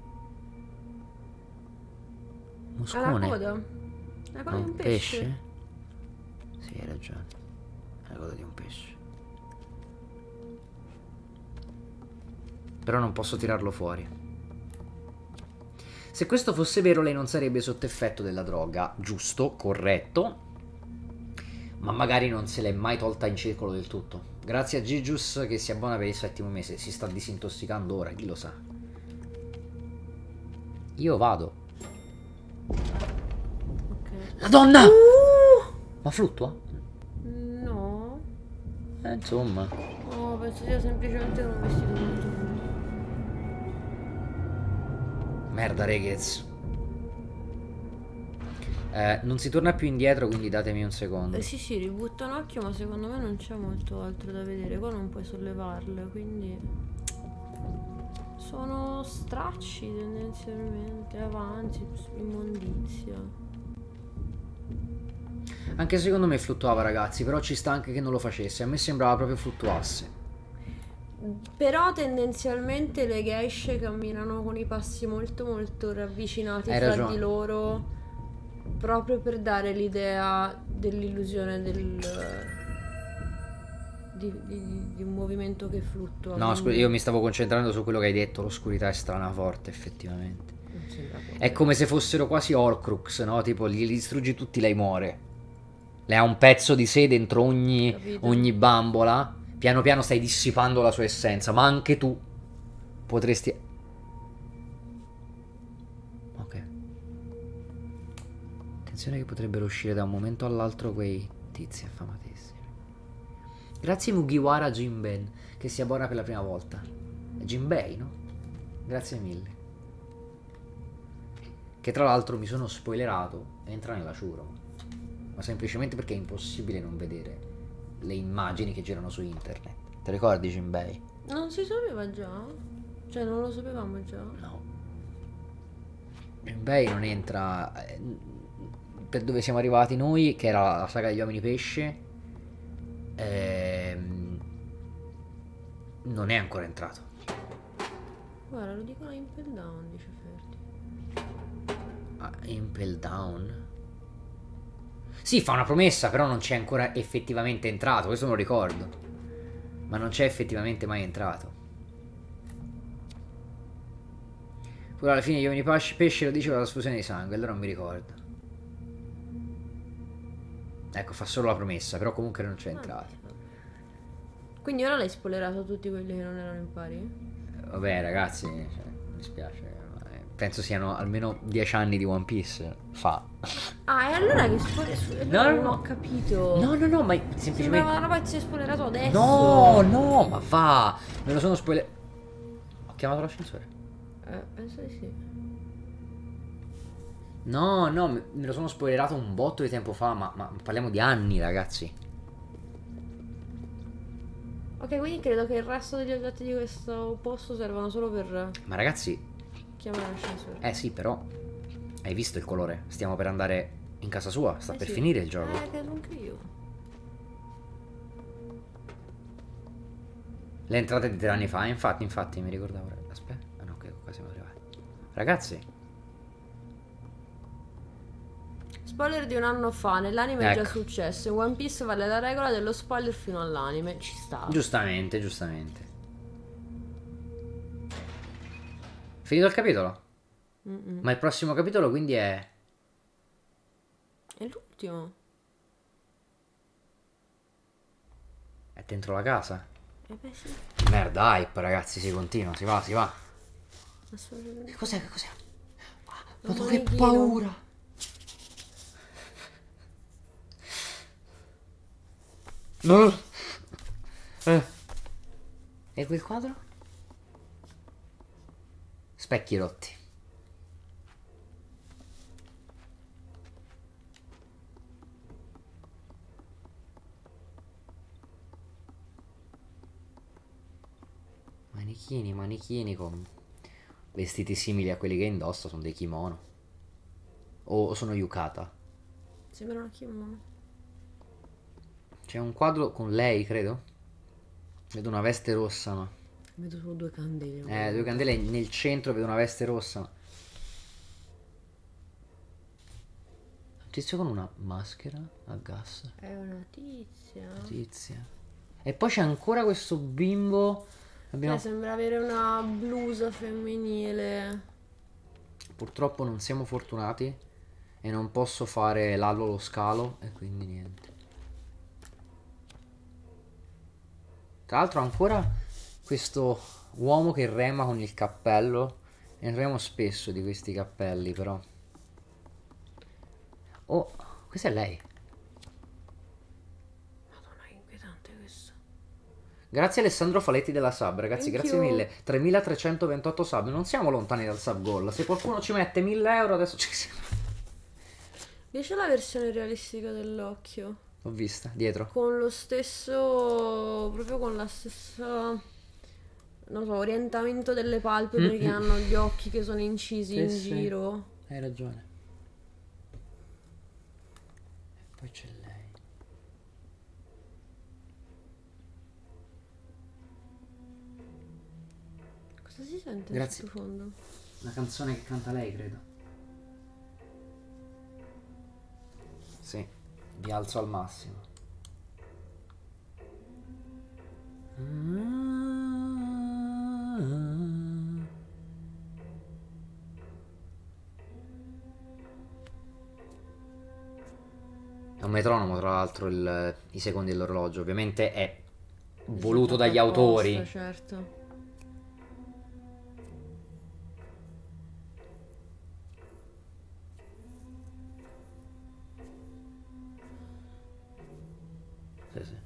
Moscone. Ha la coda. La coda un di un pesce. pesce? Sì, hai ragione. È la coda di un pesce. Però non posso tirarlo fuori. Se questo fosse vero, lei non sarebbe sotto effetto della droga. Giusto, corretto. Ma magari non se l'è mai tolta in circolo del tutto. Grazie a Gigius che si abbona per il settimo mese. Si sta disintossicando ora, chi lo sa. Io vado. Ok. La donna! Uh! Ma fluttua? No. Eh, insomma. No, penso sia semplicemente un vestito molto lungo. Merda, Regez. Eh, non si torna più indietro, quindi datemi un secondo. Eh sì, sì, ributta un occhio, ma secondo me non c'è molto altro da vedere. Qua non puoi sollevarle, quindi... Sono stracci tendenzialmente, avanti, immondizia. Anche secondo me fluttuava, ragazzi, però ci sta anche che non lo facesse. A me sembrava proprio fluttuasse. Però tendenzialmente le geishe camminano con i passi molto molto ravvicinati Hai tra ragione. di loro, proprio per dare l'idea dell'illusione del... Di, di, di un movimento che fluttua. No, quindi... io mi stavo concentrando su quello che hai detto. L'oscurità è strana forte, effettivamente. Non sembra proprio. È come se fossero quasi Horcrux, no? Tipo, li distruggi tutti, lei muore. Lei ha un pezzo di sé dentro ogni, ogni bambola. Piano piano stai dissipando la sua essenza. Ma anche tu potresti... Ok. Attenzione che potrebbero uscire da un momento all'altro quei tizi affamatissimi. Grazie Mugiwara Jinben, che si abbona per la prima volta. È Jinbei, no? Grazie mille. Che tra l'altro mi sono spoilerato. Entra nella Shuro. Ma semplicemente perché è impossibile non vedere le immagini che girano su internet. Te ricordi Jinbei? Non si sapeva già? Cioè non lo sapevamo già? No. Jinbei non entra... Per dove siamo arrivati noi, che era la saga degli uomini pesce, ehm, non è ancora entrato. Guarda, lo dicono Impel Down, dice Ferdi. Ah, Impel Down? Sì, fa una promessa, però non c'è ancora effettivamente entrato, questo me lo ricordo. Ma non c'è effettivamente mai entrato. Pure alla fine gli uomini pesce lo diceva la sfusione di sangue, allora non mi ricordo. Ecco, fa solo la promessa, però comunque non c'è entrato. Quindi ora l'hai spoilerato tutti quelli che non erano impari? Vabbè ragazzi, cioè, mi dispiace. Penso siano almeno dieci anni di One Piece fa. Ah, e allora che spoiler? No, no, non no. ho capito. No, no, no, ma semplicemente... Sembrava una roba che si è spoilerato adesso. No, no, ma va. Me lo sono spoiler... Ho chiamato l'ascensore. Eh, penso di sì. No, no, me lo sono spoilerato un botto di tempo fa, ma, ma parliamo di anni, ragazzi. Ok, quindi credo che il resto degli oggetti di questo posto servano solo per... Ma ragazzi... chiamare l'ascensore. Eh sì, però... Hai visto il colore? Stiamo per andare in casa sua, sta Eh per sì. finire il gioco. Eh, credo anche io. Le entrate di tre anni fa, infatti, infatti, mi ricordavo. Aspetta, ah no, ok, qua siamo arrivati. Ragazzi... Spoiler di un anno fa, nell'anime Ecco. è già successo. In One Piece vale la regola dello spoiler fino all'anime. Ci sta. Giustamente, giustamente. Finito il capitolo? Mm-mm. Ma il prossimo capitolo quindi è... È l'ultimo. È dentro la casa? Eh beh sì. Merda, hype, ragazzi, si continua, si va, si va. Assolutamente. Che cos'è, che cos'è? Un Madonna, che manichino. paura. No. Eh. E quel quadro? Specchi rotti. Manichini, manichini con vestiti simili a quelli che indossa, sono dei kimono. O sono yukata. Sembrano kimono. C'è un quadro con lei, credo. Vedo una veste rossa, ma... Vedo solo due candele. Eh, due candele nel centro, vedo una veste rossa. Ma... un tizio con una maschera a gas. È una tizia. Tizia. E poi c'è ancora questo bimbo. Abbiamo... Eh, sembra avere una blusa femminile. Purtroppo non siamo fortunati e non posso fare l'albo lo scalo e quindi niente. Tra l'altro ancora questo uomo che rema con il cappello. Ne troviamo spesso di questi cappelli, però. Oh, questa è lei. Madonna, che inquietante questo. Grazie Alessandro Faletti della sub, ragazzi, Thank grazie you. mille. tremilatrecentoventotto sub, non siamo lontani dal sub goal. Se qualcuno ci mette mille euro adesso ci siamo. Invece la versione realistica dell'occhio. L'ho vista, dietro. Con lo stesso, proprio con la stessa, non so, orientamento delle palpebre, che hanno gli occhi che sono incisi Sì, in sì. giro. Hai ragione. E poi c'è lei. Cosa si sente Grazie. in sottofondo? Una canzone che canta lei, credo. Sì, vi alzo al massimo. È un metronomo, tra l'altro, il- i secondi dell'orologio. Ovviamente è voluto dagli Fatto autori. apposta, certo. Sì, sì.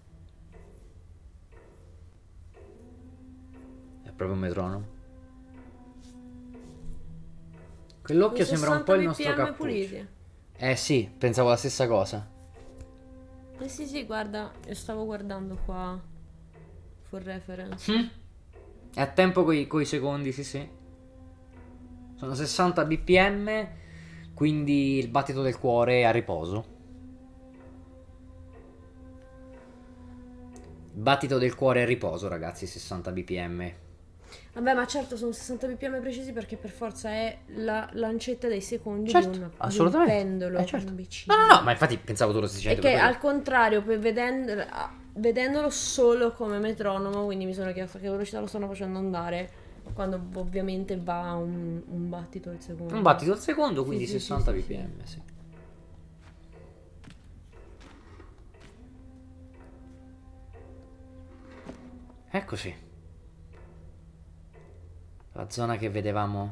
È proprio un metronomo. Quell'occhio Con sembra un po' il sessanta nostro bpm cappuccio. puliti. Eh sì, pensavo la stessa cosa. Eh sì sì, guarda, io stavo guardando qua for reference. Mm. È a tempo coi, coi secondi, sì sì. Sono sessanta bpm, quindi il battito del cuore è a riposo. Il battito del cuore è a riposo, ragazzi, sessanta bpm. Vabbè, ma certo sono sessanta bpm precisi perché per forza è la lancetta dei secondi Certo, di, una, assolutamente. di un pendolo. Eh, certo. un imbecille. No, no, no, ma infatti pensavo tu lo stessi E dicendo che per al contrario, poi vedendo- ah, vedendolo solo come metronomo, quindi mi sono chiesto a che velocità lo stanno facendo andare, quando ovviamente va un, un battito al secondo. quello. Un battito al secondo, Sì, quindi sì, sì, sessanta sì, bpm, sì. Eccoci. La zona che vedevamo.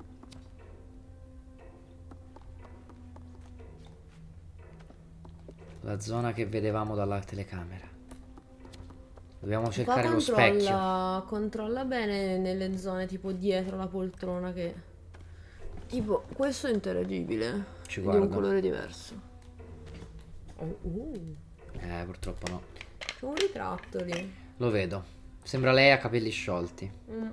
La zona che vedevamo dalla telecamera. Dobbiamo Qua cercare lo specchio. controlla, controlla bene nelle zone tipo dietro la poltrona che... Tipo, questo è interagibile. Ci Di guardo. un colore diverso. Oh, uh, Eh, purtroppo no. c'è un ritratto lì. Lo vedo. Sembra lei a capelli sciolti. Mm.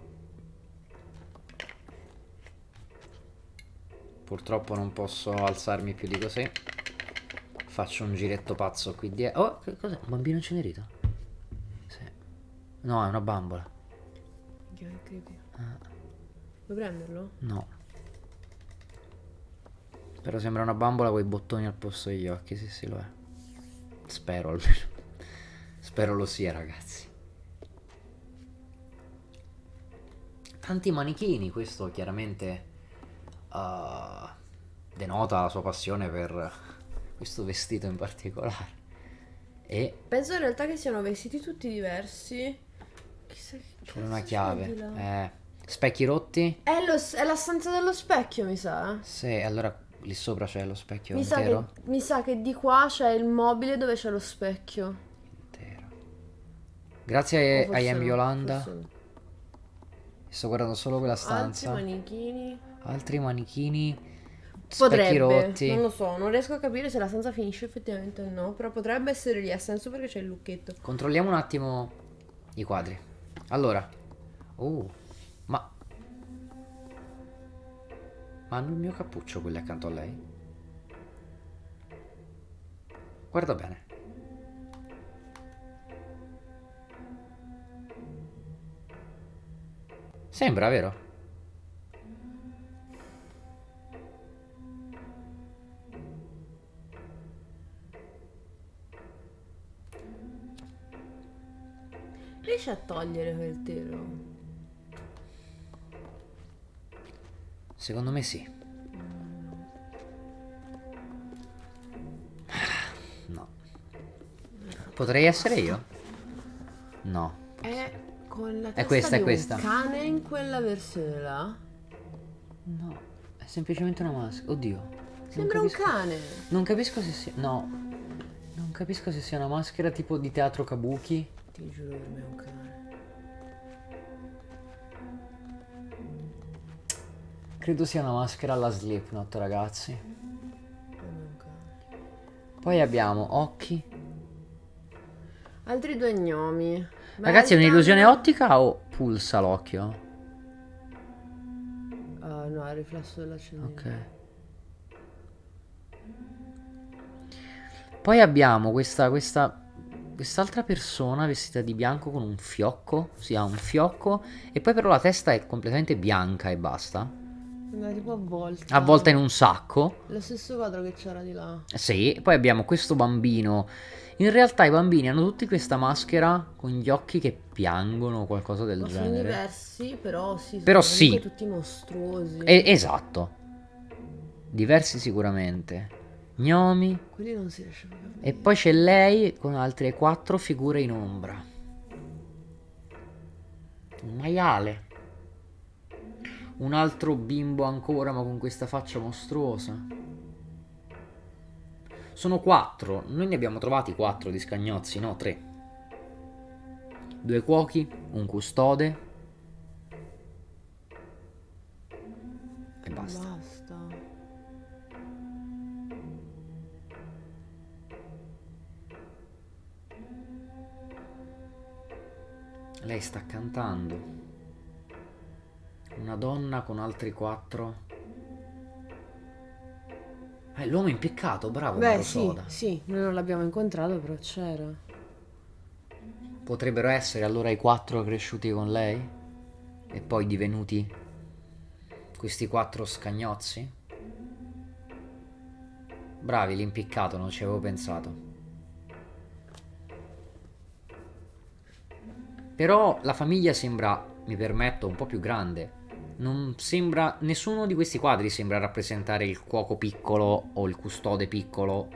Purtroppo non posso alzarmi più di così. Faccio un giretto pazzo qui dietro. Oh, che cos'è? Un bambino incenerito? Sì. No, è una bambola. Che creepy. Ah, Vuoi prenderlo? no. Però sembra una bambola con i bottoni al posto degli occhi. Sì, sì, lo è. Spero almeno. Spero lo sia, ragazzi. Tanti manichini. Questo chiaramente uh, denota la sua passione per questo vestito in particolare. E Penso in realtà che siano vestiti tutti diversi, chissà che C'è una cazzo chiave. c'è di là? Eh, specchi rotti? È, lo, è la stanza dello specchio, mi sa. Sì, allora lì sopra c'è lo specchio Mi sa, che, intero. mi sa che di qua c'è il mobile dove c'è lo specchio. Intero. Grazie O a, a forse Iam no, Yolanda. forse no. Sto guardando solo quella Altri stanza. manichini. Altri manichini. Specchi Potrebbe, rotti. non lo so, non riesco a capire se la stanza finisce effettivamente o no, però potrebbe essere lì, ha senso perché c'è il lucchetto. Controlliamo un attimo i quadri. Allora. Oh, ma... Ma hanno il mio cappuccio quelli accanto a lei? Guarda bene. Sembra, vero? Riesci a togliere quel telo? Secondo me sì. No. Potrei essere io? No. È con la È testa questa, di è un questa. cane in quella versione là? No. È semplicemente una maschera. Oddio. Non Sembra un capisco- cane. Non capisco se sia... No. Non capisco se sia una maschera tipo di teatro kabuki. Ti giuro per me è un cane. Credo sia una maschera alla Slipknot, ragazzi. Per me è un cane. Poi abbiamo occhi. Altri due gnomi. Ma in Ragazzi, è realtà un'illusione no- ottica o pulsa l'occhio? Ah, no, è il riflesso dell'accendino. Ok. Poi abbiamo questa, questa, quest'altra persona vestita di bianco con un fiocco. Si ha un fiocco. E poi però la testa è completamente bianca e basta. Sembra tipo avvolta. Avvolta in un sacco. Lo stesso quadro che c'era di là. Sì, poi abbiamo questo bambino. In realtà i bambini hanno tutti questa maschera con gli occhi che piangono o qualcosa del Ma sono genere. diversi, però sì. Però sono sì. comunque tutti mostruosi. Eh, esatto. Diversi sicuramente. Gnomi. Quelli non si riesce proprio a vedere. E poi c'è lei con altre quattro figure in ombra. Un maiale. Un altro bimbo ancora, ma con questa faccia mostruosa. Sono quattro. Noi ne abbiamo trovati quattro di scagnozzi, no, tre. Due cuochi, un custode. E basta. Basta. Lei sta cantando. Una donna con altri quattro. Eh, l'uomo impiccato, bravo Beh, Mauro sì, Soda. sì, noi non l'abbiamo incontrato, però c'era. Potrebbero essere allora i quattro cresciuti con lei? E poi divenuti questi quattro scagnozzi? Bravi, l'impiccato, non ci avevo pensato. Però la famiglia sembra, mi permetto, un po' più grande. Non sembra, nessuno di questi quadri sembra rappresentare il cuoco piccolo o il custode piccolo.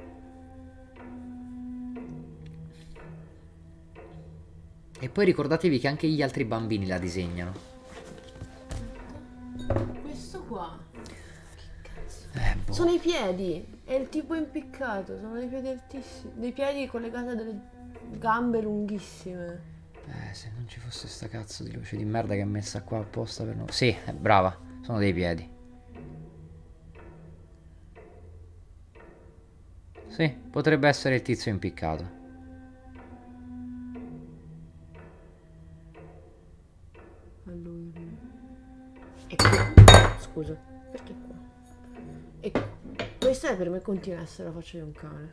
E poi ricordatevi che anche gli altri bambini la disegnano. Questo qua. Che cazzo? Eh, boh. Sono i piedi. È il tipo impiccato. Sono dei piedi altissimi. Dei piedi collegati a delle gambe lunghissime. Eh, se non ci fosse sta cazzo di luce di merda che è messa qua apposta per noi. Sì, è brava, sono dei piedi. Sì, potrebbe essere il tizio impiccato. A lui. E qui. Scusa, perché qua? E questa è per me continua a essere la faccia di un cane.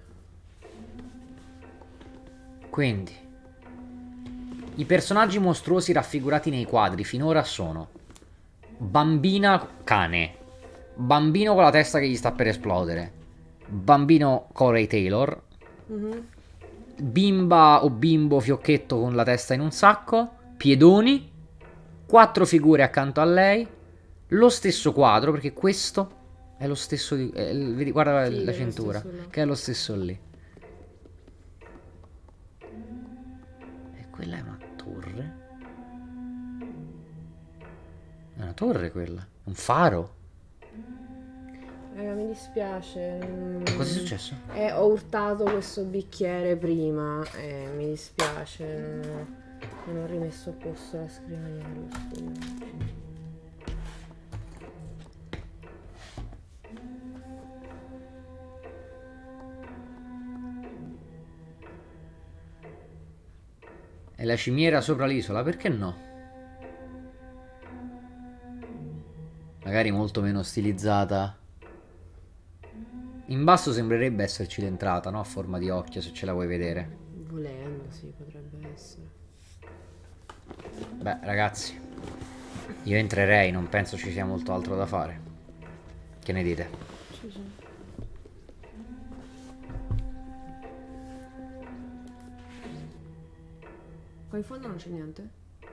Quindi i personaggi mostruosi raffigurati nei quadri finora sono bambina cane, bambino con la testa che gli sta per esplodere, bambino Corey Taylor, Mm-hmm. bimba o bimbo fiocchetto con la testa in un sacco, piedoni, quattro figure accanto a lei, lo stesso quadro, perché questo è lo stesso di... è il- vedi, guarda Sì, la che è lo cintura, stesso là. che è lo stesso lì. E quella è una torre. una torre quella. Un faro. Eh, mi dispiace. mm, Cosa è successo? Eh, ho urtato questo bicchiere prima. Eh, mi dispiace. Non ho, non ho rimesso a posto la scrivania dello studio. È la cimiera sopra l'isola, perché no? Magari molto meno stilizzata. In basso sembrerebbe esserci l'entrata, no? A forma di occhio, se ce la vuoi vedere. Volendo, sì, potrebbe essere. Beh, ragazzi, io entrerei, non penso ci sia molto altro da fare. Che ne dite? Sì, sì. Qua in fondo non c'è niente?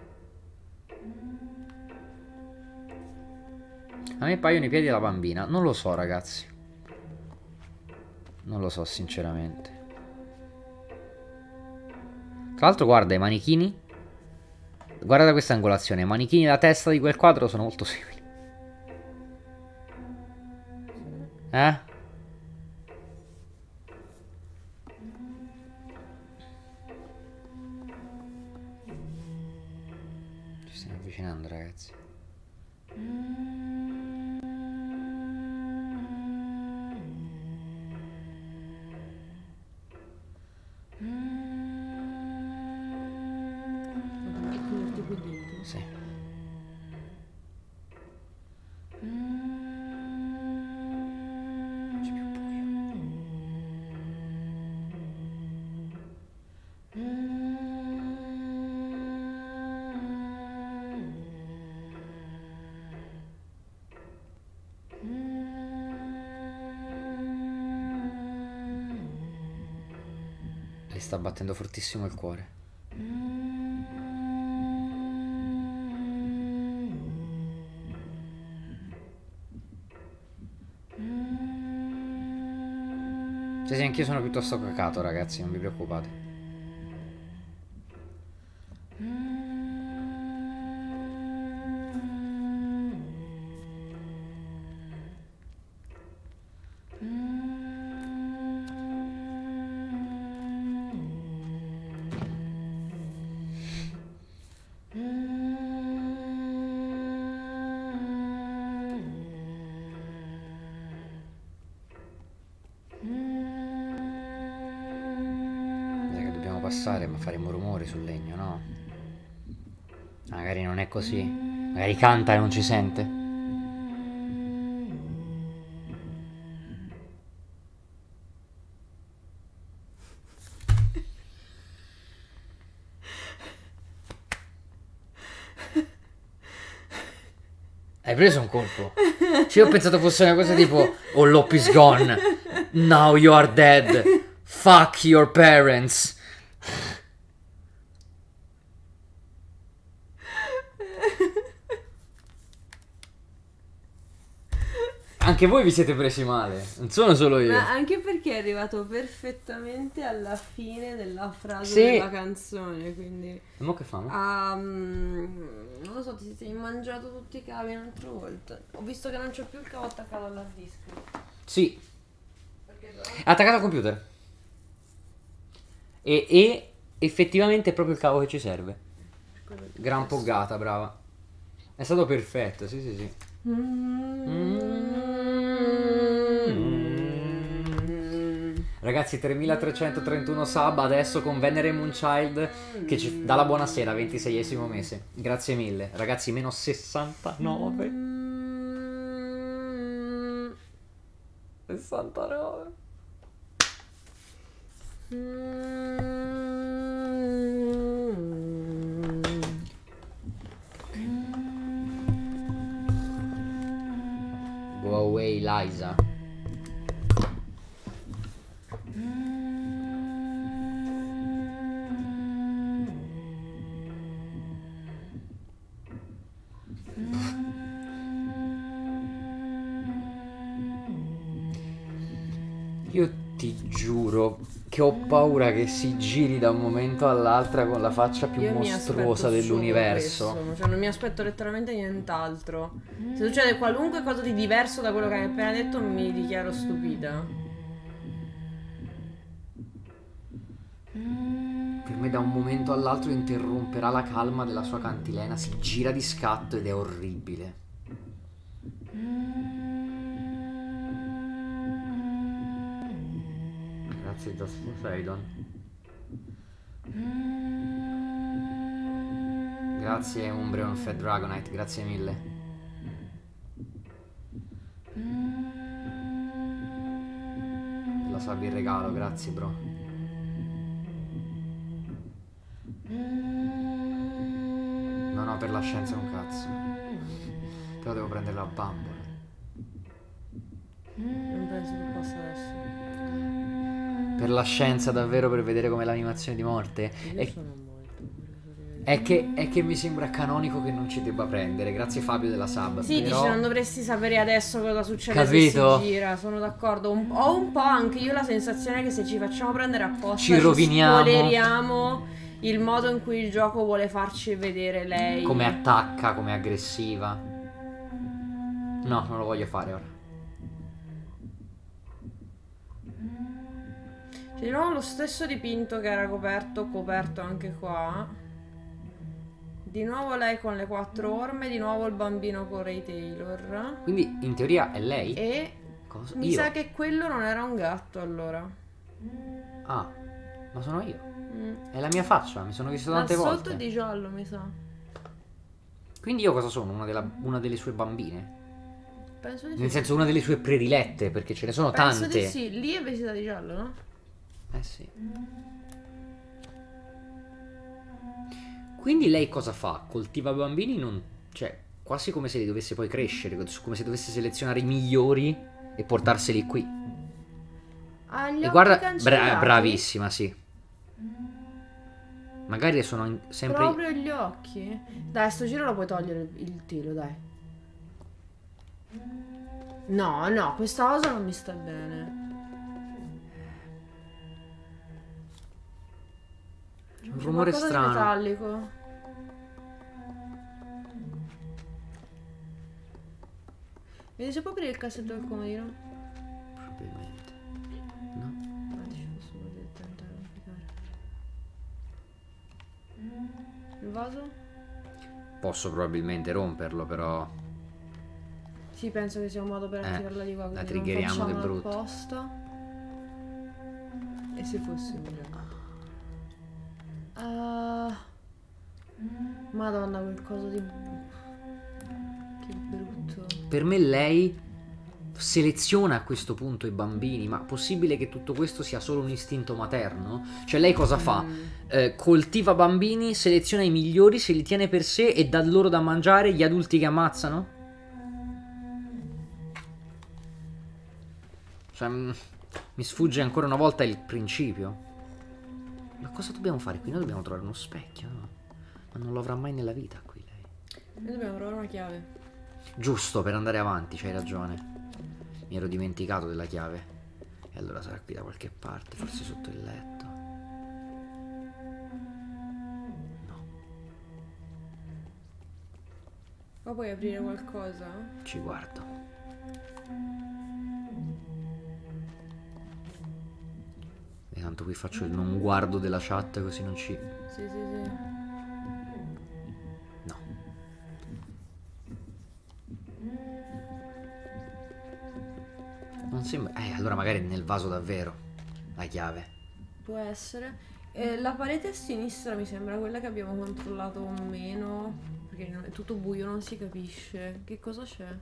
A me paiono i piedi della bambina. Non lo so, ragazzi. Non lo so, sinceramente. Tra l'altro, guarda, i manichini. Guarda da questa angolazione. I manichini e la testa di quel quadro sono molto simili. Eh? Ci stiamo avvicinando, ragazzi. Sì. C'è più buio. Le sta battendo fortissimo il cuore. Sì, sì, anch'io sono piuttosto cacato, ragazzi, non vi preoccupate. Passare, ma faremo rumore sul legno, no? Magari non è così. Magari canta e non ci sente. Hai preso un colpo? Cioè, io ho pensato fosse una cosa tipo oh, Lop is gone. Now you are dead. Fuck your parents. Anche voi vi siete presi male, non sono solo io. Ma anche perché è arrivato perfettamente alla fine della frase Sì. della canzone, quindi... E mo che famo? Um, non lo so, ti sei mangiato tutti i cavi un'altra volta. Ho visto che non c'è più il cavo attaccato all'hard disk. Sì, Perché però... è attaccato al computer. E, e effettivamente è proprio il cavo che ci serve. Gran poggata, brava. È stato perfetto, sì sì sì. Mm. Ragazzi, tremilatrecentotrentuno sub adesso con Venere Moonchild che ci dà la buonasera, ventiseiesimo mese. Grazie mille. Ragazzi, meno sessantanove. sessantanove. Go away, Liza. Io ti giuro che ho paura che si giri da un momento all'altro con la faccia più Io mi mostruosa aspetto dell'universo. solo questo, cioè non mi aspetto letteralmente nient'altro. Se succede qualunque cosa di diverso da quello che hai appena detto, mi dichiaro stupida. Per me da un momento all'altro interromperà la calma della sua cantilena, si gira di scatto ed è orribile. Grazie Just Poseidon. Grazie Umbreon Fed Dragonite, grazie mille. La sabbia in regalo, grazie bro. No no, per la scienza un cazzo. Però devo prendere la bambola. Non penso che possa adesso. Per la scienza davvero, per vedere com'è l'animazione di morte. Io È, sono molto curiosa. è, che, è che mi sembra canonico che non ci debba prendere. Grazie Fabio della sub. Sì, però... dici, non dovresti sapere adesso cosa succede. Capito? Se si gira, sono d'accordo. Un- ho un po' anche io la sensazione che se ci facciamo prendere apposta Ci roviniamo. spoileriamo il modo in cui il gioco vuole farci vedere lei. Come attacca, come aggressiva. No, non lo voglio fare ora. C'è di nuovo lo stesso dipinto che era coperto, coperto anche qua. Di nuovo lei con le quattro orme, di nuovo il bambino con Ray Taylor. Quindi in teoria è lei? E Cosa? mi Io? sa che quello non era un gatto allora. Ah, ma sono io. Mm. È la mia faccia, mi sono visto tante Al volte. sotto di giallo mi sa. Quindi io cosa sono? Una, della- una delle sue bambine? Penso di sì. Nel senso una delle sue predilette, perché ce ne sono Penso tante. di sì, lì è vestita di giallo, no? Eh sì. Quindi lei cosa fa? Coltiva bambini non... Cioè, quasi come se li dovesse poi crescere, come se dovesse selezionare i migliori e portarseli qui. Ha gli E occhi guarda, cancellati. bra- bravissima, sì. Magari sono in- sempre... Proprio gli occhi. Dai, sto giro lo puoi togliere il, il telo, dai. No, no, questa cosa non mi sta bene. C'è un C'è rumore qualcosa strano. di metallico. Vedi se può aprire il cassetto del comodino? Probabilmente. No? Ah, ci posso direttamente arrampicare. Il vaso? Posso probabilmente romperlo, però... Sì, penso che sia un modo per Eh, attivarla di qua. la Quindi non triggeriamo facciamolo del brutto. apposta. E se fosse un gioco? Ah, Madonna, qualcosa di... Che brutto. Per me lei seleziona a questo punto i bambini, ma possibile che tutto questo sia solo un istinto materno? Cioè lei cosa fa? Mm. Eh, coltiva bambini, seleziona i migliori, se li tiene per sé e dà loro da mangiare gli adulti che ammazzano? Cioè, mm, mi sfugge ancora una volta il principio. Ma cosa dobbiamo fare qui? Noi dobbiamo trovare uno specchio, no? Ma non lo avrà mai nella vita qui lei. Noi dobbiamo trovare una chiave. Giusto, per andare avanti, c'hai ragione. Mi ero dimenticato della chiave. E allora sarà qui da qualche parte, forse sotto il letto. No, Qua puoi aprire qualcosa? ci guardo. E tanto qui faccio il non guardo della chat così non ci... Sì, sì, sì. No. Non sembra... Eh, allora magari è nel vaso davvero la chiave. Può essere. Eh, la parete a sinistra mi sembra quella che abbiamo controllato o meno. Perché non- è tutto buio, non si capisce. Che cosa c'è?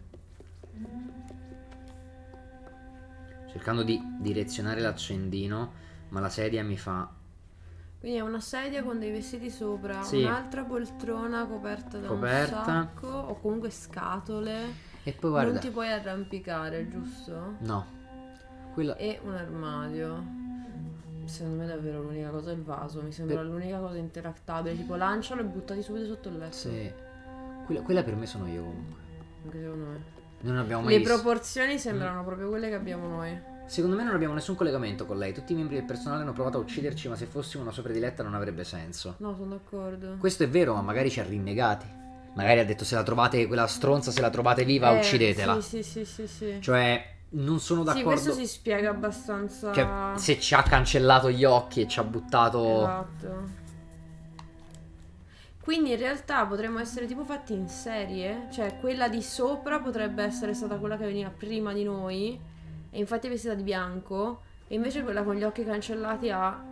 Cercando di direzionare l'accendino, ma la sedia mi fa... Quindi è una sedia con dei vestiti sopra, Sì. un'altra poltrona coperta da Coperta. un sacco, o comunque scatole. E poi guarda... Non ti puoi arrampicare, giusto? No. Quella... E un armadio. Secondo me è davvero l'unica cosa è il vaso. Mi sembra Per- l'unica cosa interactabile. Tipo lancialo e buttati subito sotto il letto. Sì. Quella, quella per me sono io comunque. Anche secondo me. Non abbiamo mai Le visto... proporzioni sembrano proprio quelle che abbiamo noi. Secondo me non abbiamo nessun collegamento con lei. Tutti i membri del personale hanno provato a ucciderci, ma se fossimo una sua prediletta non avrebbe senso. No, sono d'accordo. Questo è vero, ma magari ci ha rinnegati. Magari ha detto se la trovate, quella stronza, se la trovate viva, eh, uccidetela. Sì, sì, sì, sì, sì. Cioè, non sono d'accordo. Sì, questo si spiega abbastanza. Cioè, se ci ha cancellato gli occhi e ci ha buttato... Esatto. Quindi in realtà potremmo essere tipo fatti in serie. Cioè, quella di sopra potrebbe essere stata quella che veniva prima di noi. E infatti è vestita di bianco. E invece quella con gli occhi cancellati ha...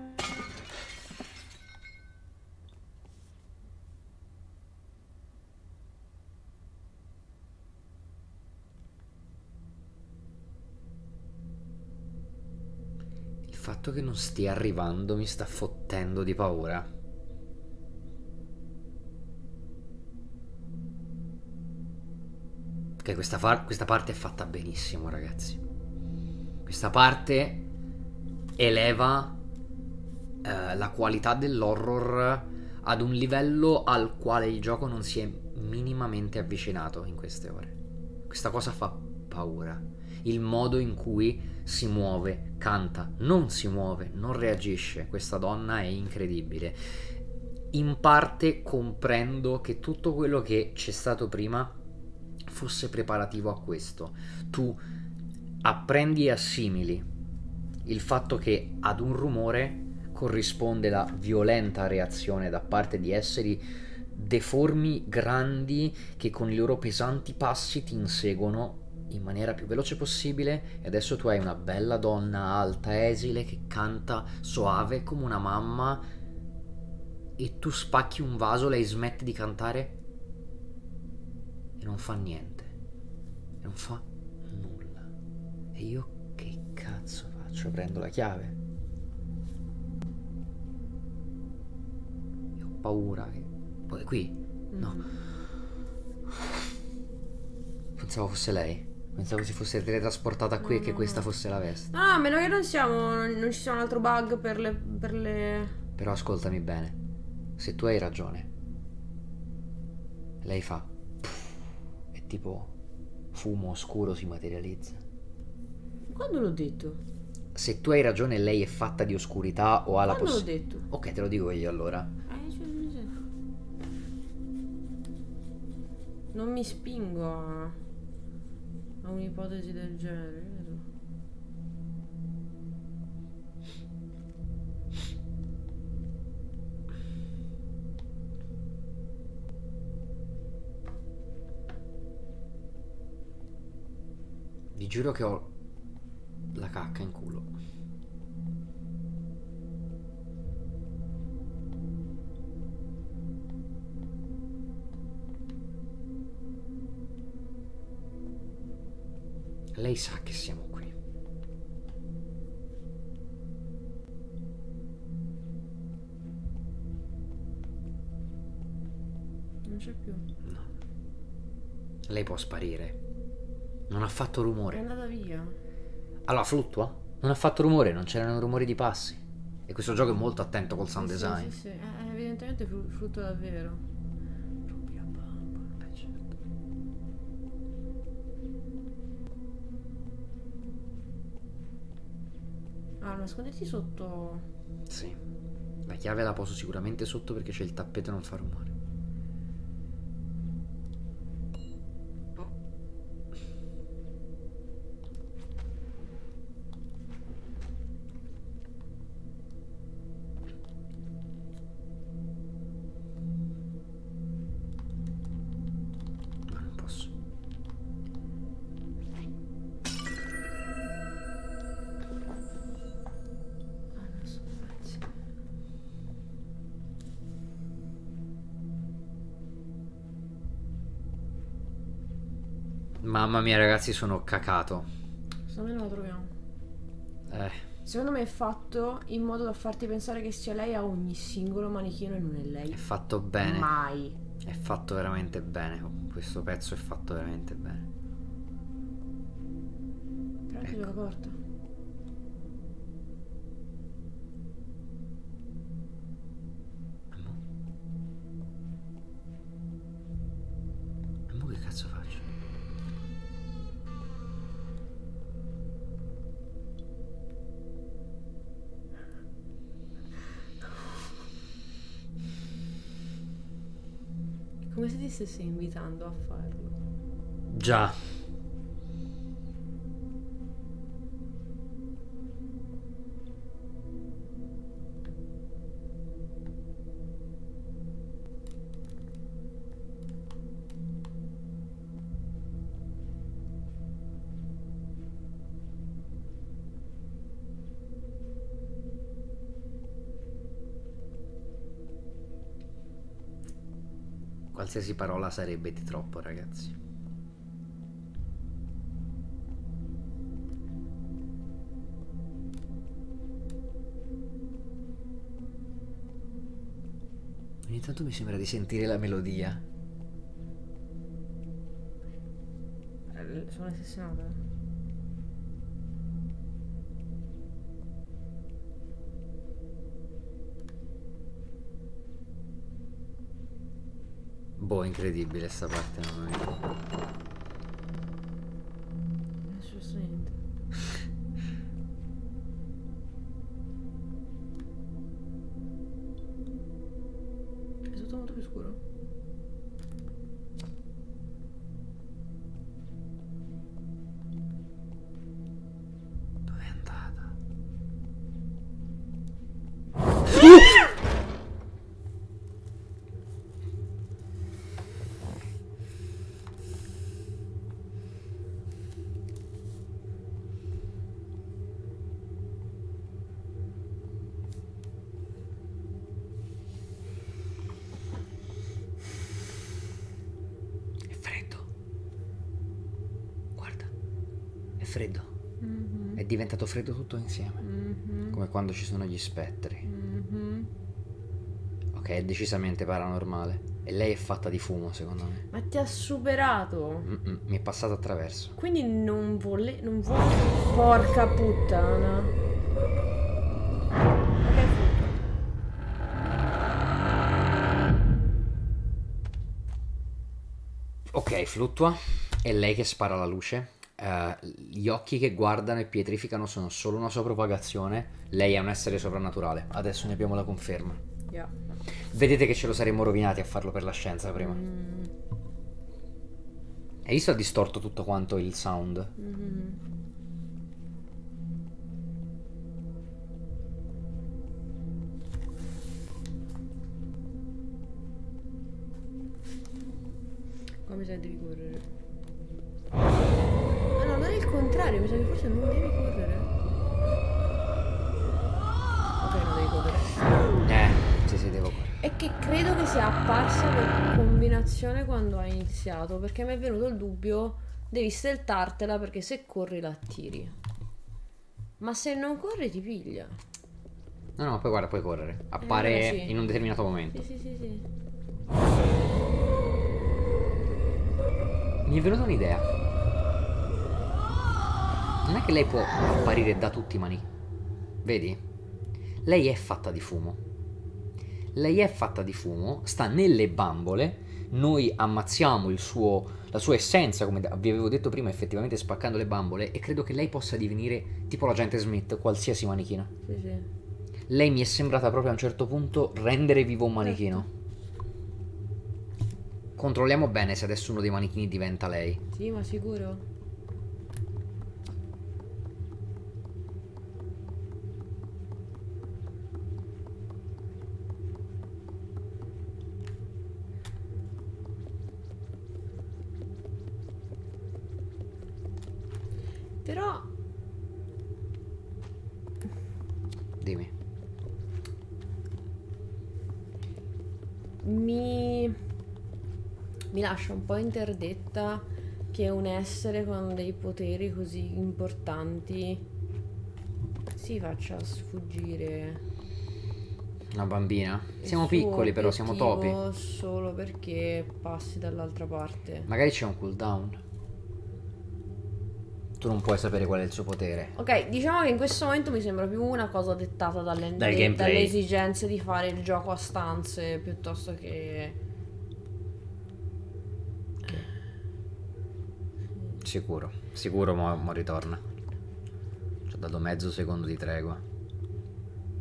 Il fatto che non stia arrivando mi sta fottendo di paura. Ok, questa, fa- questa parte è fatta benissimo, ragazzi. Questa parte eleva eh, la qualità dell'horror ad un livello al quale il gioco non si è minimamente avvicinato in queste ore. Questa cosa fa paura. Il modo in cui si muove, canta, non si muove, non reagisce. Questa donna è incredibile. In parte comprendo che tutto quello che c'è stato prima fosse preparativo a questo. Tu apprendi e assimili il fatto che ad un rumore corrisponde la violenta reazione da parte di esseri deformi, grandi, che con i loro pesanti passi ti inseguono in maniera più veloce possibile, e adesso tu hai una bella donna alta, esile, che canta soave come una mamma, e tu spacchi un vaso, lei smette di cantare e non fa niente, e non fa nulla. E io che cazzo faccio? Prendo la chiave? Io ho paura che... Poi qui? No. Mm. Pensavo fosse lei. Pensavo si fosse teletrasportata qui No, e che no, questa no. fosse la veste. No, a meno che non siamo. Non, non ci sia un altro bug per le. per le. Però ascoltami bene. Se tu hai ragione, lei fa e tipo fumo oscuro si materializza. Quando l'ho detto? Se tu hai ragione, lei è fatta di oscurità o ha la Quando l'ho possibilità. detto? Ok, te lo dico io allora. Eh, cioè, non so. Non mi spingo a. a un'ipotesi del genere. Vedo. Vi giuro che ho la cacca in culo. Lei sa che siamo qui. Non c'è più. No. Lei può sparire. Non ha fatto È rumore. andata via. Allora, fluttua? Non ha fatto rumore, non c'erano rumori di passi. E questo gioco è molto attento col sound Sì, sì, design. sì, sì. Eh, evidentemente fru- frutto davvero. Rubbia bamba. Eh, certo. Ah, nasconderti sotto. Sì. La chiave la poso sicuramente sotto perché c'è il tappeto e non fa rumore. Ma non posso. Ah, non so, ragazzi. Mamma mia, ragazzi, sono cacato. Secondo me non la troviamo. Eh, Secondo me è fatto in modo da farti pensare che sia lei a ogni singolo manichino e non è lei. è fatto bene. Mai. È fatto veramente bene. Questo pezzo è fatto veramente bene. Però chiudo la porta. E mo? E mo che cazzo faccio? come se ti stessi invitando a farlo. Già. Qualsiasi parola sarebbe di troppo, ragazzi. Ogni tanto mi sembra di sentire la melodia. Eh, sono le stesse note. Boh, incredibile sta parte, no? Non è successo niente. È tutto molto più scuro. Dove è andata? Freddo. Mm-hmm. È diventato freddo tutto insieme. Mm-hmm. Come quando ci sono gli spettri. Mm-hmm. Ok, è decisamente paranormale. E lei è fatta di fumo, secondo me. Ma ti ha superato. Mm-mm, mi è passato attraverso. Quindi non vuole... non vuole... Porca puttana. Ok, fluttua. È lei che spara la luce. Uh, gli occhi che guardano e pietrificano sono solo una sua propagazione. Lei è un essere soprannaturale. Adesso ne abbiamo la conferma. Yeah. Vedete che ce lo saremmo rovinati a farlo per la scienza prima. Mm. Hai visto ha distorto tutto quanto il sound? Mm-hmm. Come se devi correre? Ah no, non è il contrario, mi sa che forse non devi correre. Ok, non devi correre. Eh, sì, sì, devo correre. È che credo che sia apparsa per combinazione quando hai iniziato, perché mi è venuto il dubbio, devi steltartela perché se corri la attiri. Ma se non corri ti piglia. No, no, poi guarda, puoi correre. Appare eh, sì. in un determinato momento. Sì, sì, sì, sì. Mi è venuta un'idea. Non è che lei può apparire da tutti i manichi. Vedi? Lei è fatta di fumo. Lei è fatta di fumo, sta nelle bambole. Noi ammazziamo il suo, la sua essenza, come vi avevo detto prima, effettivamente spaccando le bambole. E credo che lei possa divenire tipo l'agente Smith, qualsiasi manichino. Sì, sì. Lei mi è sembrata proprio a un certo punto rendere vivo un manichino. Controlliamo bene se adesso uno dei manichini diventa lei. Sì, ma sicuro? Però... Dimmi. Mi... mi lascia un po' interdetta che un essere con dei poteri così importanti si faccia sfuggire Una bambina? Siamo il suo piccoli però, siamo topi. obiettivo solo perché passi dall'altra parte. Magari c'è un cooldown. Tu non puoi sapere qual è il suo potere. Ok, diciamo che in questo momento mi sembra più una cosa dettata dalle, Dal de- gameplay. dalle esigenze di fare il gioco a stanze piuttosto che... Sicuro, sicuro mo, mo ritorna. Ci ho dato mezzo secondo di tregua.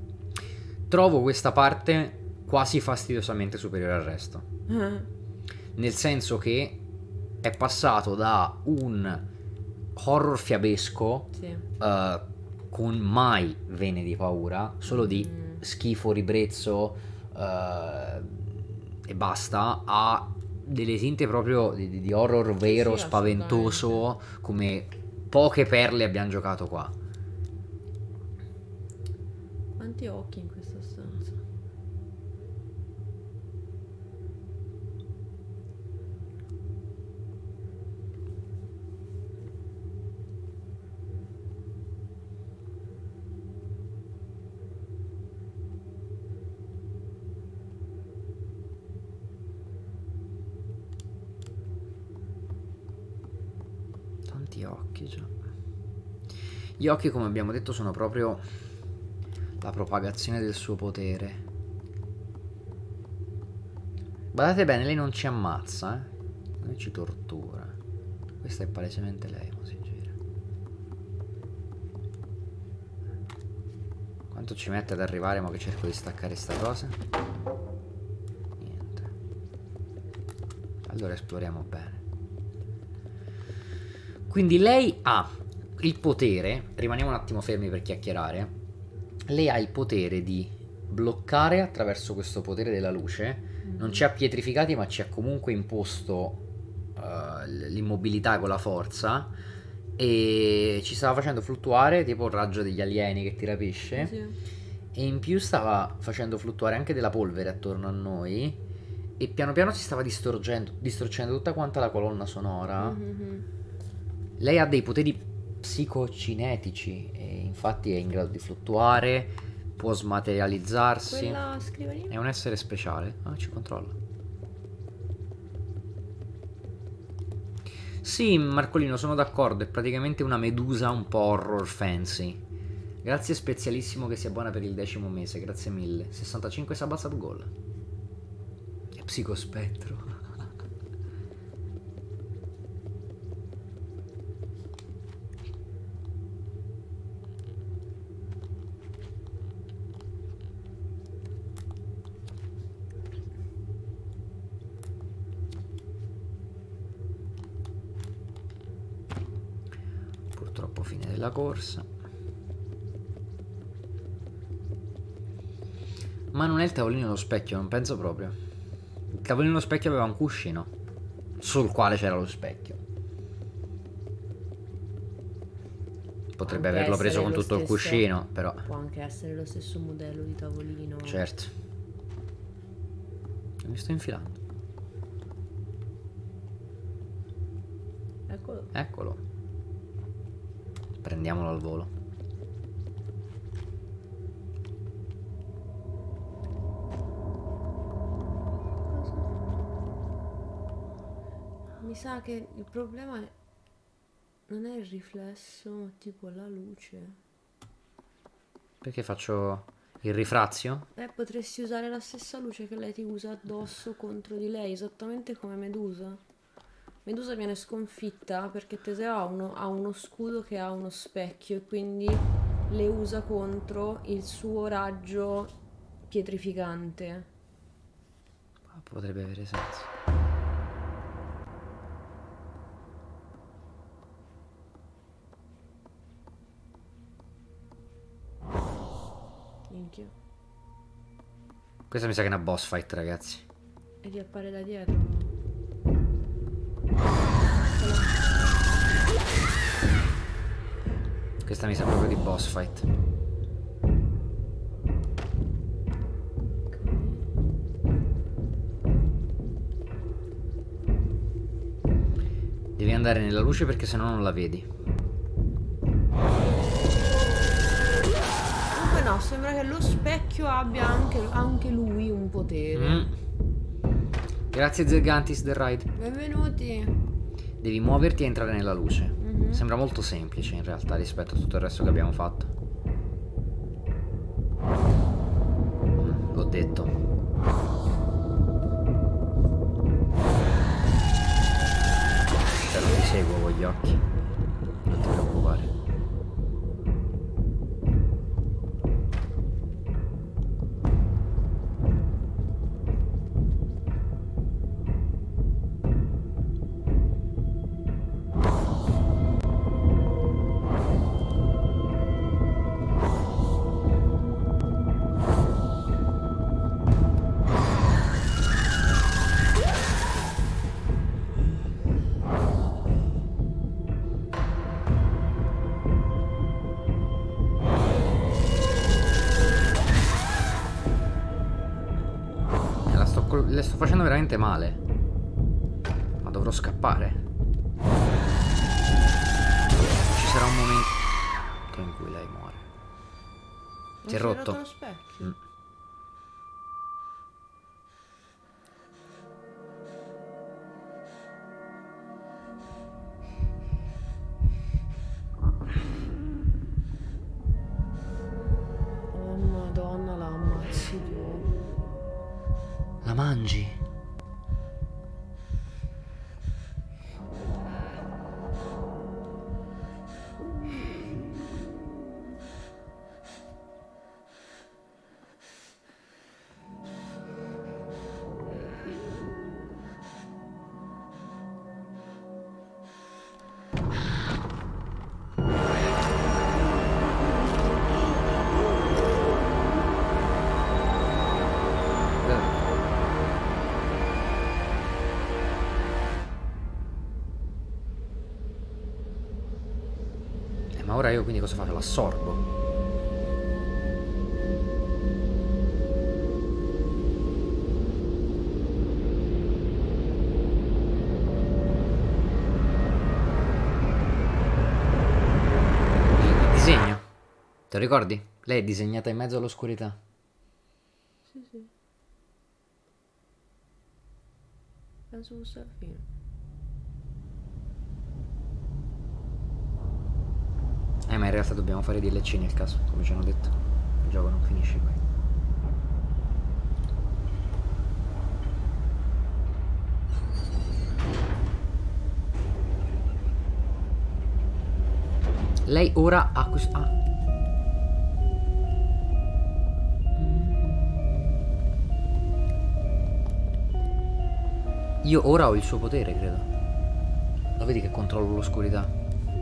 Trovo questa parte quasi fastidiosamente superiore al resto. nel senso che è passato da un horror fiabesco, Sì. uh, con mai vene di paura, solo di Mm. schifo, ribrezzo uh, e basta, a delle tinte proprio di, di horror vero, Sì, spaventoso, come poche perle abbiamo giocato qua. Quanti occhi in questa stanza? Tanti occhi già. Gli occhi, come abbiamo detto, sono proprio la propagazione del suo potere. Guardate bene, lei non ci ammazza, eh. Lei ci tortura. Questa è palesemente lei, ma si gira. Quanto ci mette ad arrivare, ma che cerco di staccare sta cosa? Niente. Allora esploriamo bene. Quindi lei ha il potere, rimaniamo un attimo fermi per chiacchierare, lei ha il potere di bloccare attraverso questo potere della luce, mm-hmm. non ci ha pietrificati ma ci ha comunque imposto uh, l'immobilità con la forza e ci stava facendo fluttuare tipo il raggio degli alieni che ti rapisce, sì. E in più stava facendo fluttuare anche della polvere attorno a noi e piano piano si stava distorcendo, distorcendo tutta quanta la colonna sonora. Mm-hmm. Lei ha dei poteri psicocinetici e infatti è in grado di fluttuare, può smaterializzarsi. Quella scrivania? È un essere speciale. Ah, ci controlla. Sì, Marcolino, sono d'accordo, è praticamente una medusa un po' horror fancy. Grazie Spezialissimo che si abbona per il decimo mese, grazie mille. sessantacinque Sabbath at Goal. È psicospettro. Purtroppo fine della corsa. Ma non è il tavolino dello specchio, non penso proprio. Il tavolino dello specchio aveva un cuscino sul quale c'era lo specchio. Potrebbe Può averlo preso con essere tutto lo il stesso- cuscino, però. Può anche essere lo stesso modello di tavolino. Certo. Mi sto infilando. Eccolo. Eccolo. Prendiamolo al volo. Mi sa che il problema è... non è il riflesso, ma tipo la luce. Perché faccio il rifrazio? Eh, potresti usare la stessa luce che lei ti usa addosso contro di lei, esattamente come Medusa. Medusa viene sconfitta perché Teseo ha uno, ha uno scudo che ha uno specchio e quindi le usa contro il suo raggio pietrificante. Potrebbe avere senso. Minchia. Questa mi sa che è una boss fight, ragazzi. E ti appare da dietro. Questa mi sa proprio di boss fight. Devi andare nella luce perché sennò non la vedi. Comunque no, sembra che lo specchio abbia anche, anche lui un potere. Mm. Grazie Zergantis del ride. Benvenuti. Devi muoverti e entrare nella luce. Mm-hmm. Sembra molto semplice in realtà rispetto a tutto il resto che abbiamo fatto. Mm, l'ho detto. Spero ti seguo con gli occhi. Non ti preoccupare. le sto facendo veramente male. Ma dovrò scappare. Ci sarà un momento in cui lei muore. Si è rotto. Lo specchio. Mm. Oh madonna, la ammazzi tu. La mangi? Ma ora io quindi cosa faccio? L'assorbo? Il disegno? Te lo ricordi? Lei è disegnata in mezzo all'oscurità. Sì, sì. Penso fosse alla fine. Eh, ma in realtà dobbiamo fare D L C nel caso, come ci hanno detto. Il gioco non finisce qui. Lei ora ha questo... Ah. Io ora ho il suo potere, credo. Lo vedi che controllo l'oscurità?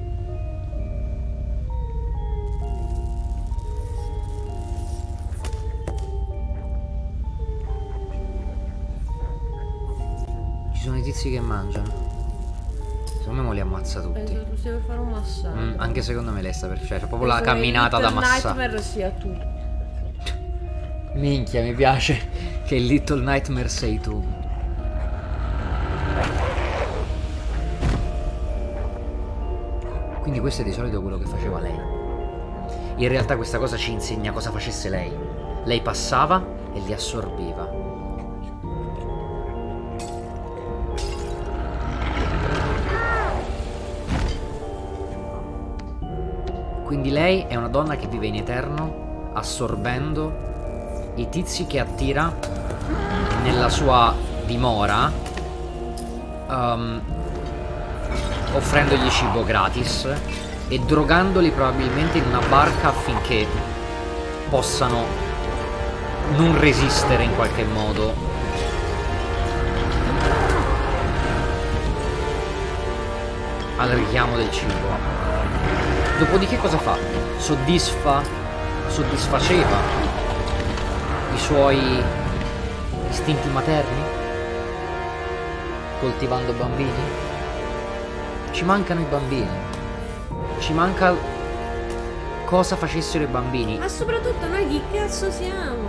Ci sono i tizi che mangiano. Secondo me mo li ammazza tutti. Penso che tu stia per fare un massaggio. Mm, anche secondo me lei sta per... Cioè, c'è proprio la Penso che camminata da Little massaggio. Nightmare sia tu. Minchia, mi piace che il Little Nightmare sei tu. Quindi questo è di solito quello che faceva lei. In realtà questa cosa ci insegna cosa facesse lei. Lei passava e li assorbiva. Quindi lei è una donna che vive in eterno, assorbendo i tizi che attira nella sua dimora, um, offrendogli cibo gratis e drogandoli probabilmente in una barca affinché possano non resistere in qualche modo al richiamo del cibo. Dopodiché cosa fa? Soddisfa, soddisfaceva i suoi istinti materni? Coltivando bambini? Ci mancano i bambini. Ci manca cosa facessero i bambini. Ma soprattutto noi chi cazzo siamo?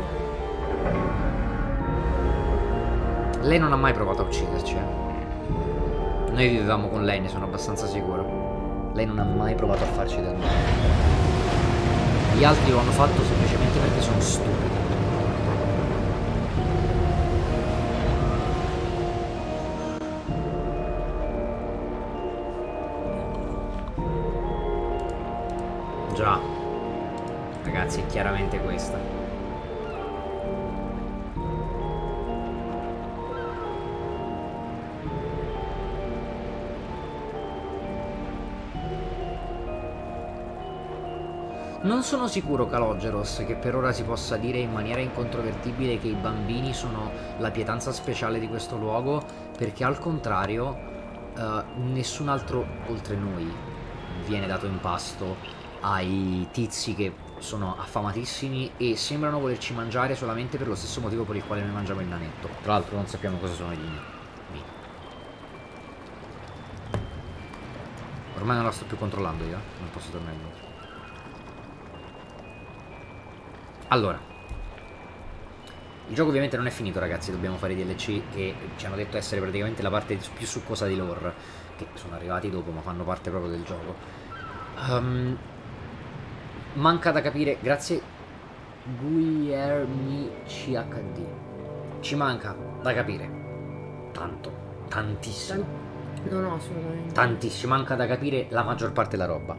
Lei non ha mai provato a ucciderci, eh. Noi vivevamo con lei, ne sono abbastanza sicuro. Lei non ha mai provato a farci del male. Gli altri lo hanno fatto semplicemente perché sono stupidi. Già. Ragazzi, è chiaramente questa. Non sono sicuro, Caloggeros, che per ora si possa dire in maniera incontrovertibile che i bambini sono la pietanza speciale di questo luogo, perché al contrario uh, nessun altro oltre noi viene dato in pasto ai tizi che sono affamatissimi e sembrano volerci mangiare solamente per lo stesso motivo per il quale noi mangiamo il nanetto. Tra l'altro non sappiamo cosa sono gli inni. Ormai non la sto più controllando io, non posso tornare indietro. Il gioco ovviamente non è finito, ragazzi, dobbiamo fare i D L C che ci hanno detto essere praticamente la parte più succosa di lore, che sono arrivati dopo ma fanno parte proprio del gioco. Um, manca da capire, grazie Guillermici H D, ci manca da capire tanto, tantissimo. No, no, assolutamente. Tantissimo, manca da capire la maggior parte della roba.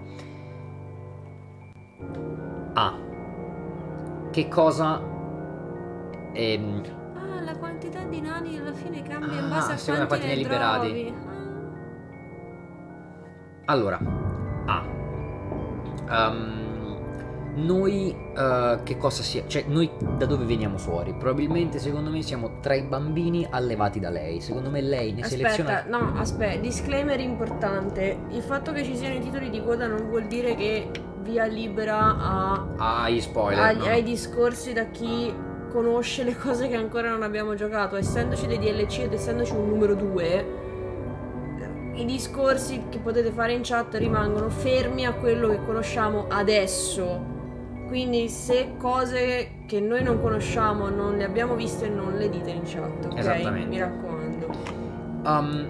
Ah, che cosa... Ehm... Ah, la quantità di nani alla fine cambia ah, in base a secondo quanti ne, ne liberati. trovi. Ah. Allora, ah, um, noi uh, che cosa sia, cioè noi da dove veniamo fuori? Probabilmente secondo me siamo tra i bambini allevati da lei. Secondo me lei ne aspetta, seleziona. no, aspetta, disclaimer importante. Il fatto che ci siano i titoli di coda non vuol dire che via libera a ai spoiler, ai, no? ai discorsi da chi conosce le cose che ancora non abbiamo giocato. Essendoci dei D L C ed essendoci un numero due, i discorsi che potete fare in chat rimangono fermi a quello che conosciamo adesso. Quindi se cose che noi non conosciamo non le abbiamo viste, non le dite in chat, ok? Esattamente. Mi raccomando. Um,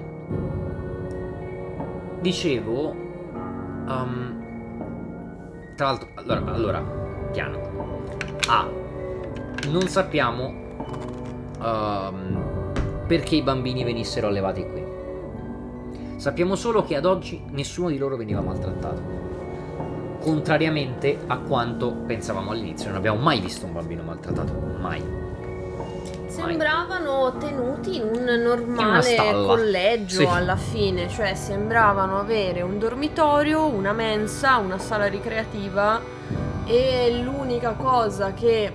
dicevo, um, tra l'altro, allora, allora, piano. Ah, non sappiamo um, perché i bambini venissero allevati qui. Sappiamo solo che ad oggi nessuno di loro veniva maltrattato. Contrariamente a quanto pensavamo all'inizio, non abbiamo mai visto un bambino maltrattato, mai. Sembravano tenuti in un normale collegio, sì, alla fine, cioè sembravano avere un dormitorio, una mensa, una sala ricreativa, e l'unica cosa che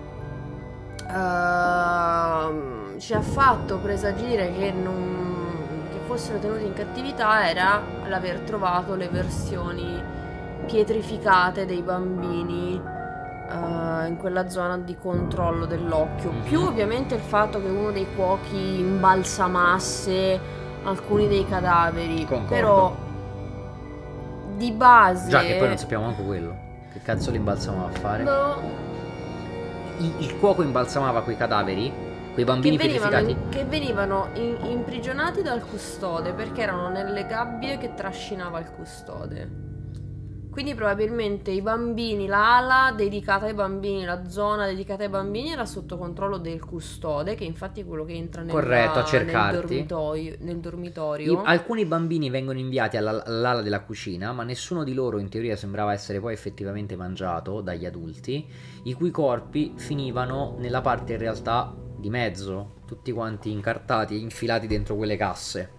uh, ci ha fatto presagire che non che fossero tenuti in cattività era l'aver trovato le versioni pietrificate dei bambini uh, in quella zona di controllo dell'occhio. Mm-hmm. Più ovviamente il fatto che uno dei cuochi imbalsamasse alcuni dei cadaveri. Concordo. Però di base... Già che poi non sappiamo manco quello. Che cazzo li imbalsamava a fare? No. Il, il cuoco imbalsamava quei cadaveri, quei bambini che venivano, pietrificati? Che venivano in, imprigionati dal custode, perché erano nelle gabbie che trascinava il custode. Quindi probabilmente i bambini, la ala dedicata ai bambini, la zona dedicata ai bambini era sotto controllo del custode, che infatti è quello che entra nella, corretto, a cercarti. nel dormitorio. Nel dormitorio. I, alcuni bambini vengono inviati alla, all'ala della cucina, ma nessuno di loro in teoria sembrava essere poi effettivamente mangiato dagli adulti, i cui corpi finivano nella parte in realtà di mezzo, tutti quanti incartati e infilati dentro quelle casse.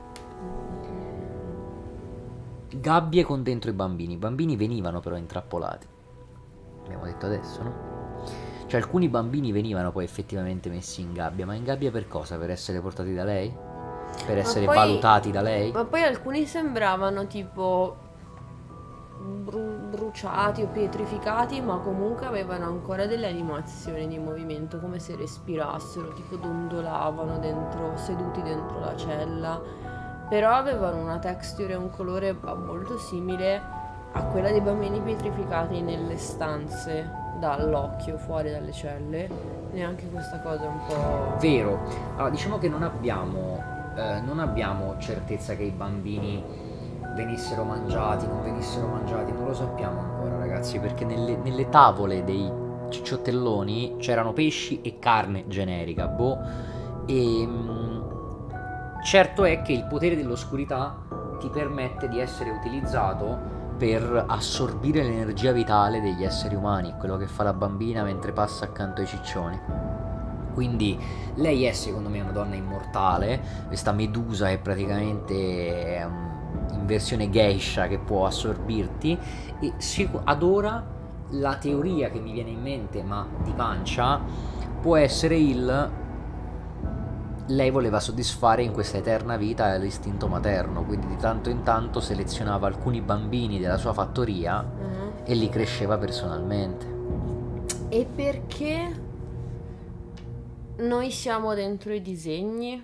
Gabbie con dentro i bambini. I bambini venivano però intrappolati. Abbiamo detto adesso, no? Cioè alcuni bambini venivano poi effettivamente messi in gabbia. Ma in gabbia per cosa? Per essere portati da lei? Per essere poi, valutati da lei? Ma poi alcuni sembravano tipo bru- bruciati o pietrificati, ma comunque avevano ancora delle animazioni di movimento, come se respirassero, tipo dondolavano dentro, seduti dentro la cella. Però avevano una texture e un colore molto simile a quella dei bambini pietrificati nelle stanze dall'occhio, fuori dalle celle. Neanche questa cosa è un po'... Vero. Allora, diciamo che non abbiamo, eh, non abbiamo certezza che i bambini venissero mangiati, non venissero mangiati. Non lo sappiamo ancora, ragazzi, perché nelle, nelle tavole dei cicciottelloni c'erano pesci e carne generica. Boh. E... certo è che il potere dell'oscurità ti permette di essere utilizzato per assorbire l'energia vitale degli esseri umani, quello che fa la bambina mentre passa accanto ai ciccioni. Quindi lei è secondo me una donna immortale, questa Medusa è praticamente um, in versione geisha che può assorbirti, e si, ad ora la teoria che mi viene in mente, ma di pancia, può essere il... lei voleva soddisfare in questa eterna vita l'istinto materno, quindi di tanto in tanto selezionava alcuni bambini della sua fattoria uh-huh. e li cresceva personalmente. E perché noi siamo dentro i disegni?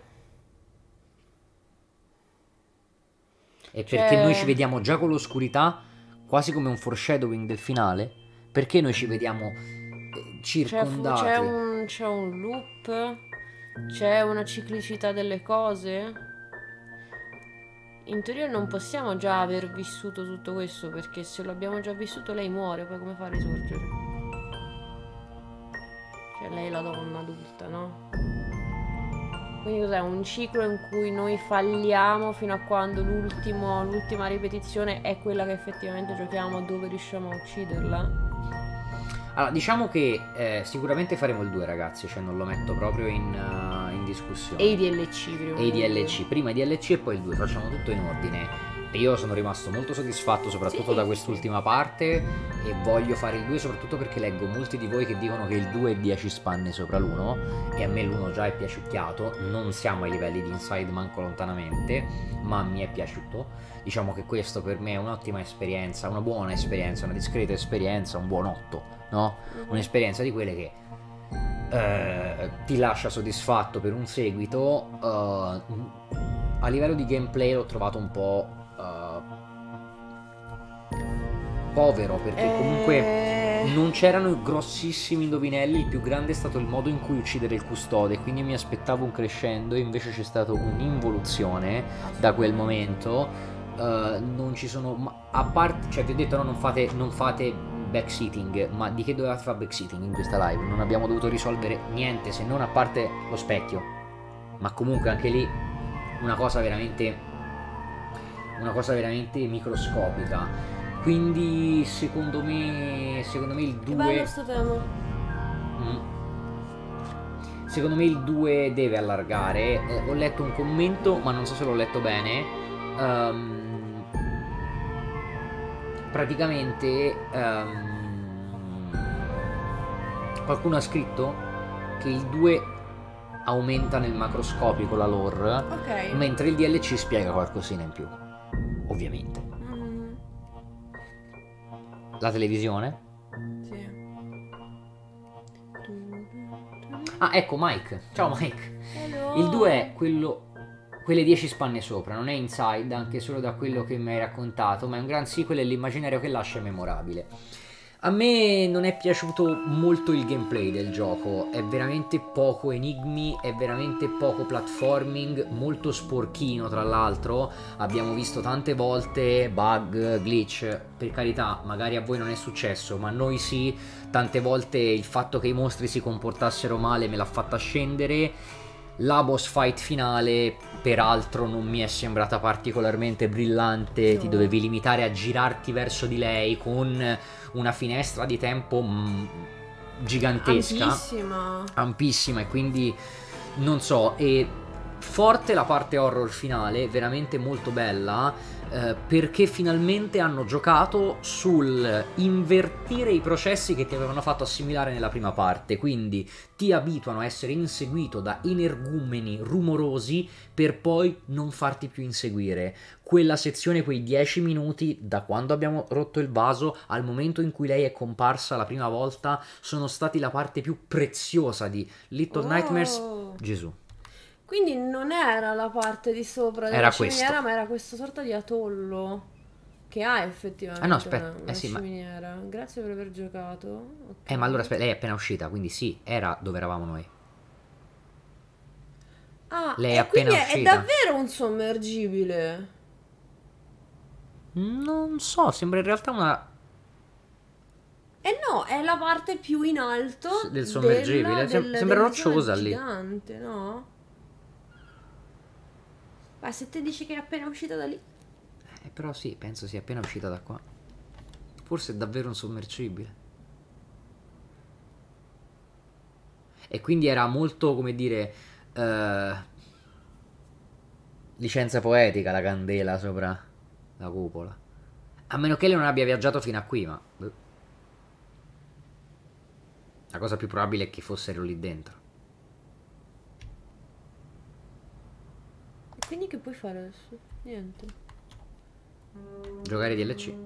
E perché cioè... noi ci vediamo già con l'oscurità, quasi come un foreshadowing del finale? Perché noi ci vediamo circondate. C'è un, c'è un loop, c'è una ciclicità delle cose. In teoria non possiamo già aver vissuto tutto questo, perché se lo abbiamo già vissuto lei muore, poi come fa a risorgere? Cioè lei è la donna adulta, no? Quindi cos'è? Un ciclo in cui noi falliamo fino a quando l'ultimo, l'ultima ripetizione è quella che effettivamente giochiamo, dove riusciamo a ucciderla? Allora, diciamo che eh, sicuramente faremo il due, ragazzi, cioè non lo metto proprio in, uh, in discussione. E i D L C prima. E i D L C, prima i D L C e poi il due, facciamo tutto in ordine. E io sono rimasto molto soddisfatto soprattutto Sì, da quest'ultima parte, e voglio fare il due soprattutto perché leggo molti di voi che dicono che il due è dieci spanne sopra l'uno, e a me l'uno già è piaciucchiato, non siamo ai livelli di Inside manco lontanamente, ma mi è piaciuto. Diciamo che questo per me è un'ottima esperienza, una buona esperienza, una discreta esperienza, un buon otto, no? Mhm. Un'esperienza di quelle che eh, ti lascia soddisfatto per un seguito. eh, a livello di gameplay l'ho trovato un po' eh, povero, perché comunque Eh, non c'erano grossissimi indovinelli. Il più grande è stato il modo in cui uccidere il custode, quindi mi aspettavo un crescendo e invece c'è stata un'involuzione da quel momento. Uh, non ci sono, ma a parte, cioè vi ho detto no, non fate, non fate backseating, ma di che dovevate fare backseating in questa live? Non abbiamo dovuto risolvere niente se non a parte lo specchio, ma comunque anche lì una cosa veramente una cosa veramente microscopica. Quindi secondo me secondo me il che bello due sto tema. Mm. Secondo me il due deve allargare. Eh, ho letto un commento, ma non so se l'ho letto bene. Ehm, praticamente ehm, qualcuno ha scritto che il due aumenta nel macroscopico la lore, Ok. mentre il D L C spiega qualcosina in più, ovviamente. Mm, La televisione. sì. Ah, ecco Mike. Ciao Mike. Hello. Il due è quello, quelle dieci spanne sopra, non è Inside, anche solo da quello che mi hai raccontato, ma è un gran sequel e l'immaginario che lascia è memorabile. A me non è piaciuto molto il gameplay del gioco, è veramente poco enigmi, è veramente poco platforming, molto sporchino tra l'altro. Abbiamo visto tante volte bug, glitch, per carità, magari a voi non è successo, ma a noi sì. Tante volte il fatto che i mostri si comportassero male me l'ha fatta scendere. La boss fight finale, peraltro, non mi è sembrata particolarmente brillante. No. Ti dovevi limitare a girarti verso di lei con una finestra di tempo mm, gigantesca, Ampissima. ampissima, e quindi non so. E forte la parte horror finale, veramente molto bella, eh, perché finalmente hanno giocato sul invertire i processi che ti avevano fatto assimilare nella prima parte. Quindi ti abituano a essere inseguito da energumeni rumorosi per poi non farti più inseguire. Quella sezione, quei dieci minuti da quando abbiamo rotto il vaso al momento in cui lei è comparsa la prima volta, sono stati la parte più preziosa di Little Oh. Nightmares. Gesù. Quindi non era la parte di sopra della Era ciminiera, questo. ma era questa sorta di atollo che ha effettivamente Ah, no, aspetta, una, una eh sì, ma- ciminiera. Grazie per aver giocato. Ok. Eh, ma allora aspetta, lei è appena uscita, quindi sì, era dove eravamo noi. Ah, lei è e appena quindi è, è uscita. davvero un sommergibile. Non so, sembra in realtà una... Eh no, è la parte più in alto S- del sommergibile. della- Sem- del- sembra dell'isola rocciosa lì. gigante, no? Ma se te dici che è appena uscita da lì. Eh, però sì, penso sia appena uscita da qua. Forse è davvero un sommergibile. E quindi era molto, come dire, eh, licenza poetica la candela sopra la cupola. A meno che lei non abbia viaggiato fino a qui, ma... boh. La cosa più probabile è che fossero lì dentro. E quindi che puoi fare adesso? Niente. Giocare D L C.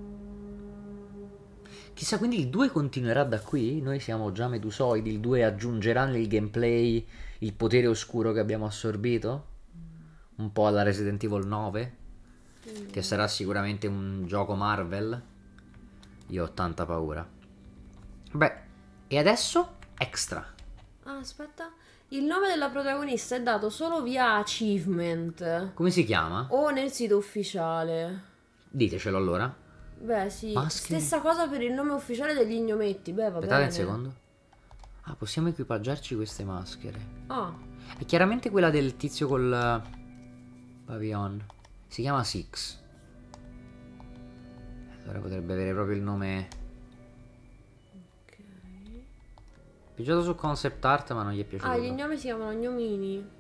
Chissà, quindi il due continuerà da qui? Noi siamo già medusoidi, il due aggiungerà nel gameplay il potere oscuro che abbiamo assorbito? Un po' alla Resident Evil nove? Che sarà sicuramente un gioco Marvel? Io ho tanta paura. Beh, E adesso extra. Ah, aspetta. Il nome della protagonista è dato solo via achievement Come si chiama? o nel sito ufficiale. Ditecelo allora. Beh, sì. Maschere. Stessa cosa per il nome ufficiale degli gnometti. Beh, va Aspettate bene. un secondo. Ah, possiamo equipaggiarci queste maschere. Ah, È chiaramente quella del tizio col uh, pavillon. Si chiama Six. Allora potrebbe avere proprio il nome. ok. Pigiato su concept art, ma non gli è piaciuto. Ah, gli gnomi si chiamano gnomini.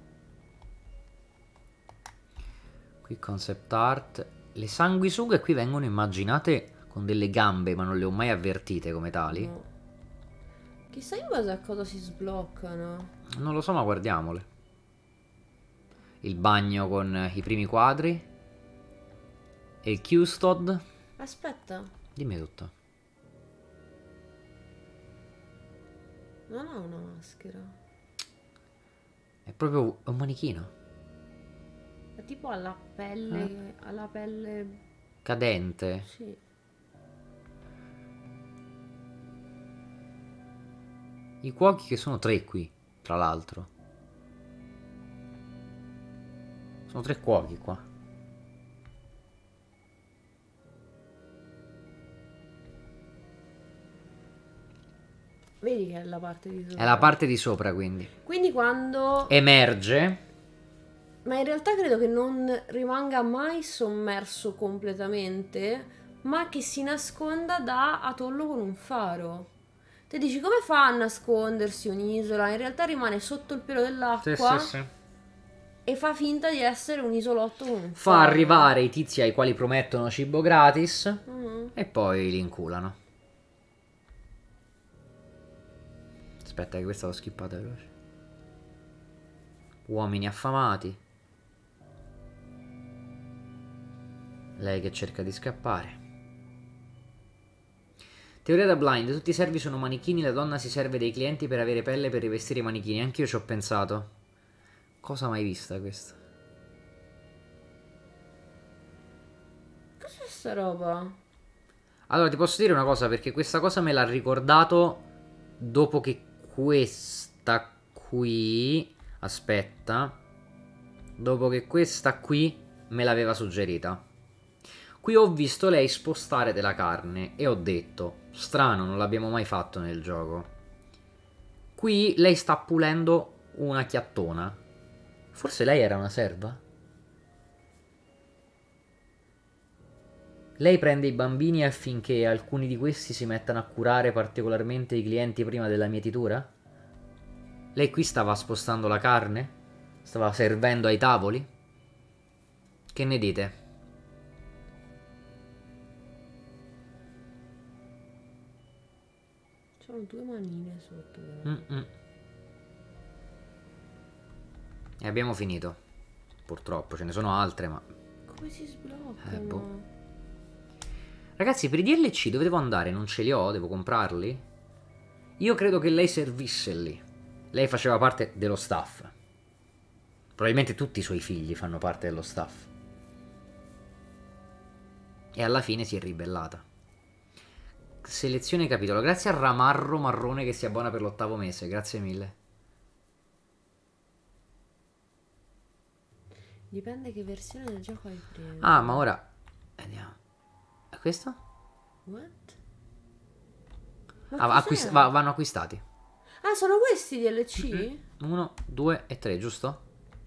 Qui concept art. Le sanguisughe qui vengono immaginate con delle gambe, ma non le ho mai avvertite come tali. No. Chissà in base a cosa si sbloccano. Non lo so, ma guardiamole. Il bagno con i primi quadri. E il custod. Aspetta, Dimmi tutto. non ha una maschera. È proprio un manichino. È tipo alla pelle. Alla pelle. Cadente. Sì. I cuochi che sono tre qui, tra l'altro. Sono tre cuochi qua. Vedi che è la parte di sopra. È la parte di sopra, quindi. Quindi quando... Emerge. Ma in realtà credo che non rimanga mai sommerso completamente, ma che si nasconda da atollo con un faro. Te dici come fa a nascondersi un'isola? In realtà rimane sotto il pelo dell'acqua Sì, sì, sì. e fa finta di essere un isolotto con un Fa faro. arrivare i tizi ai quali promettono cibo gratis. Mm. E poi li inculano. Aspetta che questa l'ho skippata veloce. Uomini affamati. Lei che cerca di scappare. Teoria da blind. Tutti i servi sono manichini. La donna si serve dei clienti per avere pelle per rivestire i manichini. Anch'io ci ho pensato. Cosa mai vista questa? Cos'è sta roba? Allora ti posso dire una cosa, perché questa cosa me l'ha ricordato dopo che questa qui... Aspetta. Dopo che questa qui me l'aveva suggerita. Qui ho visto lei spostare della carne e ho detto, strano, non l'abbiamo mai fatto nel gioco. Qui lei sta pulendo una chiattona. Forse lei era una serva? Lei prende i bambini affinché alcuni di questi si mettano a curare particolarmente i clienti prima della mietitura? Lei qui stava spostando la carne? Stava servendo ai tavoli? Che ne dite? Sono due manine sotto. Mm -mm. E abbiamo finito. Purtroppo, ce ne sono altre, ma... Come si sbloccano? Eh, boh. Ragazzi, per i D L C dove devo andare? Non ce li ho, devo comprarli? Io credo che lei servisse lì. Lei faceva parte dello staff. Probabilmente tutti i suoi figli fanno parte dello staff. E alla fine si è ribellata. Selezione capitolo. Grazie a Ramarro Marrone che si abbona per l'ottavo mese. Grazie mille. Dipende che versione del gioco hai preso. Ah, ma ora... Vediamo. È questo? What? Ah, acquist va vanno acquistati. Ah, sono questi D L C? Mm-hmm. Uno, due e tre, giusto?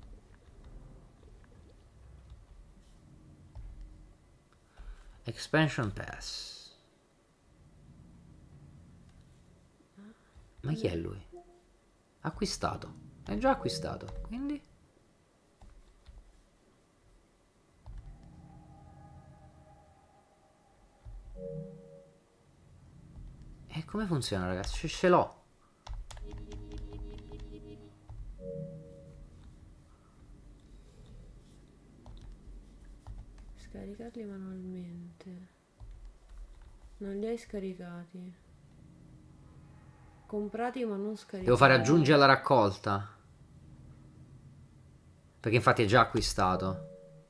Expansion Pass. Ma chi è lui? Acquistato. È già acquistato, quindi... E come funziona, ragazzi? Ce l'ho. Scaricarli manualmente. Non li hai scaricati. Comprati ma non scaricati. Devo fare aggiungi alla raccolta. Perché infatti è già acquistato.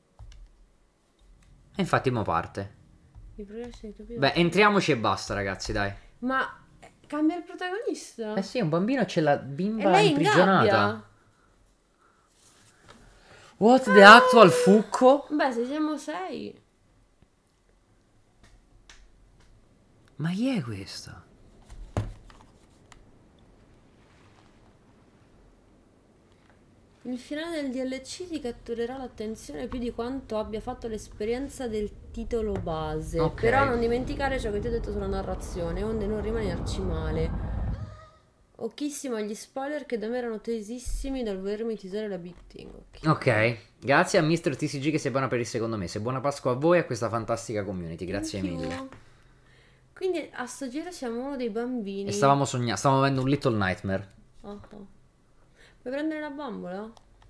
E infatti mo parte. I progressi di Topio. Beh, entriamoci e basta, ragazzi, dai. Ma Cambia il protagonista. Eh sì, un bambino c'è la E bimba lei in imprigionata. gabbia. What the actual fucco? Beh, se siamo sei. Ma chi è questa? Il finale del D L C ti catturerà l'attenzione più di quanto abbia fatto l'esperienza del titolo base. Ok. Però non dimenticare ciò che ti ho detto sulla narrazione, onde non rimanerci male. Occhissimo agli spoiler che da me erano tesissimi dal volermi teasare la Big Thing. Ok. Ok, grazie a mister T C G che si è buona per il secondo mese. Buona Pasqua a voi e a questa fantastica community, grazie Thank you. mille. Quindi a sto giro siamo uno dei bambini. E stavamo sognando, stavamo avendo un little nightmare. Oh, oh. Puoi prendere la bambola?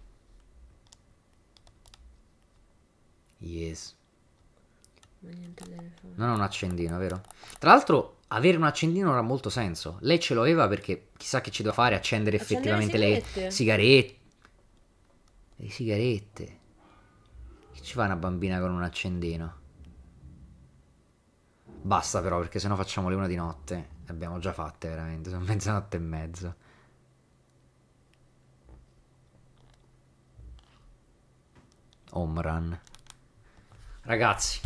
Yes. Ma niente da fare. Non è un accendino, vero? Tra l'altro, avere un accendino non ha molto senso. Lei ce lo aveva perché chissà che ci doveva fare, accendere Accendere effettivamente sigarette. le sigarette. Le sigarette. Che ci fa una bambina con un accendino? Basta però, perché sennò facciamo le una di notte. Le abbiamo già fatte veramente, sono mezzanotte e mezza. Home run. Ragazzi,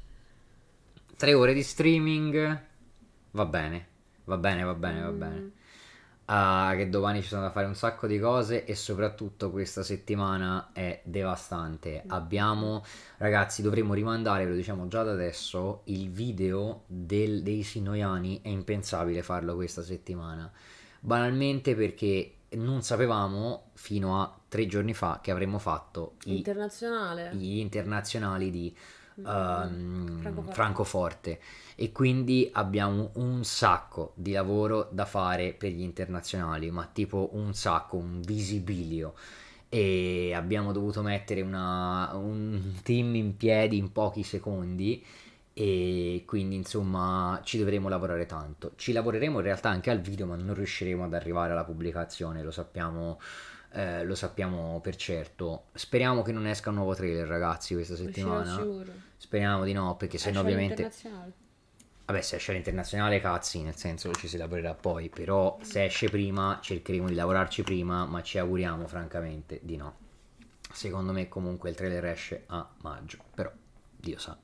tre ore di streaming. Va bene, va bene, va bene, va bene. Ah, che domani ci sono da fare un sacco di cose e soprattutto questa settimana è devastante. Abbiamo, ragazzi, dovremmo rimandare, ve lo diciamo già da adesso, il video del, dei Sinoiani. È impensabile farlo questa settimana. Banalmente perché non sapevamo fino a tre giorni fa che avremmo fatto i, Internazionale. gli internazionali di Mm. ehm, Francoforte. Francoforte e quindi abbiamo un sacco di lavoro da fare per gli internazionali, ma tipo un sacco, un visibilio, e abbiamo dovuto mettere una, un team in piedi in pochi secondi e quindi insomma ci dovremo lavorare tanto. Ci lavoreremo in realtà anche al video, ma non riusciremo ad arrivare alla pubblicazione, lo sappiamo. Eh, lo sappiamo per certo. Speriamo che non esca un nuovo trailer, ragazzi, questa Uscirà settimana. sicuro. Speriamo di no, perché se no Esce ovviamente... all'internazionale. Vabbè, se esce all'internazionale, cazzi, nel senso ci si lavorerà poi. Però se esce prima, cercheremo di lavorarci prima, ma ci auguriamo francamente di no. Secondo me comunque il trailer esce a maggio, però Dio sa.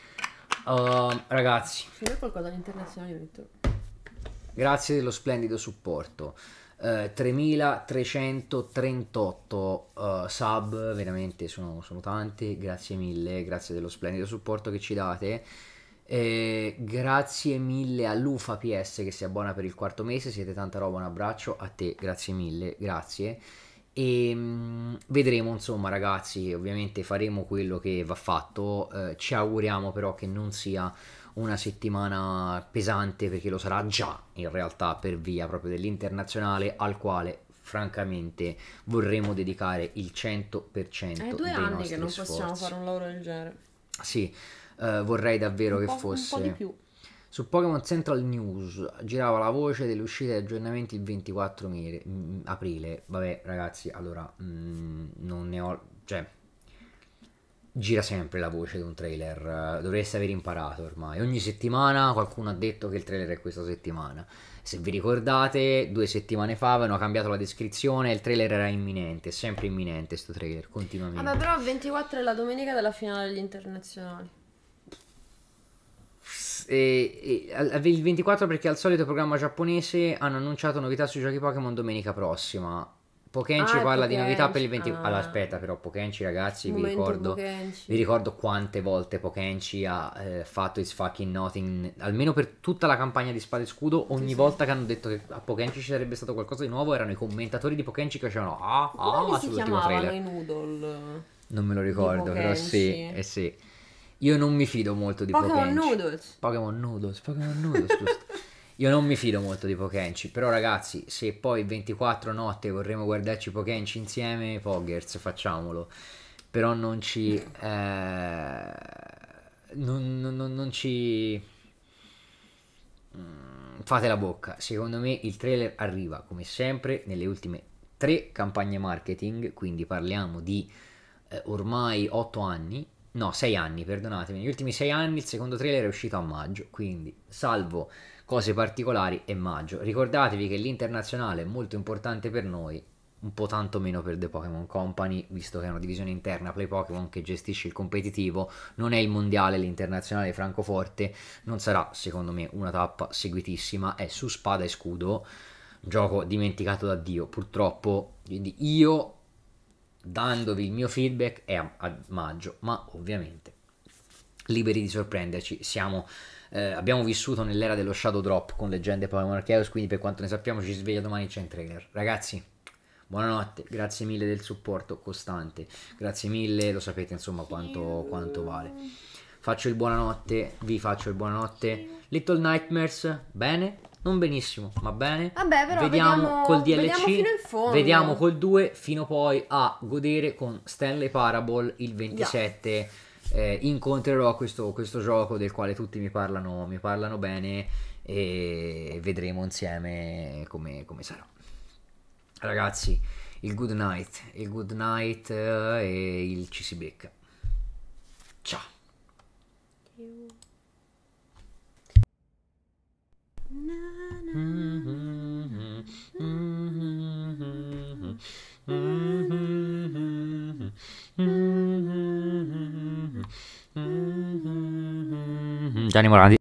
Uh, ragazzi, Se vuoi qualcosa all'internazionale metto. grazie dello splendido supporto. Uh, tremilatrecentotrentotto uh, sub, veramente sono, sono tanti, grazie mille, grazie dello splendido supporto che ci date. Eh, grazie mille a Lufa P S che si abbona per il quarto mese, siete tanta roba, un abbraccio a te, grazie mille, grazie. E mh, vedremo insomma ragazzi, ovviamente faremo quello che va fatto, eh, ci auguriamo però che non sia una settimana pesante, perché lo sarà già in realtà per via proprio dell'internazionale, al quale francamente vorremmo dedicare il cento per cento È due dei anni nostri che non possiamo sforzi. fare un lavoro del genere. Sì, eh, vorrei davvero Un che po', fosse... un po' di più. Su Pokémon Central News girava la voce dell'uscita e aggiornamenti il ventiquattro mire- mm, aprile. Vabbè ragazzi, allora mm, non ne ho... cioè gira sempre la voce di un trailer, eh, dovreste aver imparato ormai. Ogni settimana qualcuno ha detto che il trailer è questa settimana. Se vi ricordate, due settimane fa avevano cambiato la descrizione e il trailer era imminente, è sempre imminente sto trailer, continuamente. Vabbè, però il ventiquattro è la domenica della finale degli internazionali. E, e, al- il ventiquattro perché al solito programma giapponese hanno annunciato novità sui giochi Pokémon domenica prossima. Pokenci Ah, è parla di novità per il Pokenci. venti... Ah. Allora aspetta però, Pokenci ragazzi, vi Momento ricordo, Pokenci. vi ricordo quante volte Pokenci ha eh, fatto It's Fucking Nothing, almeno per tutta la campagna di Spada e Scudo. Ogni Sì, sì. volta che hanno detto che a Pokenci ci sarebbe stato qualcosa di nuovo, erano i commentatori di Pokenci che facevano ah Come ah si sull'ultimo chiamavano trailer. i noodle? Non me lo ricordo, però Pokenci? sì, eh sì. Io non mi fido molto di Pokémon Pokenci. Noodles. Pokémon Noodles, Pokémon Noodles, giusto. Io non mi fido molto di Pokenci, però ragazzi, se poi il ventiquattro notte vorremmo guardarci Pokenci insieme, Poggers, facciamolo. Però non ci... eh, non, non- non- non ci... mm, fate la bocca. Secondo me il trailer arriva, come sempre, nelle ultime tre campagne marketing, quindi parliamo di eh, ormai otto anni. No, sei anni, perdonatemi. Negli ultimi sei anni il secondo trailer è uscito a maggio, quindi salvo cose particolari e maggio. Ricordatevi che l'internazionale è molto importante per noi, un po' tanto meno per The Pokémon Company, visto che è una divisione interna Play Pokémon che gestisce il competitivo. Non è il mondiale, l'internazionale Francoforte non sarà secondo me una tappa seguitissima, è su Spada e Scudo, gioco dimenticato da Dio purtroppo, quindi io dandovi il mio feedback è a, a maggio, ma ovviamente liberi di sorprenderci. Siamo eh, abbiamo vissuto nell'era dello Shadow Drop con Leggende Pokémon Arceus, quindi per quanto ne sappiamo ci sveglia domani, c'è in trailer. Ragazzi, buonanotte, grazie mille del supporto costante, grazie mille, lo sapete insomma quanto, quanto vale. Faccio il buonanotte, vi faccio il buonanotte. Little Nightmares, bene, non benissimo, ma bene. Vabbè, però vediamo, vediamo col D L C, vediamo fino in fondo. Vediamo col due fino poi a godere con Stanley Parable il ventisette. Yeah. Eh, incontrerò questo, questo gioco del quale tutti mi parlano, mi parlano bene, e vedremo insieme come, come sarà. Ragazzi, il good night, il good night eh, e il ci si becca. Ciao. Gianni Morandi.